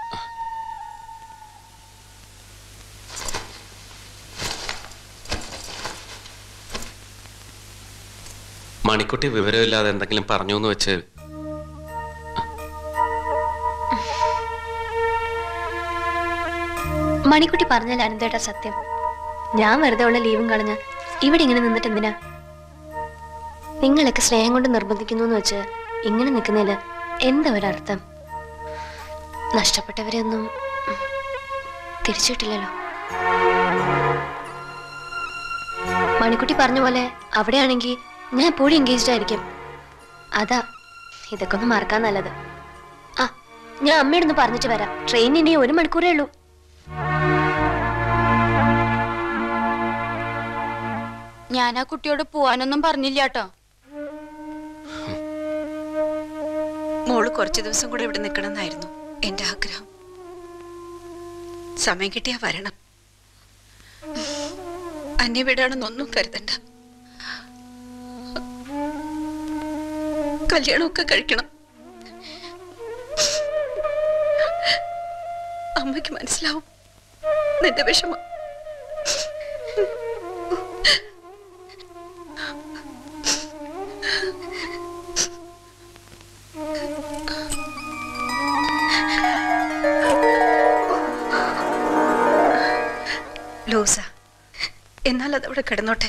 മണിക്കുട്ടി വിവരമില്ലാതെ എന്തെങ്കിലും പറഞ്ഞു എന്ന് വെച്ച് മണിക്കുട്ടി പറഞ്ഞാൽ അനന്തേട്ടാ സത്യം. ഞാൻ വെറുതെ ഉള്ള ലീവും കളഞ്ഞ ഇവിടെ ഇങ്ങനെ നിന്നിട്ട് എന്തിനാ? നിങ്ങളൊക്കെ സ്നേഹം കൊണ്ട് നിർബന്ധിക്കുന്നു എന്ന് വെച്ച് ഇങ്ങനെ നിൽക്കുന്നതില് എന്താ ഒരർത്ഥം? നഷ്ടപ്പെട്ടവരെ ഒന്നും തിരിച്ചിട്ടില്ലല്ലോ. മണിക്കുട്ടി പറഞ്ഞ പോലെ അവിടെയാണെങ്കിൽ ഞാൻ എപ്പോഴും എൻഗേജ്ഡ് ആയിരിക്കും. അതാ ഇതൊക്കെ ഒന്ന് മറക്കാൻ നല്ലത്. ആ, ഞാൻ അമ്മയോടൊന്ന് പറഞ്ഞിട്ട് വരാം. ട്രെയിൻ ഇനി ഒരു മണിക്കൂറേ ഉള്ളൂ. ഞാൻ ആ കുട്ടിയോട് പോവാനൊന്നും പറഞ്ഞില്ല കേട്ടോ. മോള് കുറച്ചു ദിവസം കൂടെ ഇവിടെ നിൽക്കണമെന്നായിരുന്നു എന്റെ ആഗ്രഹം. സമയം കിട്ടിയാ വരണം. അന്യ വീടാണെന്നൊന്നും കരുതണ്ട. കല്യാണമൊക്കെ കഴിക്കണം. അമ്മയ്ക്ക് മനസ്സിലാവും നിന്റെ വിഷമം. ലൂസ, എന്നാൽ അതവിടെ കിടന്നോട്ടെ.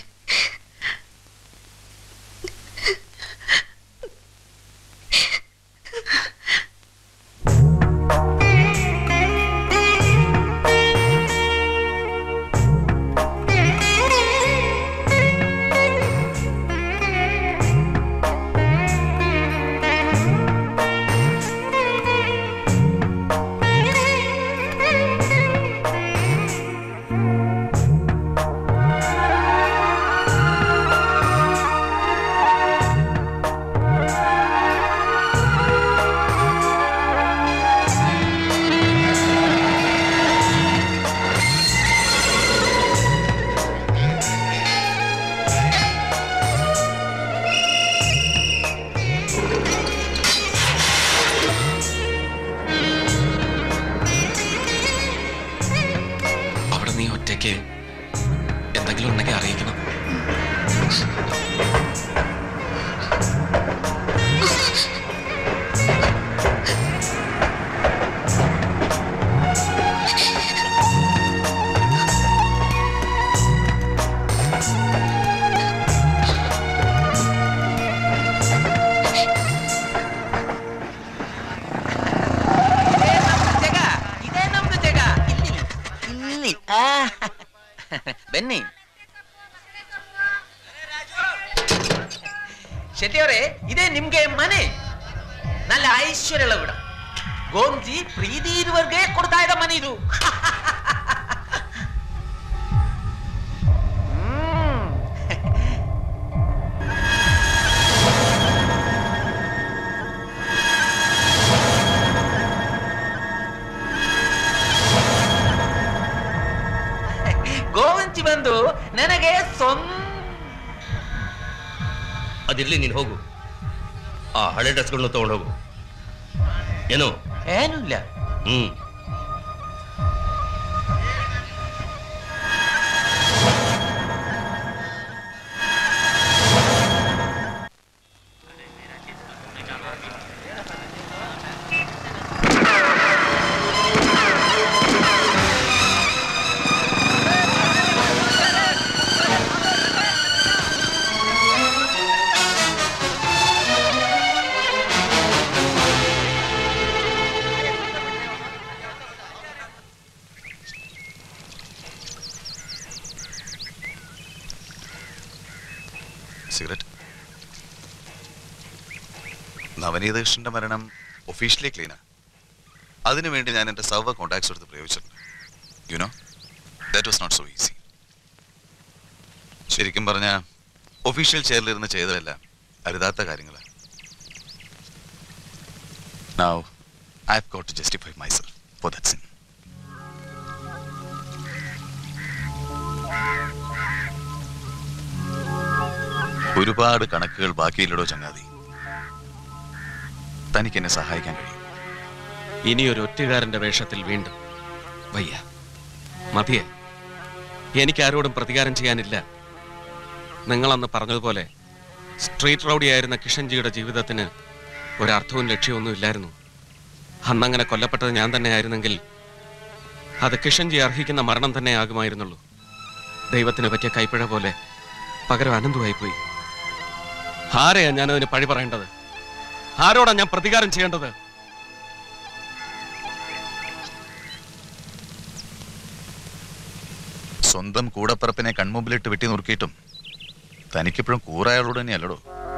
എനിക്ക് എന്തെങ്കിലും ഉണ്ടെങ്കിൽ അറിയിക്കണം. ಬನ್ನಿ ಶೆಟ್ಟಿಯವರೇ, ಇದೇ ನಿಮ್ಗೆ ಮನೆ. നല്ല ಐಶ್ವರ್ಯಗಳ വീട്. ಗೋಂಜಿ ಪ್ರೀತಿ ಇರುವವರೆಗೆ ಕೊಡ್ತಾ ಇದ್ದ ಮನೆ ಇದು. ಗೋವಂಚಿ ಬಂದು ನನಗೆ ಸ್ವಂತ. ಅದಿರ್ಲಿ, ನೀನು ಹೋಗು. ಆ ಹಳೆ ಡ್ರೆಸ್ಗಳನ್ನ ತಗೊಂಡು ಹೋಗು. ಏನು ಏನೂ ಇಲ್ಲ. ಹ್ಮ್ സിഗരറ്റ്. നവനീത കൃഷ്ണന്റെ മരണം ഒഫീഷ്യലി ക്ലീനാ. അതിനുവേണ്ടി ഞാൻ എൻ്റെ സർവ കോണ്ടാക്ട്സ് എടുത്ത് പ്രയോഗിച്ചിട്ടുണ്ട്. You know that was not so easy. ശരിക്കും പറഞ്ഞാൽ ഒഫീഷ്യൽ ചെയറിലിരുന്ന് ചെയ്തതല്ല അരുതാത്ത കാര്യങ്ങളാണ്. Now I have got to justify myself for that sin. ഒരുപാട് കണക്കുകൾ ബാക്കിയില്ലടോ ചങ്ങാതി. തനിക്ക് എന്നെ സഹായിക്കാൻ കഴിയും. ഇനിയൊരു ഒറ്റുകാരന്റെ വേഷത്തിൽ വീണ്ടും വയ്യ, മതിയെ. എനിക്കാരോടും പ്രതികാരം ചെയ്യാനില്ല. നിങ്ങളന്ന് പറഞ്ഞതുപോലെ സ്ട്രീറ്റ് റൗഡിയായിരുന്ന കിഷൻജിയുടെ ജീവിതത്തിന് ഒരർത്ഥവും ലക്ഷ്യമൊന്നും ഇല്ലായിരുന്നു. അന്നങ്ങനെ കൊല്ലപ്പെട്ടത് ഞാൻ തന്നെ ആയിരുന്നെങ്കിൽ അത് കിഷൻജി അർഹിക്കുന്ന മരണം തന്നെ ആകുമായിരുന്നുള്ളൂ. ദൈവത്തിന് പറ്റിയ കൈപ്പിഴ പോലെ പകരം അനന്തമായിപ്പോയി. ആരെയാ ഞാനതിന് പഴി പറയേണ്ടത്? ആരോടാ ഞാൻ പ്രതികാരം ചെയ്യേണ്ടത്? സ്വന്തം കൂടപ്പറപ്പിനെ കൺമുമ്പിലിട്ട് വെട്ടി നുറുക്കിയിട്ടും തനിക്കിപ്പോഴും കൂറായാളോട് തന്നെയല്ലടോ.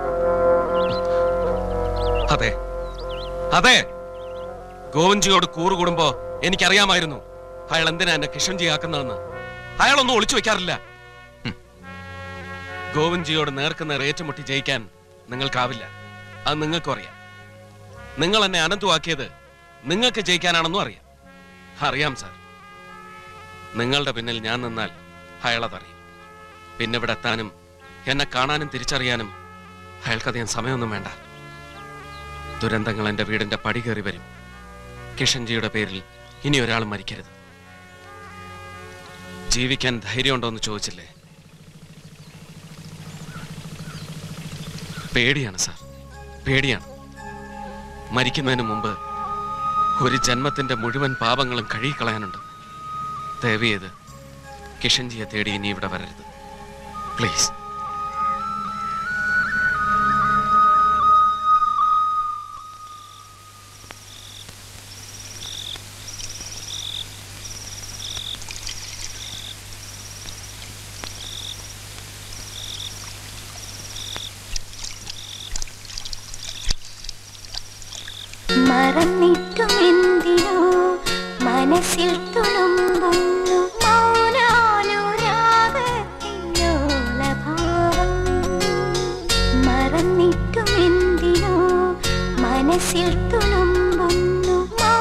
അതെ അതെ, ഗോവിൻജിയോട് കൂറുകൂടുമ്പോ എനിക്കറിയാമായിരുന്നു അയാൾ എന്തിനാ എന്നെ കിഷൻജി ആക്കുന്നതെന്ന്. അയാളൊന്നും ഒളിച്ചു വെക്കാറില്ല. ഗോവിൻജിയോട് നേർക്കുന്ന ഏറ്റുമുട്ടി ജയിക്കാൻ നിങ്ങൾക്കാവില്ല. അത് നിങ്ങൾക്കും അറിയാം. നിങ്ങൾ എന്നെ അനന്തമാക്കിയത് നിങ്ങൾക്ക് ജയിക്കാനാണെന്നും അറിയാം. അറിയാം സാർ. നിങ്ങളുടെ പിന്നിൽ ഞാൻ നിന്നാൽ അയാളതറിയും. പിന്നെ ഇവിടെ എത്താനും എന്നെ കാണാനും തിരിച്ചറിയാനും അയാൾക്കധികം സമയമൊന്നും വേണ്ട. ദുരന്തങ്ങൾ എൻ്റെ വീടിന്റെ പടി കയറി വരും. കിഷൻജിയുടെ പേരിൽ ഇനി ഒരാൾ മരിക്കരുത്. ജീവിക്കാൻ ധൈര്യമുണ്ടോ എന്ന് ചോദിച്ചില്ലേ? പേടിയാണ് സാർ, പേടിയാണ്. മരിക്കുന്നതിന് മുമ്പ് ഒരു ജന്മത്തിന്റെ മുഴുവൻ പാപങ്ങളും കഴുകിക്കളയാനുണ്ട്. ദയവ് ചെയ്ത് കിഷൻജിയെ തേടി ഇനി ഇവിടെ വരരുത്, പ്ലീസ്. മറന്നിട്ടുമെന്തിനോ മനസ്സിൽ തുളുമ്പുന്നു മൗനാനുരാഗത്തിലോലഭാവം. മറന്നിട്ടുമെന്തിനോ മനസ്സിൽ തുളുമ്പുന്നു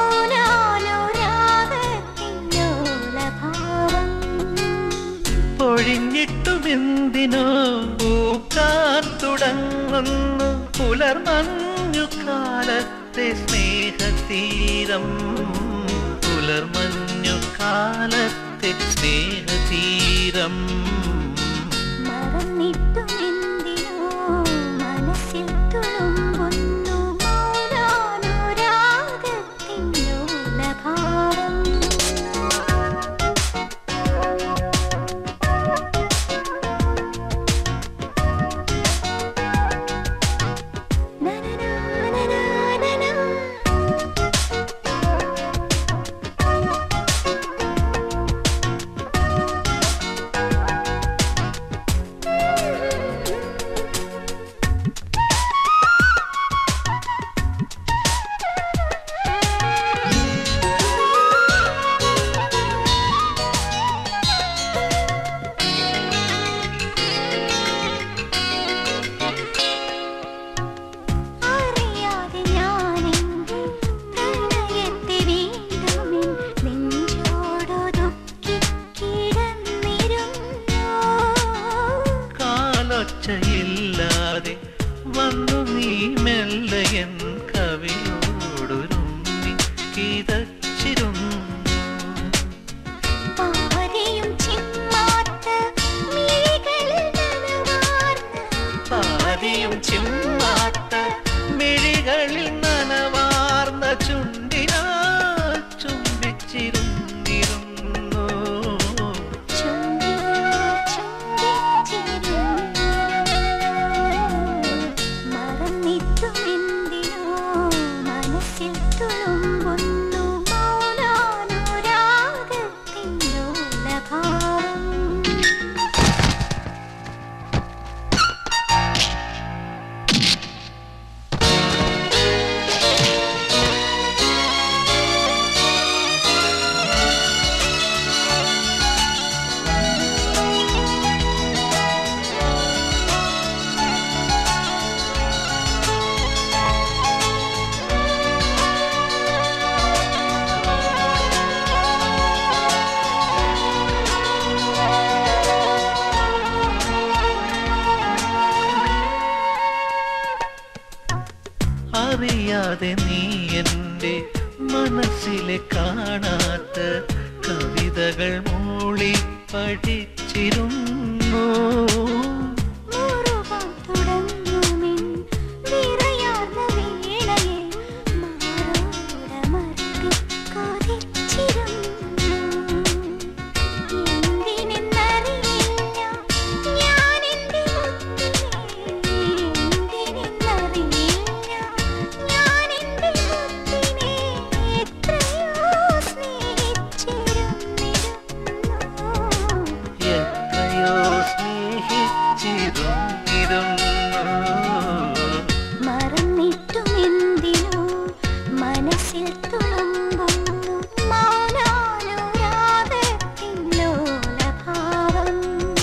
മൗനാനുരാഗത്തിലോലഭാവം. പൊഴിഞ്ഞിട്ടുമെന്തിനോ പൂക്കാൻ തുടങ്ങുന്നു പുലർമഞ്ഞു കാലത്തെ സ്നേഹതീരം. പുലർമഞ്ഞു കാലത്തെ കാലത്തെ സ്നേഹതീരം മറന്നിട്ടുമെന്തിനോ മനസ്സിൽ തുളുമ്പുന്നു മൗനാനുരാഗത്തിൻ ലോലഭാവം. അറിയാതെ ഞാനെന്റെ പ്രണയത്തെ വീണ്ടും നെഞ്ചോടൊതുക്കി കിടന്നിരുന്നു. കാലൊച്ചയില്ലാതെ വന്നു നീ മെല്ലയൻ കവിയോടൊരുമ്മി കിതച്ചിരുന്നു. പാരിയും ചിമ്മാത്ത മിഴികളിൽ നനവാർന്ന പാതിയും ചിമ്മാത്ത മിഴികളിൽ നനവാർന്ന ചുണ്ടിനാ ചുംബിച്ചിരുന്നിരുന്നു. മറന്നിട്ടുമെന്തിനോ മനസ്സിൽ തുളുമ്പുന്നു മൗനാനുരാഗത്തിൻ ലോലഭാവം. അറിയാതെ നീ എൻ്റെ മനസ്സിലെ കാണാത്ത കവിതകൾ മൂളി പഠിച്ചിരുന്നു. മുറുകാൻ തുടങ്ങുമിൻ വിറയാർന്ന വീണയെ മാറോടമർത്തി കൊതിച്ചിരുന്നു. എന്തിനെന്നറിയില്ല ഞാനെന്റെ മുത്തിനെ, എന്തിനെന്നറിയില്ല ഞാനെന്റെ മുത്തിനെ എത്രയോ സ്നേഹിച്ചിരുന്നിരുന്നു. എത്രയോ സ്നേഹിച്ചിരുന്നിരുന്നു. മറന്നിട്ടുമെന്തിനോ മനസ്സിൽ തുളുമ്പുന്നു മൗനാനുരാഗത്തിൻ ലോലഭാവം.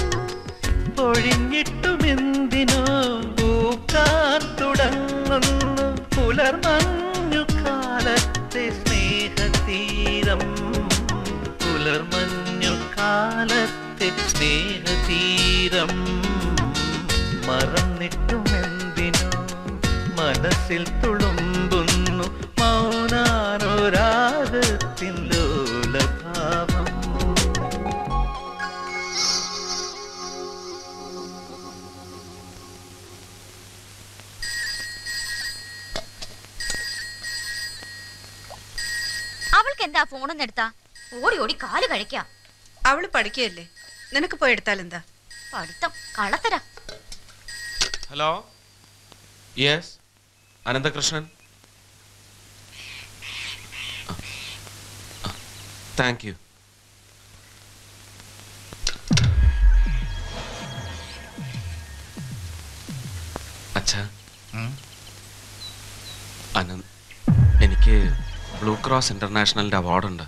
ഒഴിഞ്ഞിട്ടുമെന്തിനോ പൂക്കാൻ തുടങ്ങുന്നു പുലർമഞ്ഞു കാലത്തെ സ്നേഹതീരം. പുലർമഞ്ഞു കാലത്തെ സ്നേഹതീരം മറന്നിട്ടുമെന്തിനോ മനസ്സിൽ തുളുമ്പുന്നു മൗനാനുരാഗത്തിൻ ലോലഭാവം. അവൾക്ക് എന്താ ഫോണൊന്നും എടുത്താ ഓടി ഓടി കാല് കഴിക്കാം. അവള് പഠിക്കുകയല്ലേ, നിനക്ക് പോയി എടുത്താലെന്താ? പഠിത്തം കള്ളത്തരാ. Hello, yes, Ananthakrishnan. Thank you. അച്ഛാ, അനന്ത്, എനിക്ക് ബ്ലൂ ക്രോസ് ഇന്റർനാഷണലിന്റെ അവാർഡുണ്ട്.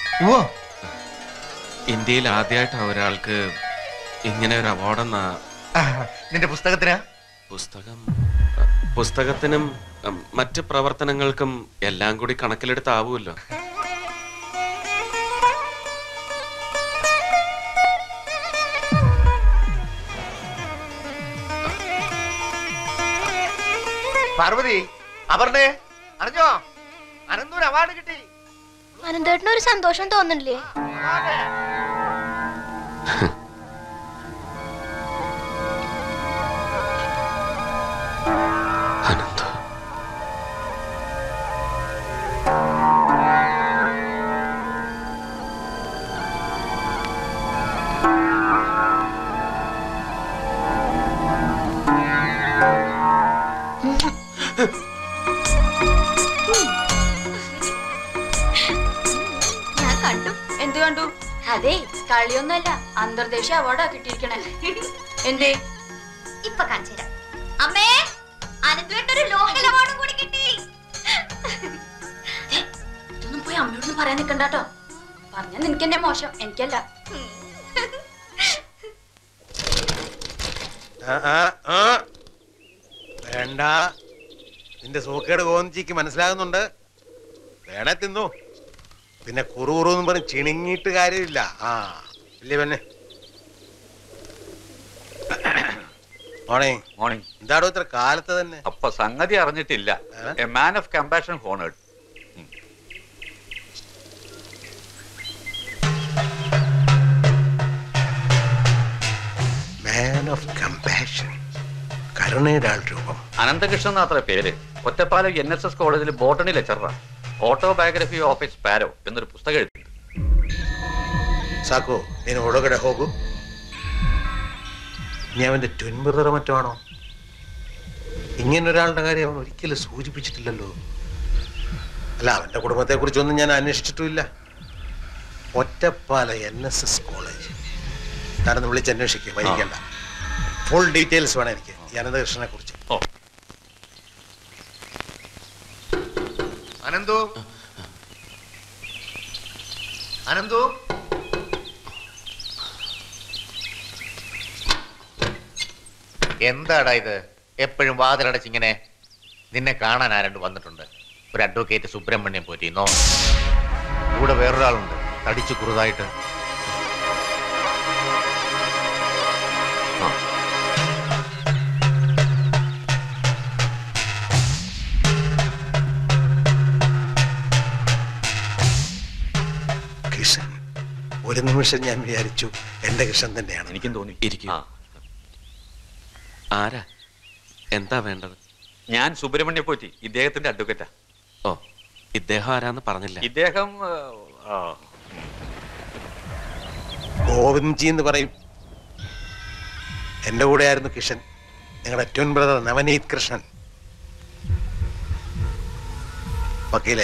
ഇന്ത്യയിൽ ആദ്യമായിട്ടാ ഒരാൾക്ക് ഇങ്ങനെ ഒരു അവാർഡെന്നാ. നിന്റെ പുസ്തകത്തിനാ? പുസ്തകം പുസ്തകത്തിനും ഉം, മറ്റ് പ്രവർത്തനങ്ങൾക്കും എല്ലാം കൂടി കണക്കിലെടുത്താവുമല്ലോ. പാർവതി, അപർണേ, അറിഞ്ഞോ? അനന്തൂർ അവാർഡ് കിട്ടി. അനന്തേട്ടന് ഒരു സന്തോഷം തോന്നുന്നില്ലേ? കണ്ടു. എന്ത് കണ്ടു? അതെ, കളിയൊന്നുമല്ല, അന്തർദേശീയ അവാർഡാ കിട്ടിയിരിക്കണേ. എന്തേ? ഇപ്പൊ കാണിച്ചു തരാം. അമ്മേ, അനന്തുവേട്ടൊരു ലോക്കൽ അവാർഡും കൂടി കിട്ടി. ഇതൊന്നും പോയി അമ്മയോടൊന്നും പറയാൻ നിൽക്കണ്ടാട്ടോ. പറഞ്ഞാൽ നിനക്ക് എന്നെ മോശം, എനിക്കല്ല. വേണ്ട, നിന്റെ സൂക്കേട് ഗോവിന്ദജിക്ക് മനസ്സിലാകുന്നുണ്ട്. വേണേ തിന്നു. പിന്നെ കുറു കുറൂന്നും പറഞ്ഞ് ചിണുങ്ങിയിട്ട് കാര്യമില്ല. ആ ഇല്ലേ പിന്നെ മോർണിംഗ് മോർണിംഗ്. എന്താടോ ഇത്ര കാലത്ത് തന്നെ? അപ്പൊ സംഗതി അറിഞ്ഞിട്ടില്ല. A man of compassion honoured. Man of compassion, കരുണയുടെ ആൾ രൂപം. അനന്തകൃഷ്ണൻ എന്നാത്ര പേര്. ഒറ്റപ്പാലം എൻ എസ് എസ് കോളേജിൽ ബോട്ടണി ലെക്ചറാണ്. ഓട്ടോബയോഗ്രഫി ഓഫ് എ സ്പാരോ എന്നൊരു പുസ്തകം എഴുതി. സാക്കോ, നീನು ಒಳಗಡೆ ಹೋಗು. നീ അവന്റെ ട്വിൻ ബ്രദറോ മറ്റോ ആണോ? ഇങ്ങനൊരാളുടെ കാര്യം അവൻ ഒരിക്കലും സൂചിപ്പിച്ചിട്ടില്ലല്ലോ. അല്ല, അവന്റെ കുടുംബത്തെ കുറിച്ചൊന്നും ഞാൻ അന്വേഷിച്ചിട്ടുമില്ല. Ottapala N S S college ഞാനൊന്ന് വിളിച്ച് അന്വേഷിക്കുക, വൈകിക്കണ്ട. ഫുൾ ഡീറ്റെയിൽസ് വേണം എനിക്ക് ഈ അനന്തകൃഷ്ണനെ കുറിച്ച്. അനന്തു, അനന്തു, എന്താടാ ഇത്? എപ്പോഴും വാതിലടച്ചിങ്ങനെ. നിന്നെ കാണാൻ ആരണ്ട് വന്നിട്ടുണ്ട്. ഒരു അഡ്വക്കേറ്റ് സുബ്രഹ്മണ്യം പോറ്റിന്നോ, കൂടെ വേറൊരാളുണ്ട് തടിച്ചു കുറുതായിട്ട്. കൃഷ്ണൻ. ഒരു നിമിഷം ഞാൻ വിചാരിച്ചു എന്റെ കൃഷ്ണൻ തന്നെയാണ്. എനിക്കും തോന്നി. ഇരിക്കും. ആരാ? എന്താ വേണ്ടത്? ഞാൻ സുബ്രഹ്മണ്യ പോറ്റി, ഇദ്ദേഹത്തിന്റെ അഡ്വക്കേറ്റാ. ഓ, ഇദ്ദേഹം ആരാന്ന് പറഞ്ഞില്ല. ഇദ്ദേഹം ഗോവിന്ദ്ജി എന്ന് പറയും. എന്റെ കൂടെ ആയിരുന്നു കിഷൻ, നിങ്ങളുടെ ട്വിൻ ബ്രദർ നവനീത് കൃഷ്ണൻ. വക്കീലേ,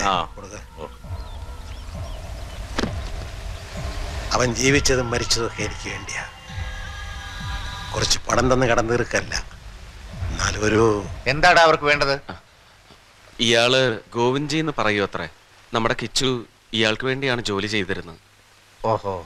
അവൻ ജീവിച്ചതും മരിച്ചതും ഒക്കെ എനിക്ക് വേണ്ടിയാ. കുറച്ച് പണം തന്ന് കടന്നു തീർക്കല്ല, എന്നാലും ഒരു... എന്താടാ അവർക്ക് വേണ്ടത്? ഇയാള് ഗോവിന്ദ്ജി എന്ന് പറയൂ അത്രേ. നമ്മുടെ കിച്ചു ഇയാൾക്ക് വേണ്ടിയാണ് ജോലി ചെയ്തിരുന്നത്. ഓഹോ,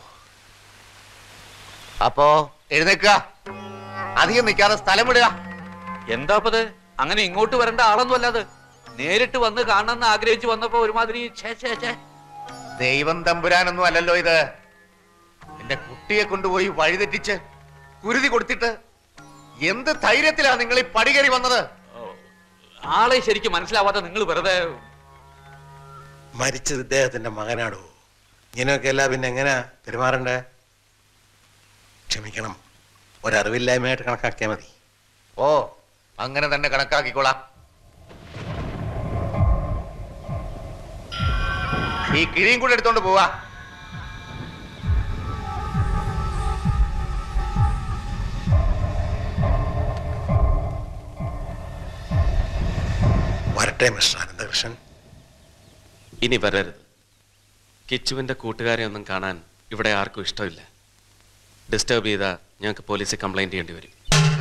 അപ്പോ എഴുന്നേക്കുക, അധികം നിൽക്കാതെ സ്ഥലം വിടുക. എന്താപ്പത്? അങ്ങനെ ഇങ്ങോട്ട് വരേണ്ട ആളൊന്നും അല്ലാതെ നേരിട്ട് വന്ന് കാണണമെന്ന് ആഗ്രഹിച്ചു വന്നപ്പോ ഒരുമാതിരി ദൈവം തമ്പുരാനൊന്നും അല്ലല്ലോ ഇത്. എന്റെ കുട്ടിയെ കൊണ്ടുപോയി വഴിതെറ്റിച്ച് കുരുതി കൊടുത്തിട്ട് എന്ത് ധൈര്യത്തിലാ നിങ്ങൾ ഈ പടികേറി വന്നത്? ആളെ ശരിക്കും മനസ്സിലാവാത്ത നിങ്ങൾ വെറുതെ... മരിച്ചത് ഇദ്ദേഹത്തിന്റെ മകനാടോ. ഇങ്ങനെയൊക്കെ അല്ല പിന്നെ എങ്ങനെയാ പെരുമാറണ്ടേ? ക്ഷമിക്കണം, ഒരറിവില്ലായ്മയായിട്ട് കണക്കാക്കിയാൽ മതി. ഓ, അങ്ങനെ തന്നെ കണക്കാക്കിക്കോളാം. ഈ കിഴിയും കൂടെ എടുത്തോണ്ട് പോവാ. വരട്ടെ മിസ്റ്റർ അനന്തകൃഷ്ണൻ. ഇനി വരരുത്. കിച്ചുവിന്റെ കൂട്ടുകാരെ ഒന്നും കാണാൻ ഇവിടെ ആർക്കും ഇഷ്ടമില്ല. ഡിസ്റ്റർബ് ചെയ്താൽ ഞങ്ങൾക്ക് പോലീസിൽ കംപ്ലൈന്റ് ചെയ്യേണ്ടി വരും.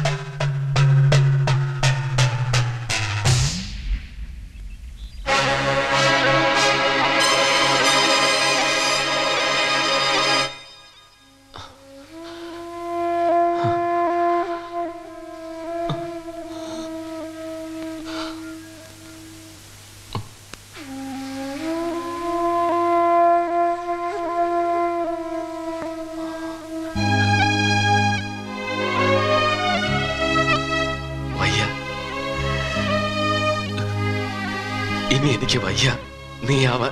ഇനി എനിക്ക് വയ്യ. നീ ആവാൻ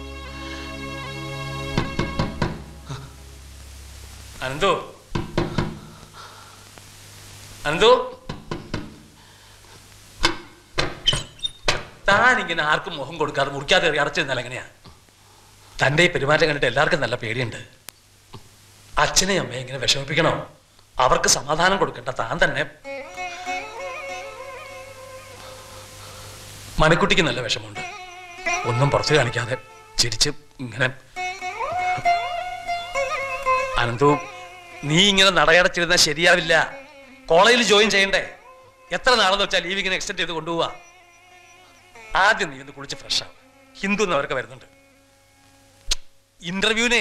അനന്തു, അനന്തു, താൻ ഇങ്ങനെ ആർക്കും മുഖം കൊടുക്കാതെ മുറിക്കാതെ അടച്ചിരുന്നാൽ എങ്ങനെയാ? തന്റെ ഈ പെരുമാറ്റം കണ്ടിട്ട് എല്ലാവർക്കും നല്ല പേടിയുണ്ട്. അച്ഛനെ അമ്മയെ ഇങ്ങനെ വിഷമിപ്പിക്കണോ? അവർക്ക് സമാധാനം കൊടുക്കണ്ട താൻ തന്നെ. മണിക്കുട്ടിക്ക് നല്ല വിഷമമുണ്ട്. ഒന്നും പുറത്ത് കാണിക്കാതെ ചിരിച്ച് ഇങ്ങനെ അനന്തു, നീ ഇങ്ങനെ നടയടച്ചിരുന്നാൽ ശരിയാവില്ല. കോളേജിൽ ജോയിൻ ചെയ്യണ്ടേ? എത്ര നാളെന്ന് വെച്ചാൽ ലീവ് ഇങ്ങനെ എക്സ്റ്റെൻഡ് ചെയ്ത് കൊണ്ടുപോവാ. ആദ്യം നീ ഒന്ന് കുളിച്ച് ഫ്രഷ് ആവും. ഹിന്ദു എന്നവരൊക്കെ വരുന്നുണ്ട് ഇന്റർവ്യൂവിനെ.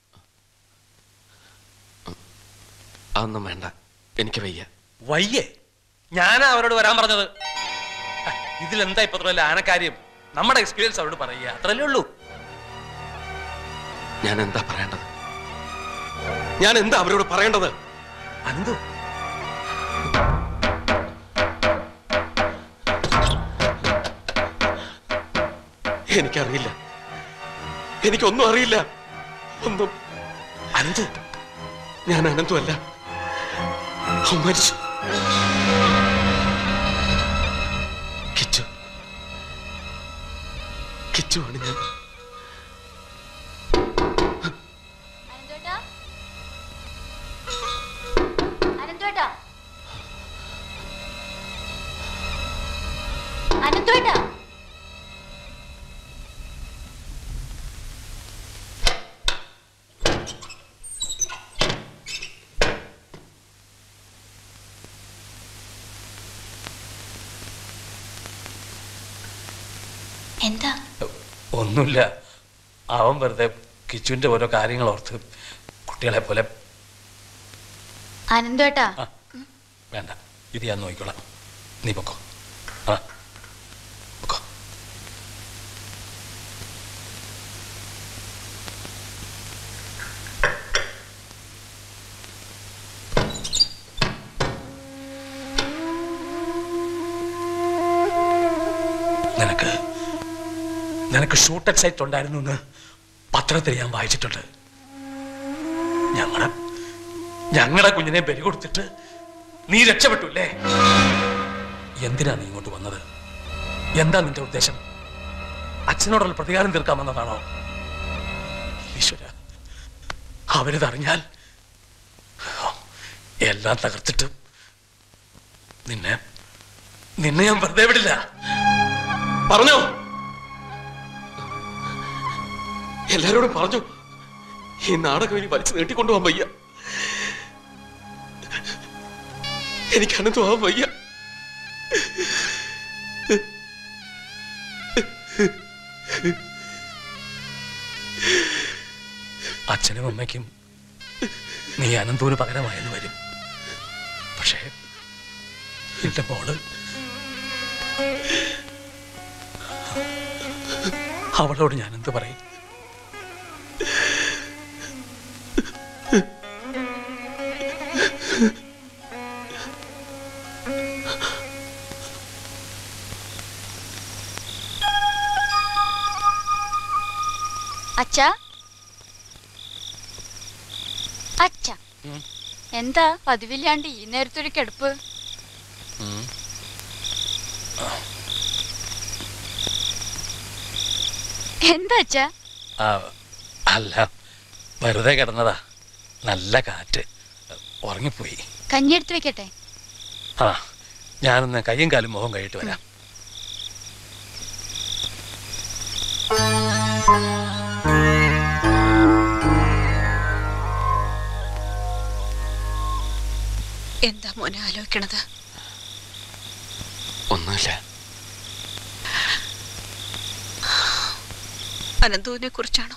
അതൊന്നും വേണ്ട, എനിക്ക് വയ്യ. വയ്യേ? ഞാനാ അവരോട് വരാൻ പറഞ്ഞത്. ഇതിലെന്താ ഇപ്പൊ അത്ര ആനക്കാര്യം? നമ്മുടെ എക്സ്പീരിയൻസ് അവരോട് പറയുക, അത്രല്ലേ ഉള്ളൂ. ഞാൻ എന്താ പറയേണ്ടത്? ഞാൻ എന്താ അവരോട് പറയേണ്ടത്? അനന്തു, എനിക്കറിയില്ല, എനിക്കൊന്നും അറിയില്ല, ഒന്നും. അനന്തു, ഞാൻ അനന്തു അല്ല, മരിച്ചു. കിച്ചു, കിച്ചു ആണ് ഞാൻ. അനന്തുവേട്ടാ, എന്താ? ഒന്നുമില്ല. അവൻ വെറുതെ കിച്ചുവിന്റെ ഓരോ കാര്യങ്ങൾ ഓർത്ത് കുട്ടികളെ പോലെ. അനന്തുവേട്ടാ, വേണ്ട, ഇത് ഞാൻ നോക്കിക്കോളാം. നീ പൊക്കോ. ആ പൊക്കോ. നിനക്ക് നിനക്ക് ഷൂട്ട് എക്സൈറ്റ് ഉണ്ടായിരുന്നു എന്ന് പത്രത്തിൽ ഞാൻ വായിച്ചിട്ടുണ്ട്. ഞങ്ങളുടെ ഞങ്ങളുടെ കുഞ്ഞിനെ ബലി കൊടുത്തിട്ട് നീ രക്ഷപ്പെട്ടു അല്ലേ? എന്തിനാ നീ ഇങ്ങോട്ട് വന്നത്? എന്താ നിന്റെ ഉദ്ദേശം? അച്ഛനോടുള്ള പ്രതികാരം തീർക്കാൻ വന്നതാണോ? ഈശ്വര, അവരിതറിഞ്ഞാൽ എല്ലാം തകർത്തിട്ട് നിന്നെ നിന്നെ ഞാൻ വെറുതെ വിടില്ല. പറഞ്ഞോ? എല്ലാരോടും പറഞ്ഞു. ഈ നാടകം ഇനി വലിച്ചു നീട്ടിക്കൊണ്ടുപോകാൻ വയ്യ. എനിക്ക് അനന്തു ആവാൻ വയ്യ. അച്ഛനും അമ്മയ്ക്കും നീ അനന്തൂന് പകരമായെന്ന് വരും. പക്ഷേ എന്റെ മോള് അവളോട് ഞാൻ എന്ത് പറയും? അച്ഛാ, അച്ഛാ, എന്താ പതിവില്ലാണ്ട് ഈ നേരത്തൊരു കിടപ്പ്? എന്താ അച്ഛാ? അല്ല, വെറുതെ കിടന്നതാ. നല്ല കാറ്റ്, ഉറങ്ങിപ്പോയി. കഞ്ഞി എടുത്ത് വെക്കട്ടെ? ആ, ഞാനൊന്ന് കയ്യും കാലും മുഖം കഴിയിട്ട് വരാം. എന്താ മോനെ ആലോചിക്കണത്? ഒന്നുമില്ല. അനന്തുവിനെ കുറിച്ചാണോ?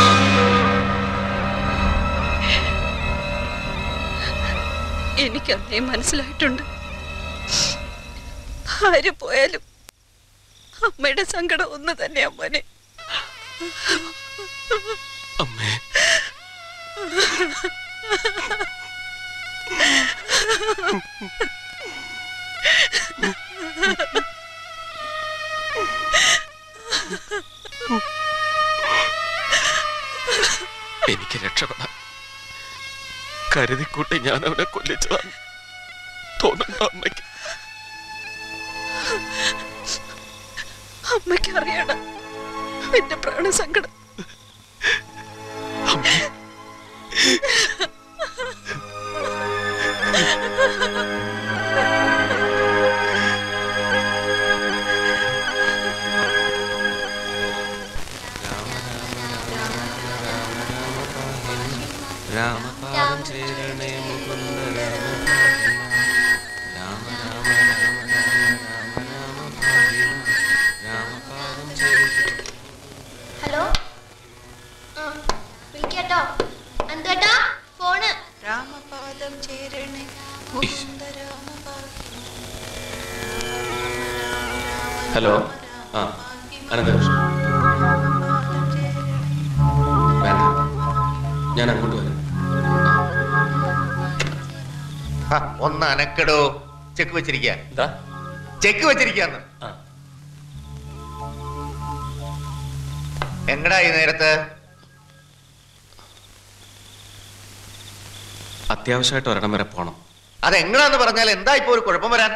എനിക്കന്നേ മനസ്സിലായിട്ടുണ്ട്. ആര് പോയാലും അമ്മയുടെ സങ്കടം ഒന്ന് തന്നെയാ മോനെ. അമ്മേ, എനിക്ക് രക്ഷപ്പെടാം കരുതിക്കൂട്ടി ഞാൻ അവനെ കൊല്ലിച്ചതാണ് തോന്നുന്നു അമ്മയ്ക്ക്. അമ്മയ്ക്ക് അറിയണം എന്റെ പ്രാണസങ്കടം. രാമപാദം ചേരണേ മുകുന്ദ രാമ രാമ രാമ രാമ രാമ രാമപാദം ചേരണേ. ഹലോ വിളിക്കാട്ടോ എന്തേട്ടാ ഫോണ് രാമപാദം ചേരണേ ഹലോ ആ അനന്തകൃഷ്ണൻ വേണ്ട ഞാൻ അങ്ങോട്ട് വരാം. ഒന്ന് അനക്കടോ. ചെക്ക് വെച്ചിരിക്ക എന്താ ചെക്ക് വെച്ചിരിക്കാന്ന് എങ്ങടാ ഈ നേരത്ത്? അത്യാവശ്യമായിട്ട് ഒരിടം വരെ പോണം. അതെങ്ങനാന്ന് പറഞ്ഞാൽ എന്താ ഇപ്പൊ ഒരു കുഴപ്പം വരാൻ?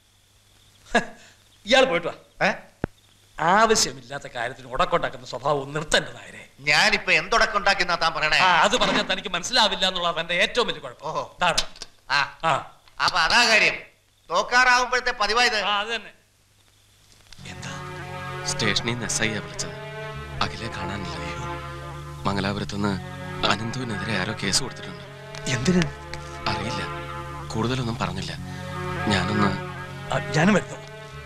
ഇയാൾ പോയിട്ട് വാ. ആവശ്യമില്ലാത്ത കാര്യത്തിന് ഉടക്കൊണ്ടാക്കുന്ന സ്വഭാവം നിർത്തണ്ട നായരെ. ഞാനിപ്പോ എന്തൊടക്കുണ്ടാക്കുന്ന താൻ പറയണേ? ആ, അത് പറഞ്ഞാൽ തനിക്ക് മനസ്സിലാവില്ല എന്നുള്ളത് എന്റെ ഏറ്റവും വലിയ കുഴപ്പം. ഓഹോ ഇതാണ്. ആ അപ്പൊ അതാ കാര്യം. തോക്കാറാവുമ്പോഴത്തെ പതിവായത് അത് തന്നെ. സ്റ്റേഷനിൽ നിന്ന് എസ് ഐ ആ വിളിച്ചത്. അഖിലെ കാണാനില്ല. മംഗലാപുരത്തുനിന്ന് അനന്തുവിനെതിരെ ആരോ കേസ് കൊടുത്തിട്ടുണ്ട്. എന്തിന് അറിയില്ല, കൂടുതലൊന്നും പറഞ്ഞില്ല. ഞാനൊന്ന് ഞാനും വരുന്നു.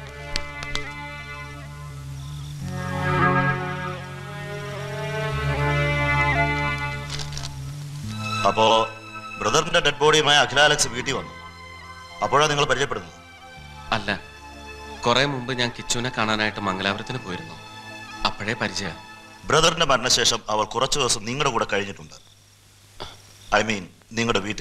അപ്പോ ബ്രദറിന്റെ ഡെഡ് ബോഡിയുമായി അഖില അലക്സ് വീട്ടിൽ വന്നു. അപ്പോഴാണ് നിങ്ങൾ പരിചയപ്പെടുന്നത്? അല്ല, കുറെ മുമ്പ് ഞാൻ കിച്ചുവിനെ കാണാനായിട്ട് മംഗലാപുരത്തിന് പോയിരുന്നു. അപ്പോഴേ പരിചയം. ബ്രദറിന്റെ മരണശേഷം അവൾ കുറച്ചു ദിവസം നിങ്ങളുടെ കൂടെ കഴിഞ്ഞിട്ടുണ്ട്. ഐ മീൻ നിങ്ങളുടെ വീട്ടിൽ.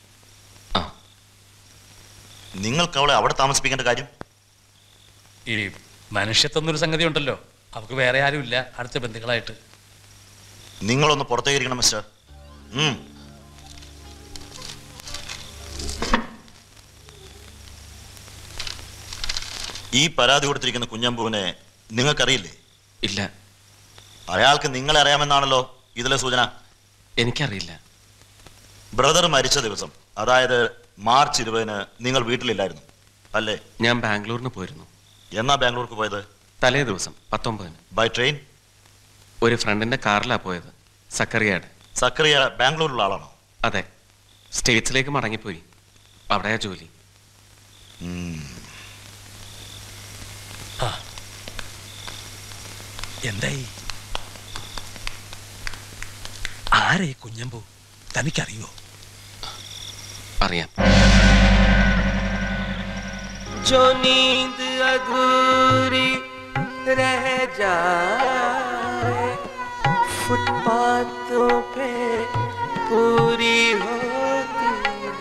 നിങ്ങൾക്ക് അവളെ അവിടെ താമസിപ്പിക്കേണ്ട കാര്യം? ഈ മനുഷ്യത്വന്നൊരു സംഗതി ഉണ്ടല്ലോ, അവർക്ക് വേറെ ആരുമില്ല അടുത്ത ബന്ധുക്കളായിട്ട്. നിങ്ങളൊന്ന് പുറത്തേക്ക് ഇരിക്കണം മിസ്റ്റർ. ഈ പരാതി കൊടുത്തിരിക്കുന്ന കുഞ്ഞമ്പുവിനെ നിങ്ങൾക്കറിയില്ലേ? ഇല്ല. അയാൾക്ക് നിങ്ങളെ അറിയാമെന്നാണല്ലോ ഇതിലെ സൂചന. എനിക്കറിയില്ല. ബ്രദർ മരിച്ച ദിവസം, അതായത് മാർച്ച് ഇരുപതിന് നിങ്ങൾ വീട്ടിലില്ലായിരുന്നു അല്ലേ? ഞാൻ ബാംഗ്ലൂരിന് പോയിരുന്നു. എന്നാ ബാംഗ്ലൂർക്ക് പോയത്? തലേ ദിവസം പത്തൊമ്പതിന്. By train? ഒരു ഫ്രണ്ടിന്റെ കാറിലാ പോയത്. സക്കറിയാട്. സക്കറിയ ബാംഗ്ലൂരിലുള്ള ആളാണോ? അതെ. സ്റ്റേറ്റ്സിലേക്ക് മടങ്ങിപ്പോയി. അവിടെയാ ജോലി. എന്തായി? ആരെ കുഞ്ഞമ്പു തനിക്കറിയോ? അറിയാം. जो नींद अधूरी रह जाए फुटपाथों पे पूरी होती है,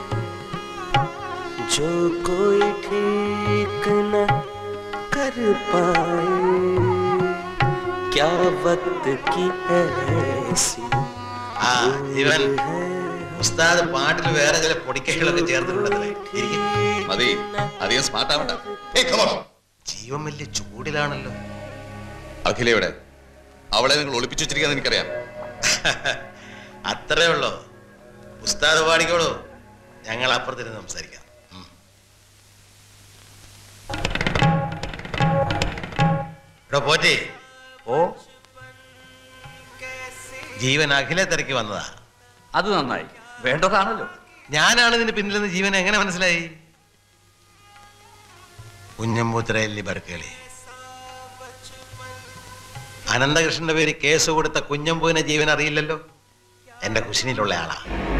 जो कोई ठीक न कर पाए क्या वक्त की है ऐसी. ആ ഇവൻ ഉസ്താദ് പാട്ടിൽ വേറെ ചില പൊടിക്കൈകളൊക്കെ ചേർത്തിട്ടുണ്ടല്ലേ? മതി, അധികം സ്മാർട്ട് ആവണ്ട. ജീവൻ വലിയ ചൂടിലാണല്ലോ. അഖിലയുടെ അവളെ നിങ്ങൾ ഒളിപ്പിച്ചു വെച്ചിരിക്കാന്ന് എനിക്കറിയാം. അത്രേ ഉള്ളോ? ഉസ്താദ് പാടിക്കോളൂ, ഞങ്ങൾ അപ്പുറത്തിരുന്ന് സംസാരിക്കാം. ഇവിടെ പോറ്റി. ഓ, ജീവൻ അഖിലെ തിരക്കി വന്നതാ. അത് നന്നായി, വേണ്ടതാണല്ലോ. ഞാനാണ് ഇതിന് പിന്നിലെന്ന് ജീവൻ എങ്ങനെ മനസ്സിലായി? കുഞ്ഞമ്പൂത്രയല്ലി ബർക്കേളി. അനന്തകൃഷ്ണന്റെ പേര് കേസ് കൊടുത്ത കുഞ്ഞമ്പൂവിനെ ജീവൻ അറിയില്ലല്ലോ. എന്റെ കുശിനിലുള്ള ആളാ.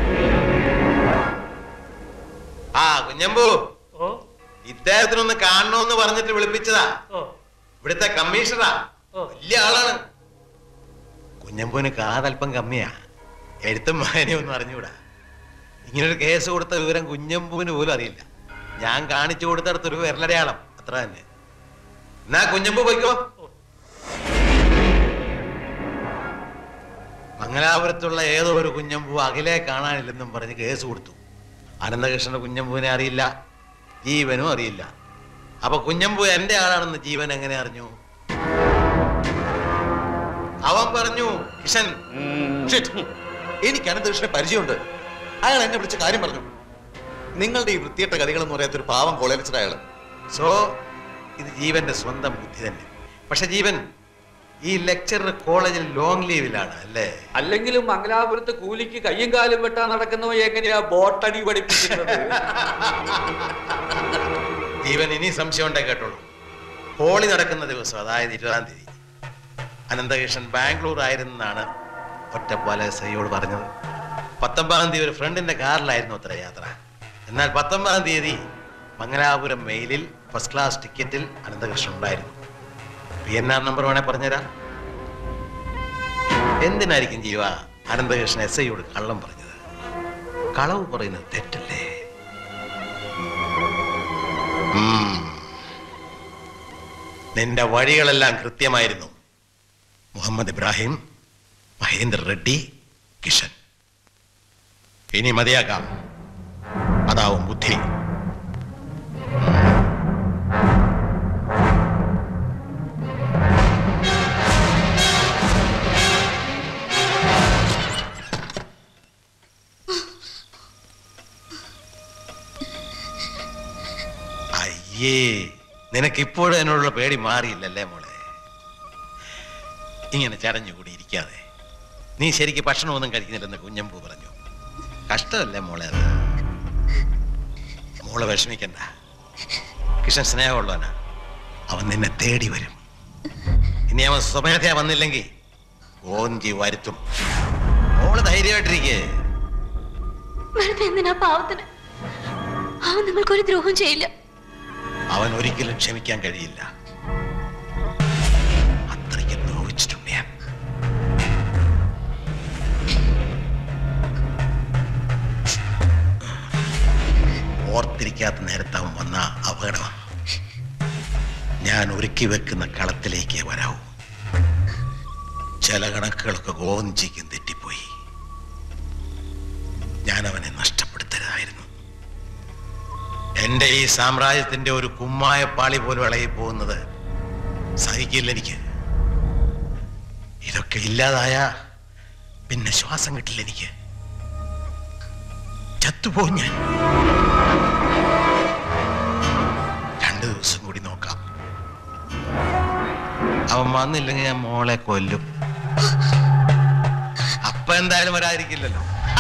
ആ കുഞ്ഞമ്പൂ, ഇദ്ദേഹത്തിനൊന്ന് കാണണമെന്ന് പറഞ്ഞിട്ട് വിളിപ്പിച്ചതാ. ഇവിടുത്തെ കമ്മീഷണറാ, വലിയ ആളാണ്. കുഞ്ഞമ്പൂവിന് കാതൽപ്പം കമ്മിയാ, എഴുത്തും വായനയും ഒന്നും അറിഞ്ഞൂടാ. ഇങ്ങനൊരു കേസ് കൊടുത്ത വിവരം കുഞ്ഞമ്പൂവിന് പോലും അറിയില്ല. ഞാൻ കാണിച്ചു കൊടുത്തടുത്തൊരു വിരലടയാളം, അത്ര തന്നെ. എന്നാ കുഞ്ഞമ്പൂ പോയിക്കോ. മംഗലാപുരത്തുള്ള ഏതോ ഒരു കുഞ്ഞമ്പൂ അഖിലെ കാണാനില്ലെന്നും പറഞ്ഞ് കേസ് കൊടുത്തു. അനന്തകൃഷ്ണന്റെ കുഞ്ഞമ്പൂവിനെ അറിയില്ല, ജീവനും അറിയില്ല. അപ്പൊ കുഞ്ഞമ്പൂ എന്റെ ആളാണെന്ന് ജീവൻ എങ്ങനെ അറിഞ്ഞു? അവൻ പറഞ്ഞു കിഷൻ. എനിക്ക് അനന്തകൃഷ്ണനെ പരിചയമുണ്ട്. അയാൾ എന്നെ വിളിച്ച കാര്യം പറഞ്ഞു. നിങ്ങളുടെ ഈ വൃത്തിയട്ട കഥകളെന്ന് പറയാത്തൊരു പാവം കോളേജ് അയാള്. സോ ഇത് ജീവന്റെ സ്വന്തം ബുദ്ധി തന്നെ. പക്ഷെ ജീവൻ ഈ ലെക്ചറർ കോളേജിൽ ലോങ് ലീവിലാണ് അല്ലേ? അല്ലെങ്കിലും മംഗലാപുരത്ത് കൂലിക്ക് കയ്യും കാലും വെട്ടാൻ നടക്കുന്നവ എങ്ങനെയാ ബോട്ടണി പഠിപ്പിക്കുന്നത്? ജീവൻ ഇനി സംശയം ഉണ്ടേ കേട്ടോളൂ. ഹോളി നടക്കുന്ന ദിവസം, അതായത് ഇരുപതാം തീയതി, അനന്തകൃഷ്ണൻ ബാംഗ്ലൂർ ആയിരുന്നാണ് ഒറ്റപ്പാല എസ് ഐയോട് പറഞ്ഞത്. പത്തൊമ്പതാം തീയതി ഒരു ഫ്രണ്ടിന്റെ കാറിലായിരുന്നു അത്ര യാത്ര. എന്നാൽ പത്തൊമ്പതാം തീയതി മംഗലാപുരം മെയിലിൽ ഫസ്റ്റ് ക്ലാസ് ടിക്കറ്റിൽ അനന്തകൃഷ്ണൻ ഉണ്ടായിരുന്നു. പി എൻ ആർ നമ്പർ വേണേ പറഞ്ഞുതരാം. എന്തിനായിരിക്കും ജീവ അനന്തകൃഷ്ണൻ എസ് ഐയോട് കള്ളം പറഞ്ഞത്? കളവ് പറയുന്നത് തെറ്റല്ലേ? നിന്റെ വഴികളെല്ലാം കൃത്യമായിരുന്നു. മുഹമ്മദ് ഇബ്രാഹിം, മഹേന്ദ്ര റെഡ്ഡി, കിഷൻ. ഇനി മതിയാക്കാം. അതാവും ബുദ്ധി. അയ്യേ, നിനക്ക് ഇപ്പോഴും എന്നോടുള്ള പേടി മാറിയില്ലല്ലേ മോളെ? ഇങ്ങനെ ചടഞ്ഞുകൂടി ഇരിക്കാതെ. നീ ശരിക്ക് ഭക്ഷണമൊന്നും കഴിക്കുന്നില്ലെന്ന് കുഞ്ഞമ്പൂ പറഞ്ഞു. കഷ്ടമല്ലേ മോളെ അത്? മോളെ വിഷമിക്കണ്ട. കിഷൻ സ്നേഹമുള്ളവനാ. അവൻ നിന്നെ തേടി വരും. ഇനി അവൻ സ്വമേധയാ വന്നില്ലെങ്കിൽ ഓഞ്ചി വരുത്തും. മോള് ധൈര്യമായിട്ടിരിക്കേ. എന്തിനാ പാവത്തിന്? അവൻ നിങ്ങൾക്കൊരു ദ്രോഹം ചെയ്യില്ല. അവൻ ഒരിക്കലും ക്ഷമിക്കാൻ കഴിയില്ല. അത്രയ്ക്ക് നോവിച്ചിട്ടുണ്ട് ഞാൻ. ഓർത്തിരിക്കാത്ത നേരത്ത് അവൻ വന്ന അപകടമാണ്. ഞാൻ ഒരുക്കി വെക്കുന്ന കളത്തിലേക്ക് വരാവൂ. ചില കണക്കുകളൊക്കെ ഗോവഞ്ചിക്കും തെറ്റിപ്പോയി. ഞാൻ അവനെ നഷ്ടപ്പെടുത്തരുതായിരുന്നു. എന്റെ ഈ സാമ്രാജ്യത്തിന്റെ ഒരു കുമ്മായ പാളി പോലും ഇളകി പോകുന്നത് സഹിക്കില്ല എനിക്ക്. ഇതൊക്കെ ഇല്ലാതായ പിന്നെ ശ്വാസം കിട്ടില്ല എനിക്ക്. ചത്തുപോകും ഞാൻ. രണ്ടു ദിവസം കൂടി നോക്കാം. അവൻ വന്നില്ലെങ്കിൽ ഞാൻ മോളെ കൊല്ലും. അപ്പൊ എന്തായാലും വരാതിരിക്കില്ലല്ലോ.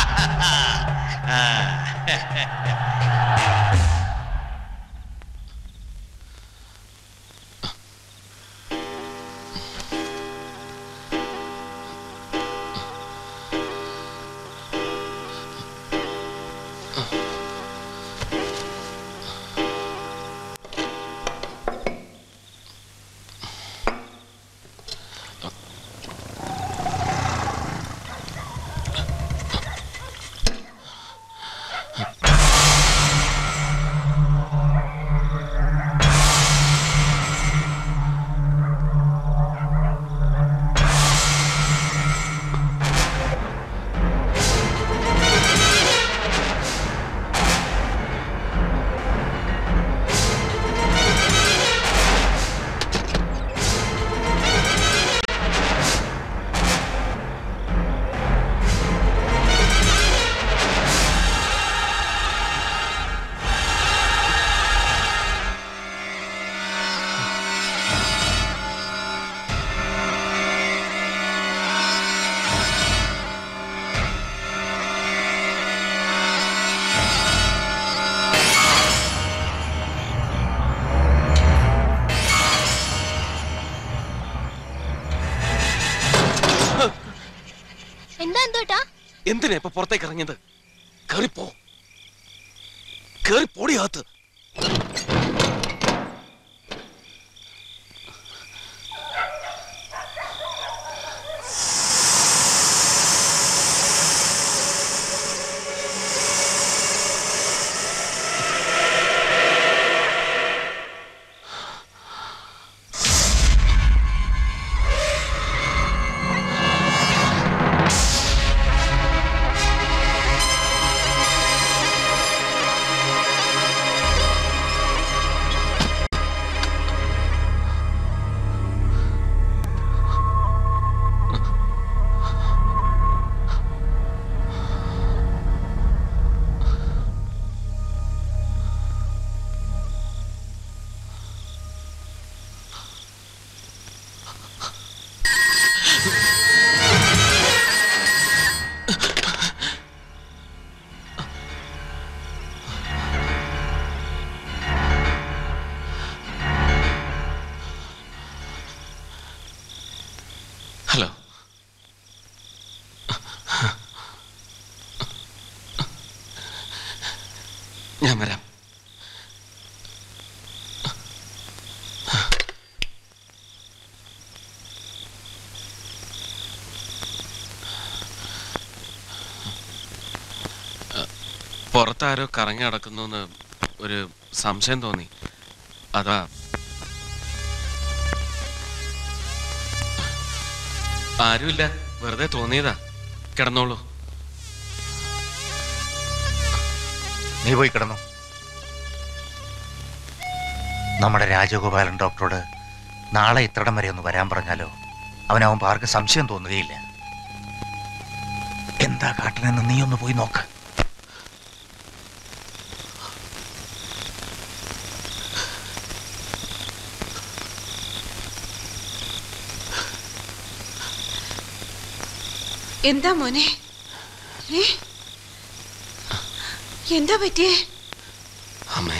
എന്തിനാ ഇപ്പൊ പുറത്തേക്ക് ഇറങ്ങിയത്? കേറിപ്പോ, കേറിപ്പോടിയകത്ത്. ഞാൻ വരാം. പുറത്താരോ കറങ്ങി നടക്കുന്നു എന്ന് ഒരു സംശയം തോന്നി, അതാ. ആരുമില്ല, വെറുതെ തോന്നിയതാ. കിടന്നോളൂ. നീ പോയി കിടന്നു. നമ്മുടെ രാജഗോപാലൻ ഡോക്ടറോട് നാളെ ഇത്രടം വരെ ഒന്ന് വരാൻ പറഞ്ഞാലോ അവനാവുമ്പോ ആർക്കും സംശയം തോന്നുകയില്ല. എന്താ കാട്ടണെന്ന് നീ ഒന്ന് പോയി നോക്ക്. എന്താ മോനെ? എന്താ പറ്റിയേ? അമ്മേ,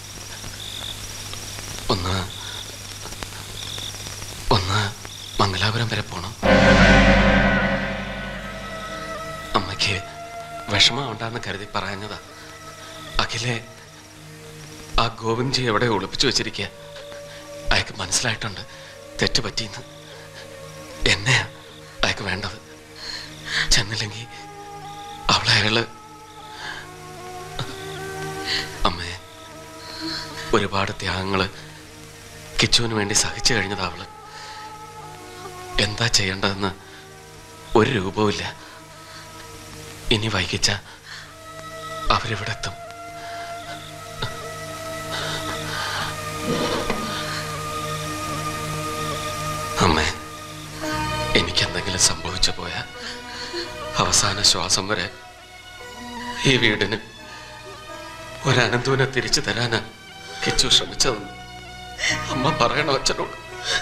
ഒന്ന് ഒന്ന് മംഗലാപുരം വരെ പോണം. അമ്മയ്ക്ക് വിഷമം ഉണ്ടാന്ന് കരുതി പറഞ്ഞതാ. അഖിലെ ആ ഗോവിന്ദ്ജി എവിടെ ഒളിപ്പിച്ചു വെച്ചിരിക്കുക. അയാൾക്ക് മനസ്സിലായിട്ടുണ്ട് തെറ്റ് പറ്റിയെന്ന്. എന്നെയാ അയാൾക്ക് വേണ്ടത്. ചെന്നില്ലെങ്കിൽ അവളെ അയാള്. അമ്മേ, ഒരുപാട് ത്യാഗങ്ങള് കിച്ചുവിന് വേണ്ടി സഹിച്ചു കഴിഞ്ഞതാ അവള്. എന്താ ചെയ്യേണ്ടതെന്ന് ഒരു രൂപവുമില്ല. ഇനി വൈകിച്ച അവരിവിടെ എത്തും. അമ്മേ, എനിക്കെന്തെങ്കിലും സംഭവിച്ചു പോയാ അവസാന ശ്വാസം വരെ ഈ വീടിന് ഒരനന്തൂനെ തിരിച്ചു തരാനാ കിച്ചു ശ്രമിച്ചതെന്ന് അമ്മ പറയണോ അച്ഛനോട്?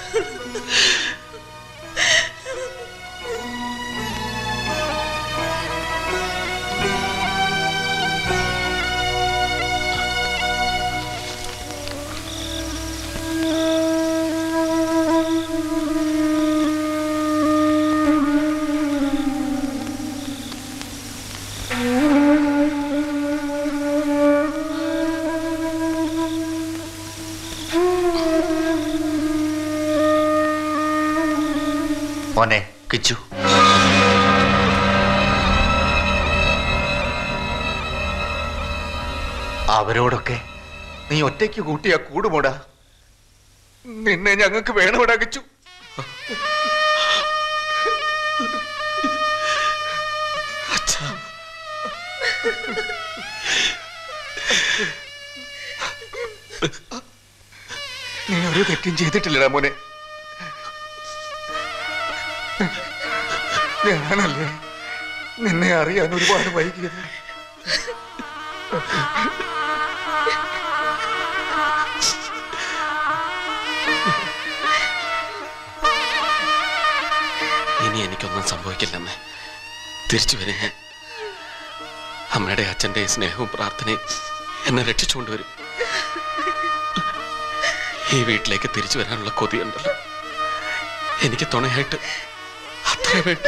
മോനെ കിച്ചു, അവരോടൊക്കെ നീ ഒറ്റയ്ക്ക് കൂട്ടിയാ കൂടുമോടാ. നിന്നെ ഞങ്ങൾക്ക് വേണോടാ കിച്ചു. നീ ഒരു തെറ്റും ചെയ്തിട്ടില്ലടാ മോനെ. ഞാനല്ലേ നിന്നെ അറിയാൻ ഒരുപാട് വൈകിയത്. ഇനി എനിക്കൊന്നും സംഭവിക്കില്ലെന്ന് തിരിച്ചു വരും ഞാൻ. അമ്മയുടെ അച്ഛൻ്റെ സ്നേഹവും പ്രാർത്ഥനയും എന്നെ രക്ഷിച്ചുകൊണ്ടുവരും. ഈ വീട്ടിലേക്ക് തിരിച്ചു വരാനുള്ള കൊതിയുണ്ടല്ലോ, എനിക്ക് തുണയായിട്ട് അത്രേ വേണ്ട.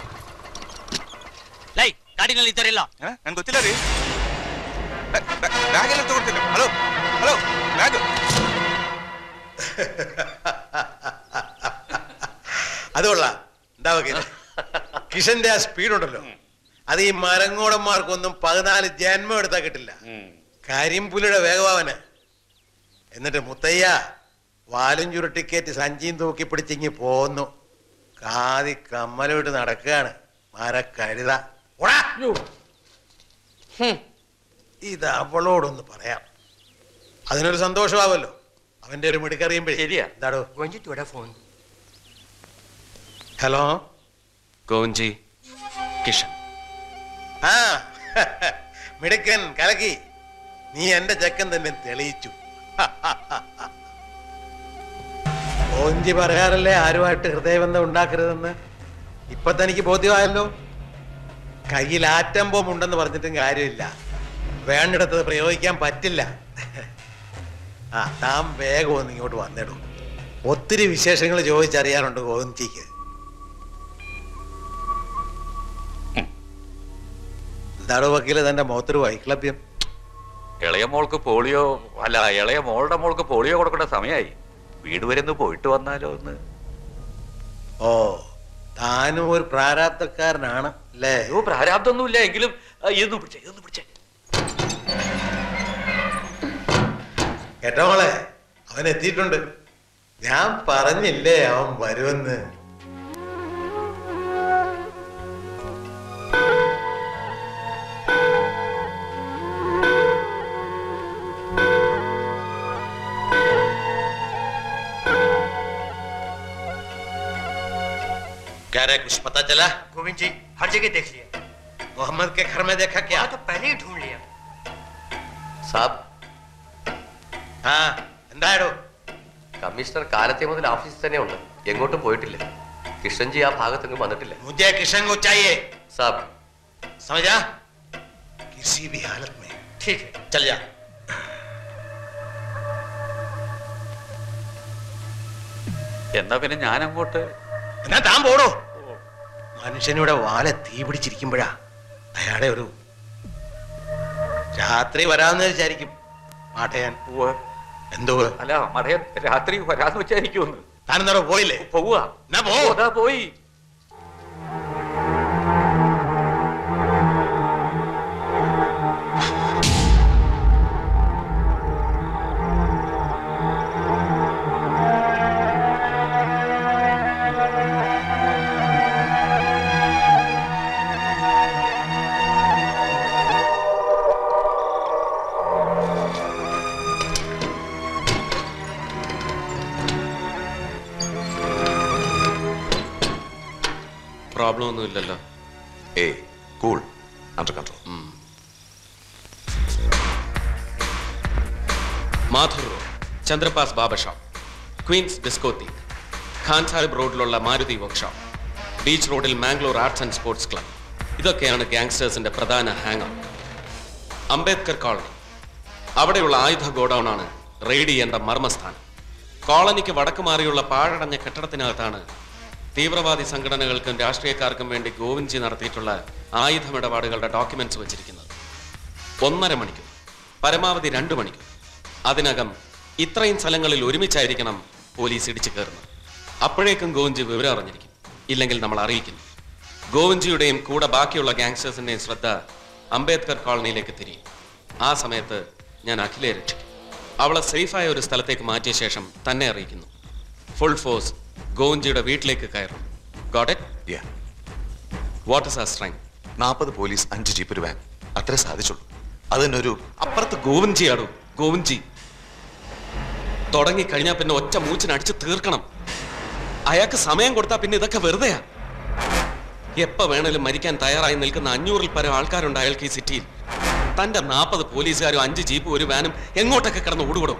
ಗಾಡಿನಲ್ಲಿ ಇದ್ದಾರಿಲ್ಲ ನಂಗೆ ಗೊತ್ತಿಲ್ಲ ರೀ. ബാഗിലെടുത്ത് കൊടുത്തില്ല. Hello hello bag. അത് കൊള്ളാം. എന്താ വക്കീലെ, കിഷന്റെ ആ സ്പീഡുണ്ടല്ലോ, അത് ഈ മരങ്ങോടന്മാർക്കൊന്നും പതിനാല് ജന്മം എടുത്താൽ കിട്ടില്ല. കരിമ്പുലിയുടെ വേഗവാവന്. എന്നിട്ട് മുത്തയ്യ വാലും ചുരുട്ടിക്കേറ്റ് സഞ്ചിയും തൂക്കി പിടിച്ചിങ്ങി പോന്നു. കാതി കമ്മലോട്ട് നടക്കുകയാണ് മരക്കഴുത. ഇത് അവളോടൊന്ന് പറയാം, അതിനൊരു സന്തോഷമാവല്ലോ. അവന്റെ ഒരു മിടുക്കറിയുമ്പോഴേ. ശരിയാ. എന്താടോ ഫോൺ? ഹലോ ഗോവിൻജി, കിഷൻ. ആ മിടുക്കൻ, കലക്കി. നീ എന്റെ ചെക്കൻ തന്നെ തെളിയിച്ചു. ഓഞ്ചി പറയാറല്ലേ ആരുമായിട്ട് ഹൃദയബന്ധം ഉണ്ടാക്കരുതെന്ന്. ഇപ്പൊ തനിക്ക് ബോധ്യമായല്ലോ. കയ്യിൽ ആറ്റം ബോംബ് ഉണ്ടെന്ന് പറഞ്ഞിട്ടും കാര്യമില്ല, വേണ്ടിടത്തത് പ്രയോഗിക്കാൻ പറ്റില്ല. ആ താൻ വേഗം ഒന്ന് ഇങ്ങോട്ട് വന്നിടും. ഒത്തിരി വിശേഷങ്ങൾ ചോദിച്ചറിയാനുണ്ട് ഗോവിന്ദിക്ക്. എന്താടോ വക്കീല് തന്റെ മുഖത്തൊരു വൈക്ലഭ്യം? ഇളയ മോൾക്ക് പോളിയോ, അല്ല ഇളയ മോളുടെ മോൾക്ക് പോളിയോ കൊടുക്കേണ്ട സമയമായി. വീട് വരെ ഒന്ന് പോയിട്ട് വന്നാലോ ഒന്ന്. ഓ, താനും ഒരു പ്രാരാബ്ധക്കാരനാണ് അല്ലേ? അയ്യോ, പ്രാരാബ്ദമൊന്നുമില്ല. എങ്കിലും ഇതൊന്നും പിടിച്ചേ ഇതൊന്നും പിടിച്ചേ കേട്ടോ മോളെ, അവൻ എത്തിയിട്ടുണ്ട്. ഞാൻ പറഞ്ഞില്ലേ അവൻ വരുമെന്ന്. क्या रे, कुछ पता चला? गोविंद जी हर जगह देख लिया। मोहम्मद के घर में देखा क्या? तो पहले ही ढूंढ लिया। സാബ്, ആ എന്താടോ? കമ്മീഷണർ കാലത്തെ മുതൽ ഓഫീസിൽ തന്നെ ഉണ്ട്, എങ്ങോട്ടും പോയിട്ടില്ല. കിഷൻജി ആ ഭാഗത്തെങ്ങും വന്നിട്ടില്ല. मुझे किशन को चाहिए। സാബ്, समझा? किसी भी हालत में। ठीक है, चल जा। എന്നാ പിന്നെ ഞാൻ അങ്ങോട്ട്. എന്നാ താൻ പോടോ. മനുഷ്യനിവിടെ വാല തീ പിടിച്ചിരിക്കുമ്പോഴാ അയാളെ ഒരു രാത്രി വരാമെന്ന് വിചാരിക്കും മാട്ടയാൻ. എന്തോ അല്ല മടയൻ രാത്രി വരാന്ന് വെച്ചായിരിക്കുമെന്ന്. താനെന്താടോ പോയില്ലേ? പോവുക. എന്നാ പോ. അതാ പോയി. പ്രോബ്ലം ഒന്നും ഇല്ലല്ലോ. A cool, under control. Madhur road, Chandrapas Baba shop, queens discotheque, Khan Sahib റോഡിലുള്ള മാരുതി വർക്ക്ഷോപ്പ്, ബീച്ച് റോഡിൽ Mangalore arts and sports club, ഇതൊക്കെയാണ് ഗാങ്സ്റ്റേഴ്സിന്റെ പ്രധാന ഹാങ് ഔട്ട്. അംബേദ്കർ കോളനി, അവിടെയുള്ള ആയുധ ഗോഡൌൺ ആണ് റെയ്ഡ് ചെയ്യേണ്ട മർമ്മസ്ഥാനം. കോളനിക്ക് വടക്ക് മാറിയുള്ള പാഴടഞ്ഞ കെട്ടിടത്തിനകത്താണ് തീവ്രവാദി സംഘടനകൾക്കും രാഷ്ട്രീയക്കാർക്കും വേണ്ടി ഗോവിന്ദ്ജി നടത്തിയിട്ടുള്ള ആയുധമിടപാടുകളുടെ ഡോക്യുമെന്റ്സ് വെച്ചിരിക്കുന്നത്. ഒന്നര മണിക്കൂർ, പരമാവധി രണ്ടു മണിക്കൂർ, അതിനകം ഇത്രയും സ്ഥലങ്ങളിൽ ഒരുമിച്ചായിരിക്കണം പോലീസ് ഇടിച്ചു കയറുന്നത്. അപ്പോഴേക്കും ഗോവിന്ദ്ജി വിവരം അറിഞ്ഞിരിക്കും, ഇല്ലെങ്കിൽ നമ്മൾ അറിയിക്കുന്നു. ഗോവിന്ദ്ജിയുടെയും കൂടെ ബാക്കിയുള്ള ഗാങ്സ്റ്റേഴ്സിന്റെയും ശ്രദ്ധ അംബേദ്കർ കോളനിയിലേക്ക് തിരിയും. ആ സമയത്ത് ഞാൻ അഖിലയെ രക്ഷിക്കും. അവളെ സേഫായ ഒരു സ്ഥലത്തേക്ക് മാറ്റിയ ശേഷം തന്നെ അറിയിക്കുന്നു. ഫുൾ ഫോഴ്സ് ഗോവിന്ദ്ജിയുടെ വീട്ടിലേക്ക് കയറും. Got it? What is a strength? നാൽപ്പത് പോലീസ്, അഞ്ച് ജീപ്പ്, ഒരു വാൻ, അത്രേ സാധിച്ചുള്ളൂ. അതിനൊരു അപ്പുറത്ത് ഗോവിന്ദ്ജിയാടോ, ഗോവിന്ദ്ജി. തുടങ്ങിക്കഴിഞ്ഞാൽ പിന്നെ ഒറ്റ മൂച്ചിനടിച്ച് തീർക്കണം. അയാൾക്ക് സമയം കൊടുത്താൽ പിന്നെ ഇതൊക്കെ വെറുതെയാ. എപ്പോ വേണേലും മരിക്കാൻ തയ്യാറായി നിൽക്കുന്ന അഞ്ഞൂറിൽ പരം ആൾക്കാരുണ്ട് അയാൾക്ക് ഈ സിറ്റിയിൽ. തന്റെ നാൽപ്പത് പോലീസുകാരും അഞ്ച് ജീപ്പും ഒരു വാനും എങ്ങോട്ടൊക്കെ കിടന്ന് ഓടുകൂടും.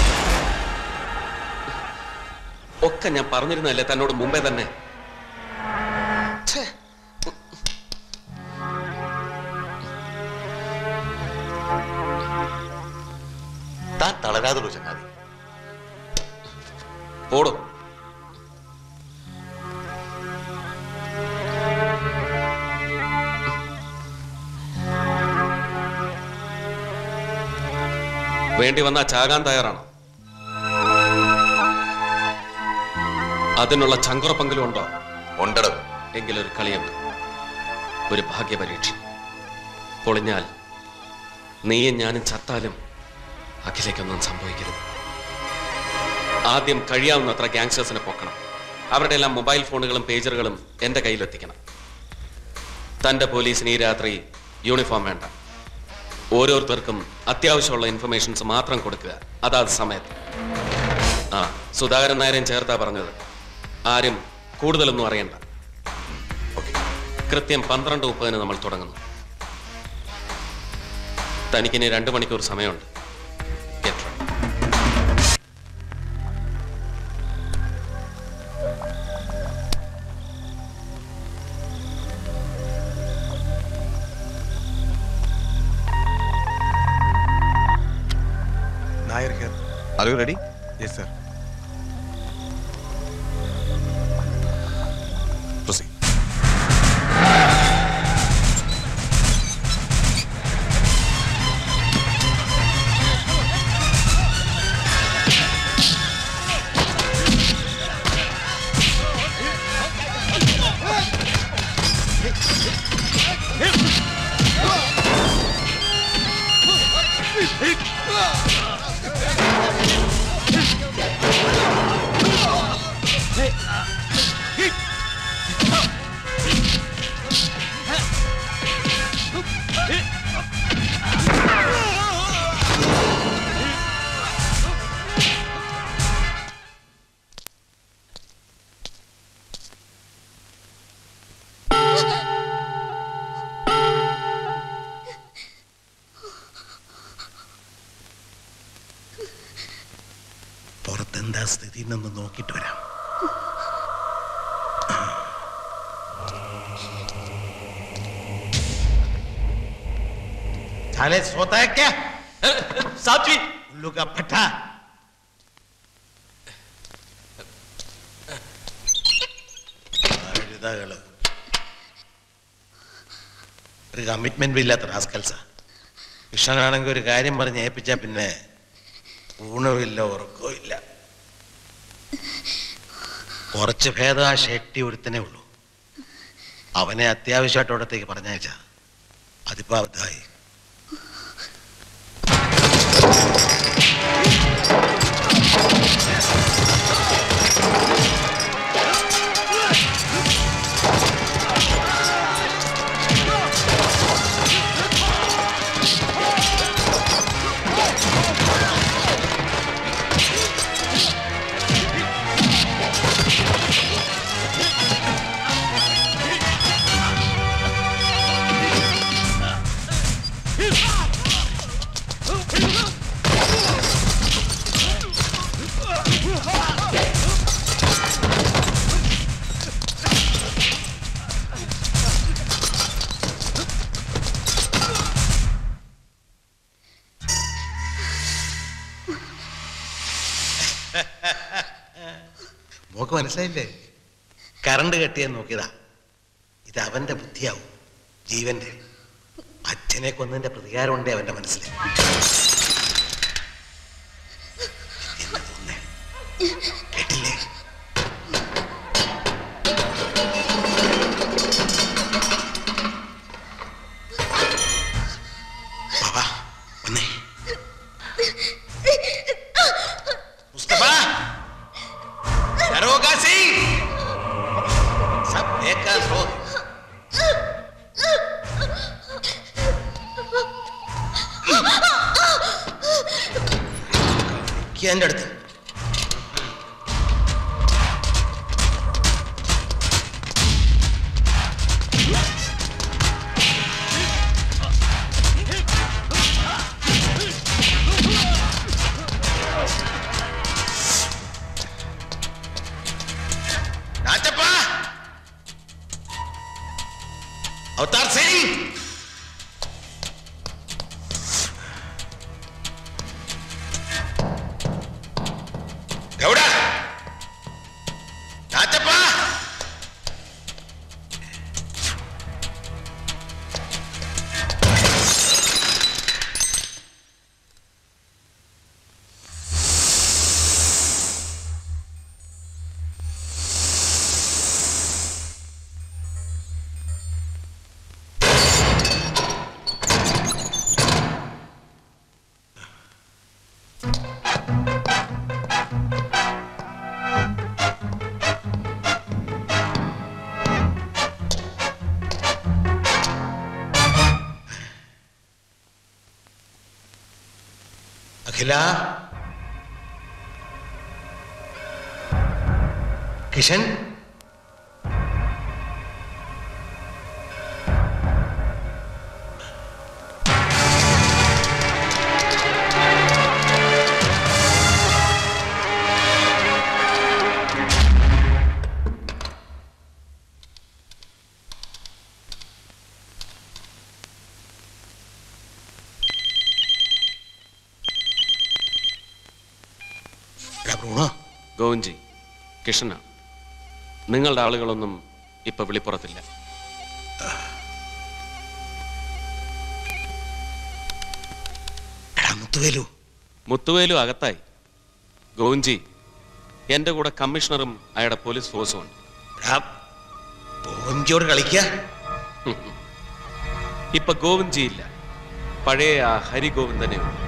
ഒക്കെ ഞാൻ പറഞ്ഞിരുന്നല്ലേ തന്നോട് മുമ്പേ തന്നെ. താൻ തളരാതുള്ളൂ ചങ്ങാതി. ഓടും. വേണ്ടി വന്നാ ചാകാൻ തയ്യാറാണോ? അതിനുള്ള ചങ്കുറപ്പെങ്കിലും ഉണ്ടോ? ഉണ്ടോ? എങ്കിലൊരു കളിയുണ്ട്, ഒരു ഭാഗ്യപരീക്ഷ. പൊളിഞ്ഞാൽ നീയും ഞാനും ചത്താലും അഖിലേക്കൊന്നും സംഭവിക്കരുത്. ആദ്യം കഴിയാവുന്നത്ര ഗാങ്സ്റ്റേഴ്സിനെ പൊക്കണം. അവരുടെ എല്ലാം മൊബൈൽ ഫോണുകളും പേജറുകളും എന്റെ കയ്യിലെത്തിക്കണം. തന്റെ പോലീസിന് ഈ രാത്രി യൂണിഫോം വേണ്ട. ഓരോരുത്തർക്കും അത്യാവശ്യമുള്ള ഇൻഫർമേഷൻസ് മാത്രം കൊടുക്കുക, അതാത് സമയത്ത്. ആ സുധാകരൻ നായരെയും ചേർത്താ പറഞ്ഞത്. ആരും കൂടുതലൊന്നും അറിയണ്ട. കൃത്യം പന്ത്രണ്ട് മുപ്പതിന് നമ്മൾ തുടങ്ങുന്നു. തനിക്കിനി രണ്ടു മണിക്കൂർ സമയമുണ്ട്. Get ready. Nair here. Are you ready? Yes, sir. Proceed. പുറത്തെന്താ സ്ഥിതി എന്നൊന്ന് നോക്കിയിട്ട് വരാം. थाने सोता है क्या? साहब जी, उल्लू का पट्टा. ഒരു കമ്മിറ്റ്മെന്റ് ഇല്ലാത്ത റാസ്കൽസാ. കൃഷ്ണനാണെങ്കിൽ ഒരു കാര്യം പറഞ്ഞ് ഏൽപ്പിച്ചാ പിന്നെ ഊണമില്ല ഉറക്കവും ഇല്ല. കുറച്ച് ഭേദം ആ ഷെട്ടി ഒരുത്തനേ ഉള്ളൂ. അവനെ അത്യാവശ്യമായിട്ട് അവിടത്തേക്ക് പറഞ്ഞയച്ചാ അതിപ്പോ അബദ്ധമായി. മോക്ക് മനസ്സിലായില്ലേ? കറണ്ട് കെട്ടിയാൻ നോക്കിയതാ. ഇത് അവന്റെ ബുദ്ധിയാവും, ജീവന്റെ. അച്ഛനെ കൊന്നതിന്റെ പ്രതികാരം ഉണ്ടേ അവന്റെ മനസ്സിൽ. കേട്ടില്ലേ? ബാബാ വന്നേ. മുസ്തഫ, दरोगा सिंह, सब बेकार हो. क्या अंदर थे? अवतार सिंह, गौड़ा, नाचप्पा, അഖില കിഷൻ ഗോവിൻജി, കിഷന, നിങ്ങളുടെ ആളുകളൊന്നും ഇപ്പൊ വിളിപ്പുറത്തില്ല. മുത്തുവേലു അകത്തായി. ഗോവിൻജി, എന്റെ കൂടെ കമ്മീഷണറും അയാളുടെ പോലീസ് ഫോഴ്സും ഉണ്ട്. കളിക്ക ഇപ്പൊ ഗോവിൻജി ഇല്ല, പഴയ ആ ഹരിഗോവിന്ദനെ ഉണ്ട്.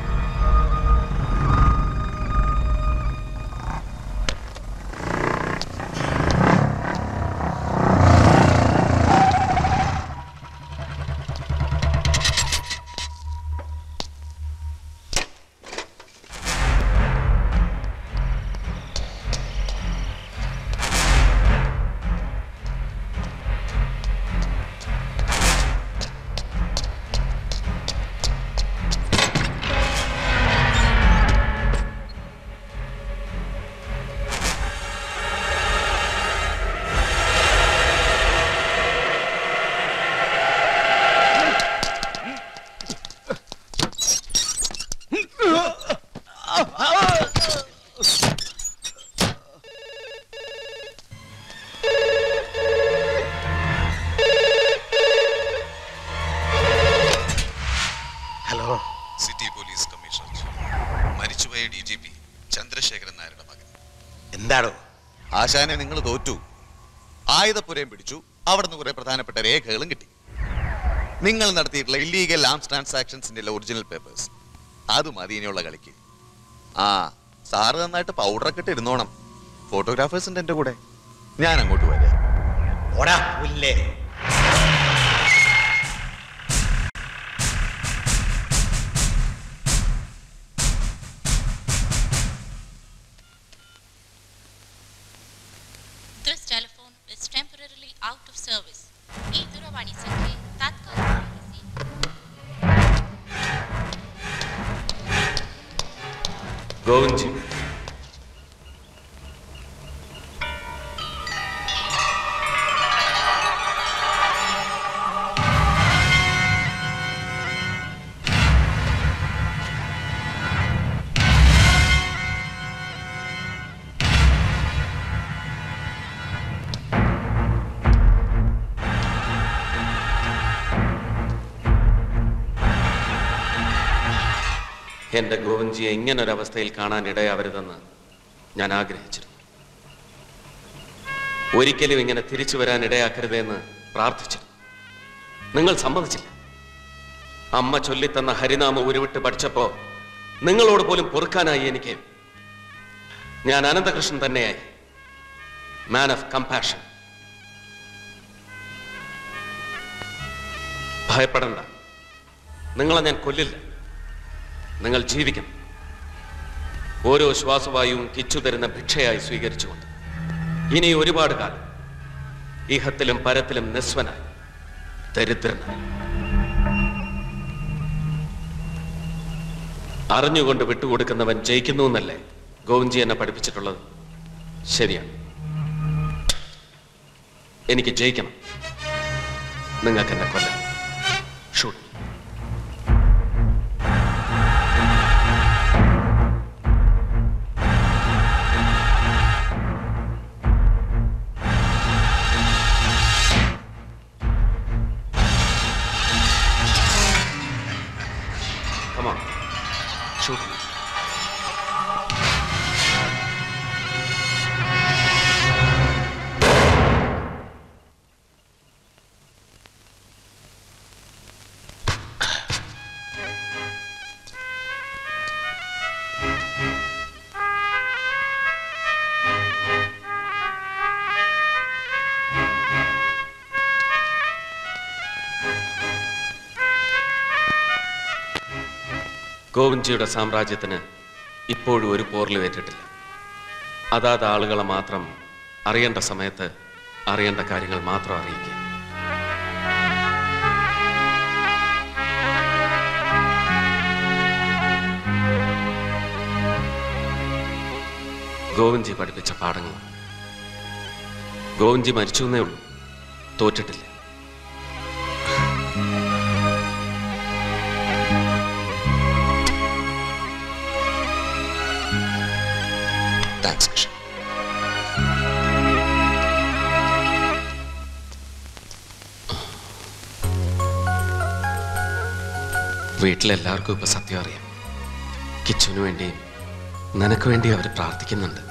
ആശാനെ നിങ്ങൾ തോറ്റു. ആയുധപ്പുരയും പിടിച്ചു, അവിടുന്ന് കുറെ പ്രധാനപ്പെട്ട രേഖകളും കിട്ടി. നിങ്ങൾ നടത്തിയിട്ടുള്ള ഇല്ലീഗൽ ആംസ് ട്രാൻസാക്ഷൻസിന്റെ ഒറിജിനൽ പേപ്പേഴ്സ്, അത് മതി ഇനിയുള്ള കളിക്ക്. ആ സാറ് നന്നായിട്ട് പൗഡറൊക്കെ ഇട്ട് ഇരുന്നോണം. ഫോട്ടോഗ്രാഫേഴ്സിന്റെ എന്റെ കൂടെ, ഞാൻ അങ്ങോട്ട് വരാം. This telephone is temporarily out of service. ಈ ದೂರವಾಣಿ ಸಂಖ್ಯೆ ತಾತ್ಕಾಲಿಕವಾಗಿ ഗോവിൻജി, എന്റെ ഗോവിൻജിയെ ഇങ്ങനൊരവസ്ഥയിൽ കാണാൻ ഇടയാവരുതെന്ന് ഞാൻ ആഗ്രഹിച്ചിരുന്നു. ഒരിക്കലും ഇങ്ങനെ തിരിച്ചു വരാൻ ഇടയാക്കരുതെന്ന് പ്രാർത്ഥിച്ചിരുന്നു. നിങ്ങൾ സമ്മതിച്ചില്ല. അമ്മ ചൊല്ലിത്തന്ന ഹരിനാമം ഉരുവിട്ട് പഠിച്ചപ്പോ നിങ്ങളോട് പോലും പൊറുക്കാനായി എനിക്ക്. ഞാൻ അനന്തകൃഷ്ണൻ തന്നെയായി, മാൻ ഓഫ് കമ്പാഷൻ. ഭയപ്പെടണ്ട, നിങ്ങളെ ഞാൻ കൊല്ലില്ല. നിങ്ങൾ ജീവിക്കണം. ഓരോ ശ്വാസവായുവും കിച്ചു തരുന്ന ഭിക്ഷയായി സ്വീകരിച്ചുകൊണ്ട് ഇനി ഒരുപാട് കാലം ഇഹത്തിലും പരത്തിലും നിസ്വനായി, ദരിദ്രനായി. അറിഞ്ഞുകൊണ്ട് വിട്ടുകൊടുക്കുന്നവൻ ജയിക്കുന്നു എന്നല്ലേ ഗോവിൻജി എന്നെ പഠിപ്പിച്ചിട്ടുള്ളത്? ശരിയാണ്. എനിക്ക് ജയിക്കണം. നിങ്ങൾക്ക് എന്നെ കൊല്ലാം. Shoot. Come on. Shoot me. ഗോവിൻജിയുടെ സാമ്രാജ്യത്തിന് ഇപ്പോഴും ഒരു പോറിലും ഏറ്റിട്ടില്ല. അതാത് ആളുകളെ മാത്രം അറിയേണ്ട സമയത്ത് അറിയേണ്ട കാര്യങ്ങൾ മാത്രം അറിയിക്കുക. ഗോവിന്ദജി പഠിപ്പിച്ച പാഠങ്ങൾ. ഗോവിന്ദജി മരിച്ചു എന്നേ ഉള്ളൂ, തോറ്റിട്ടില്ല. താങ്ക്സ് കൃഷ്ണ. വീട്ടിലെല്ലാവർക്കും ഇപ്പൊ സത്യം അറിയാം. കിച്ചുവിന് വേണ്ടിയും നിനക്ക് വേണ്ടിയും അവർ പ്രാർത്ഥിക്കുന്നുണ്ട്.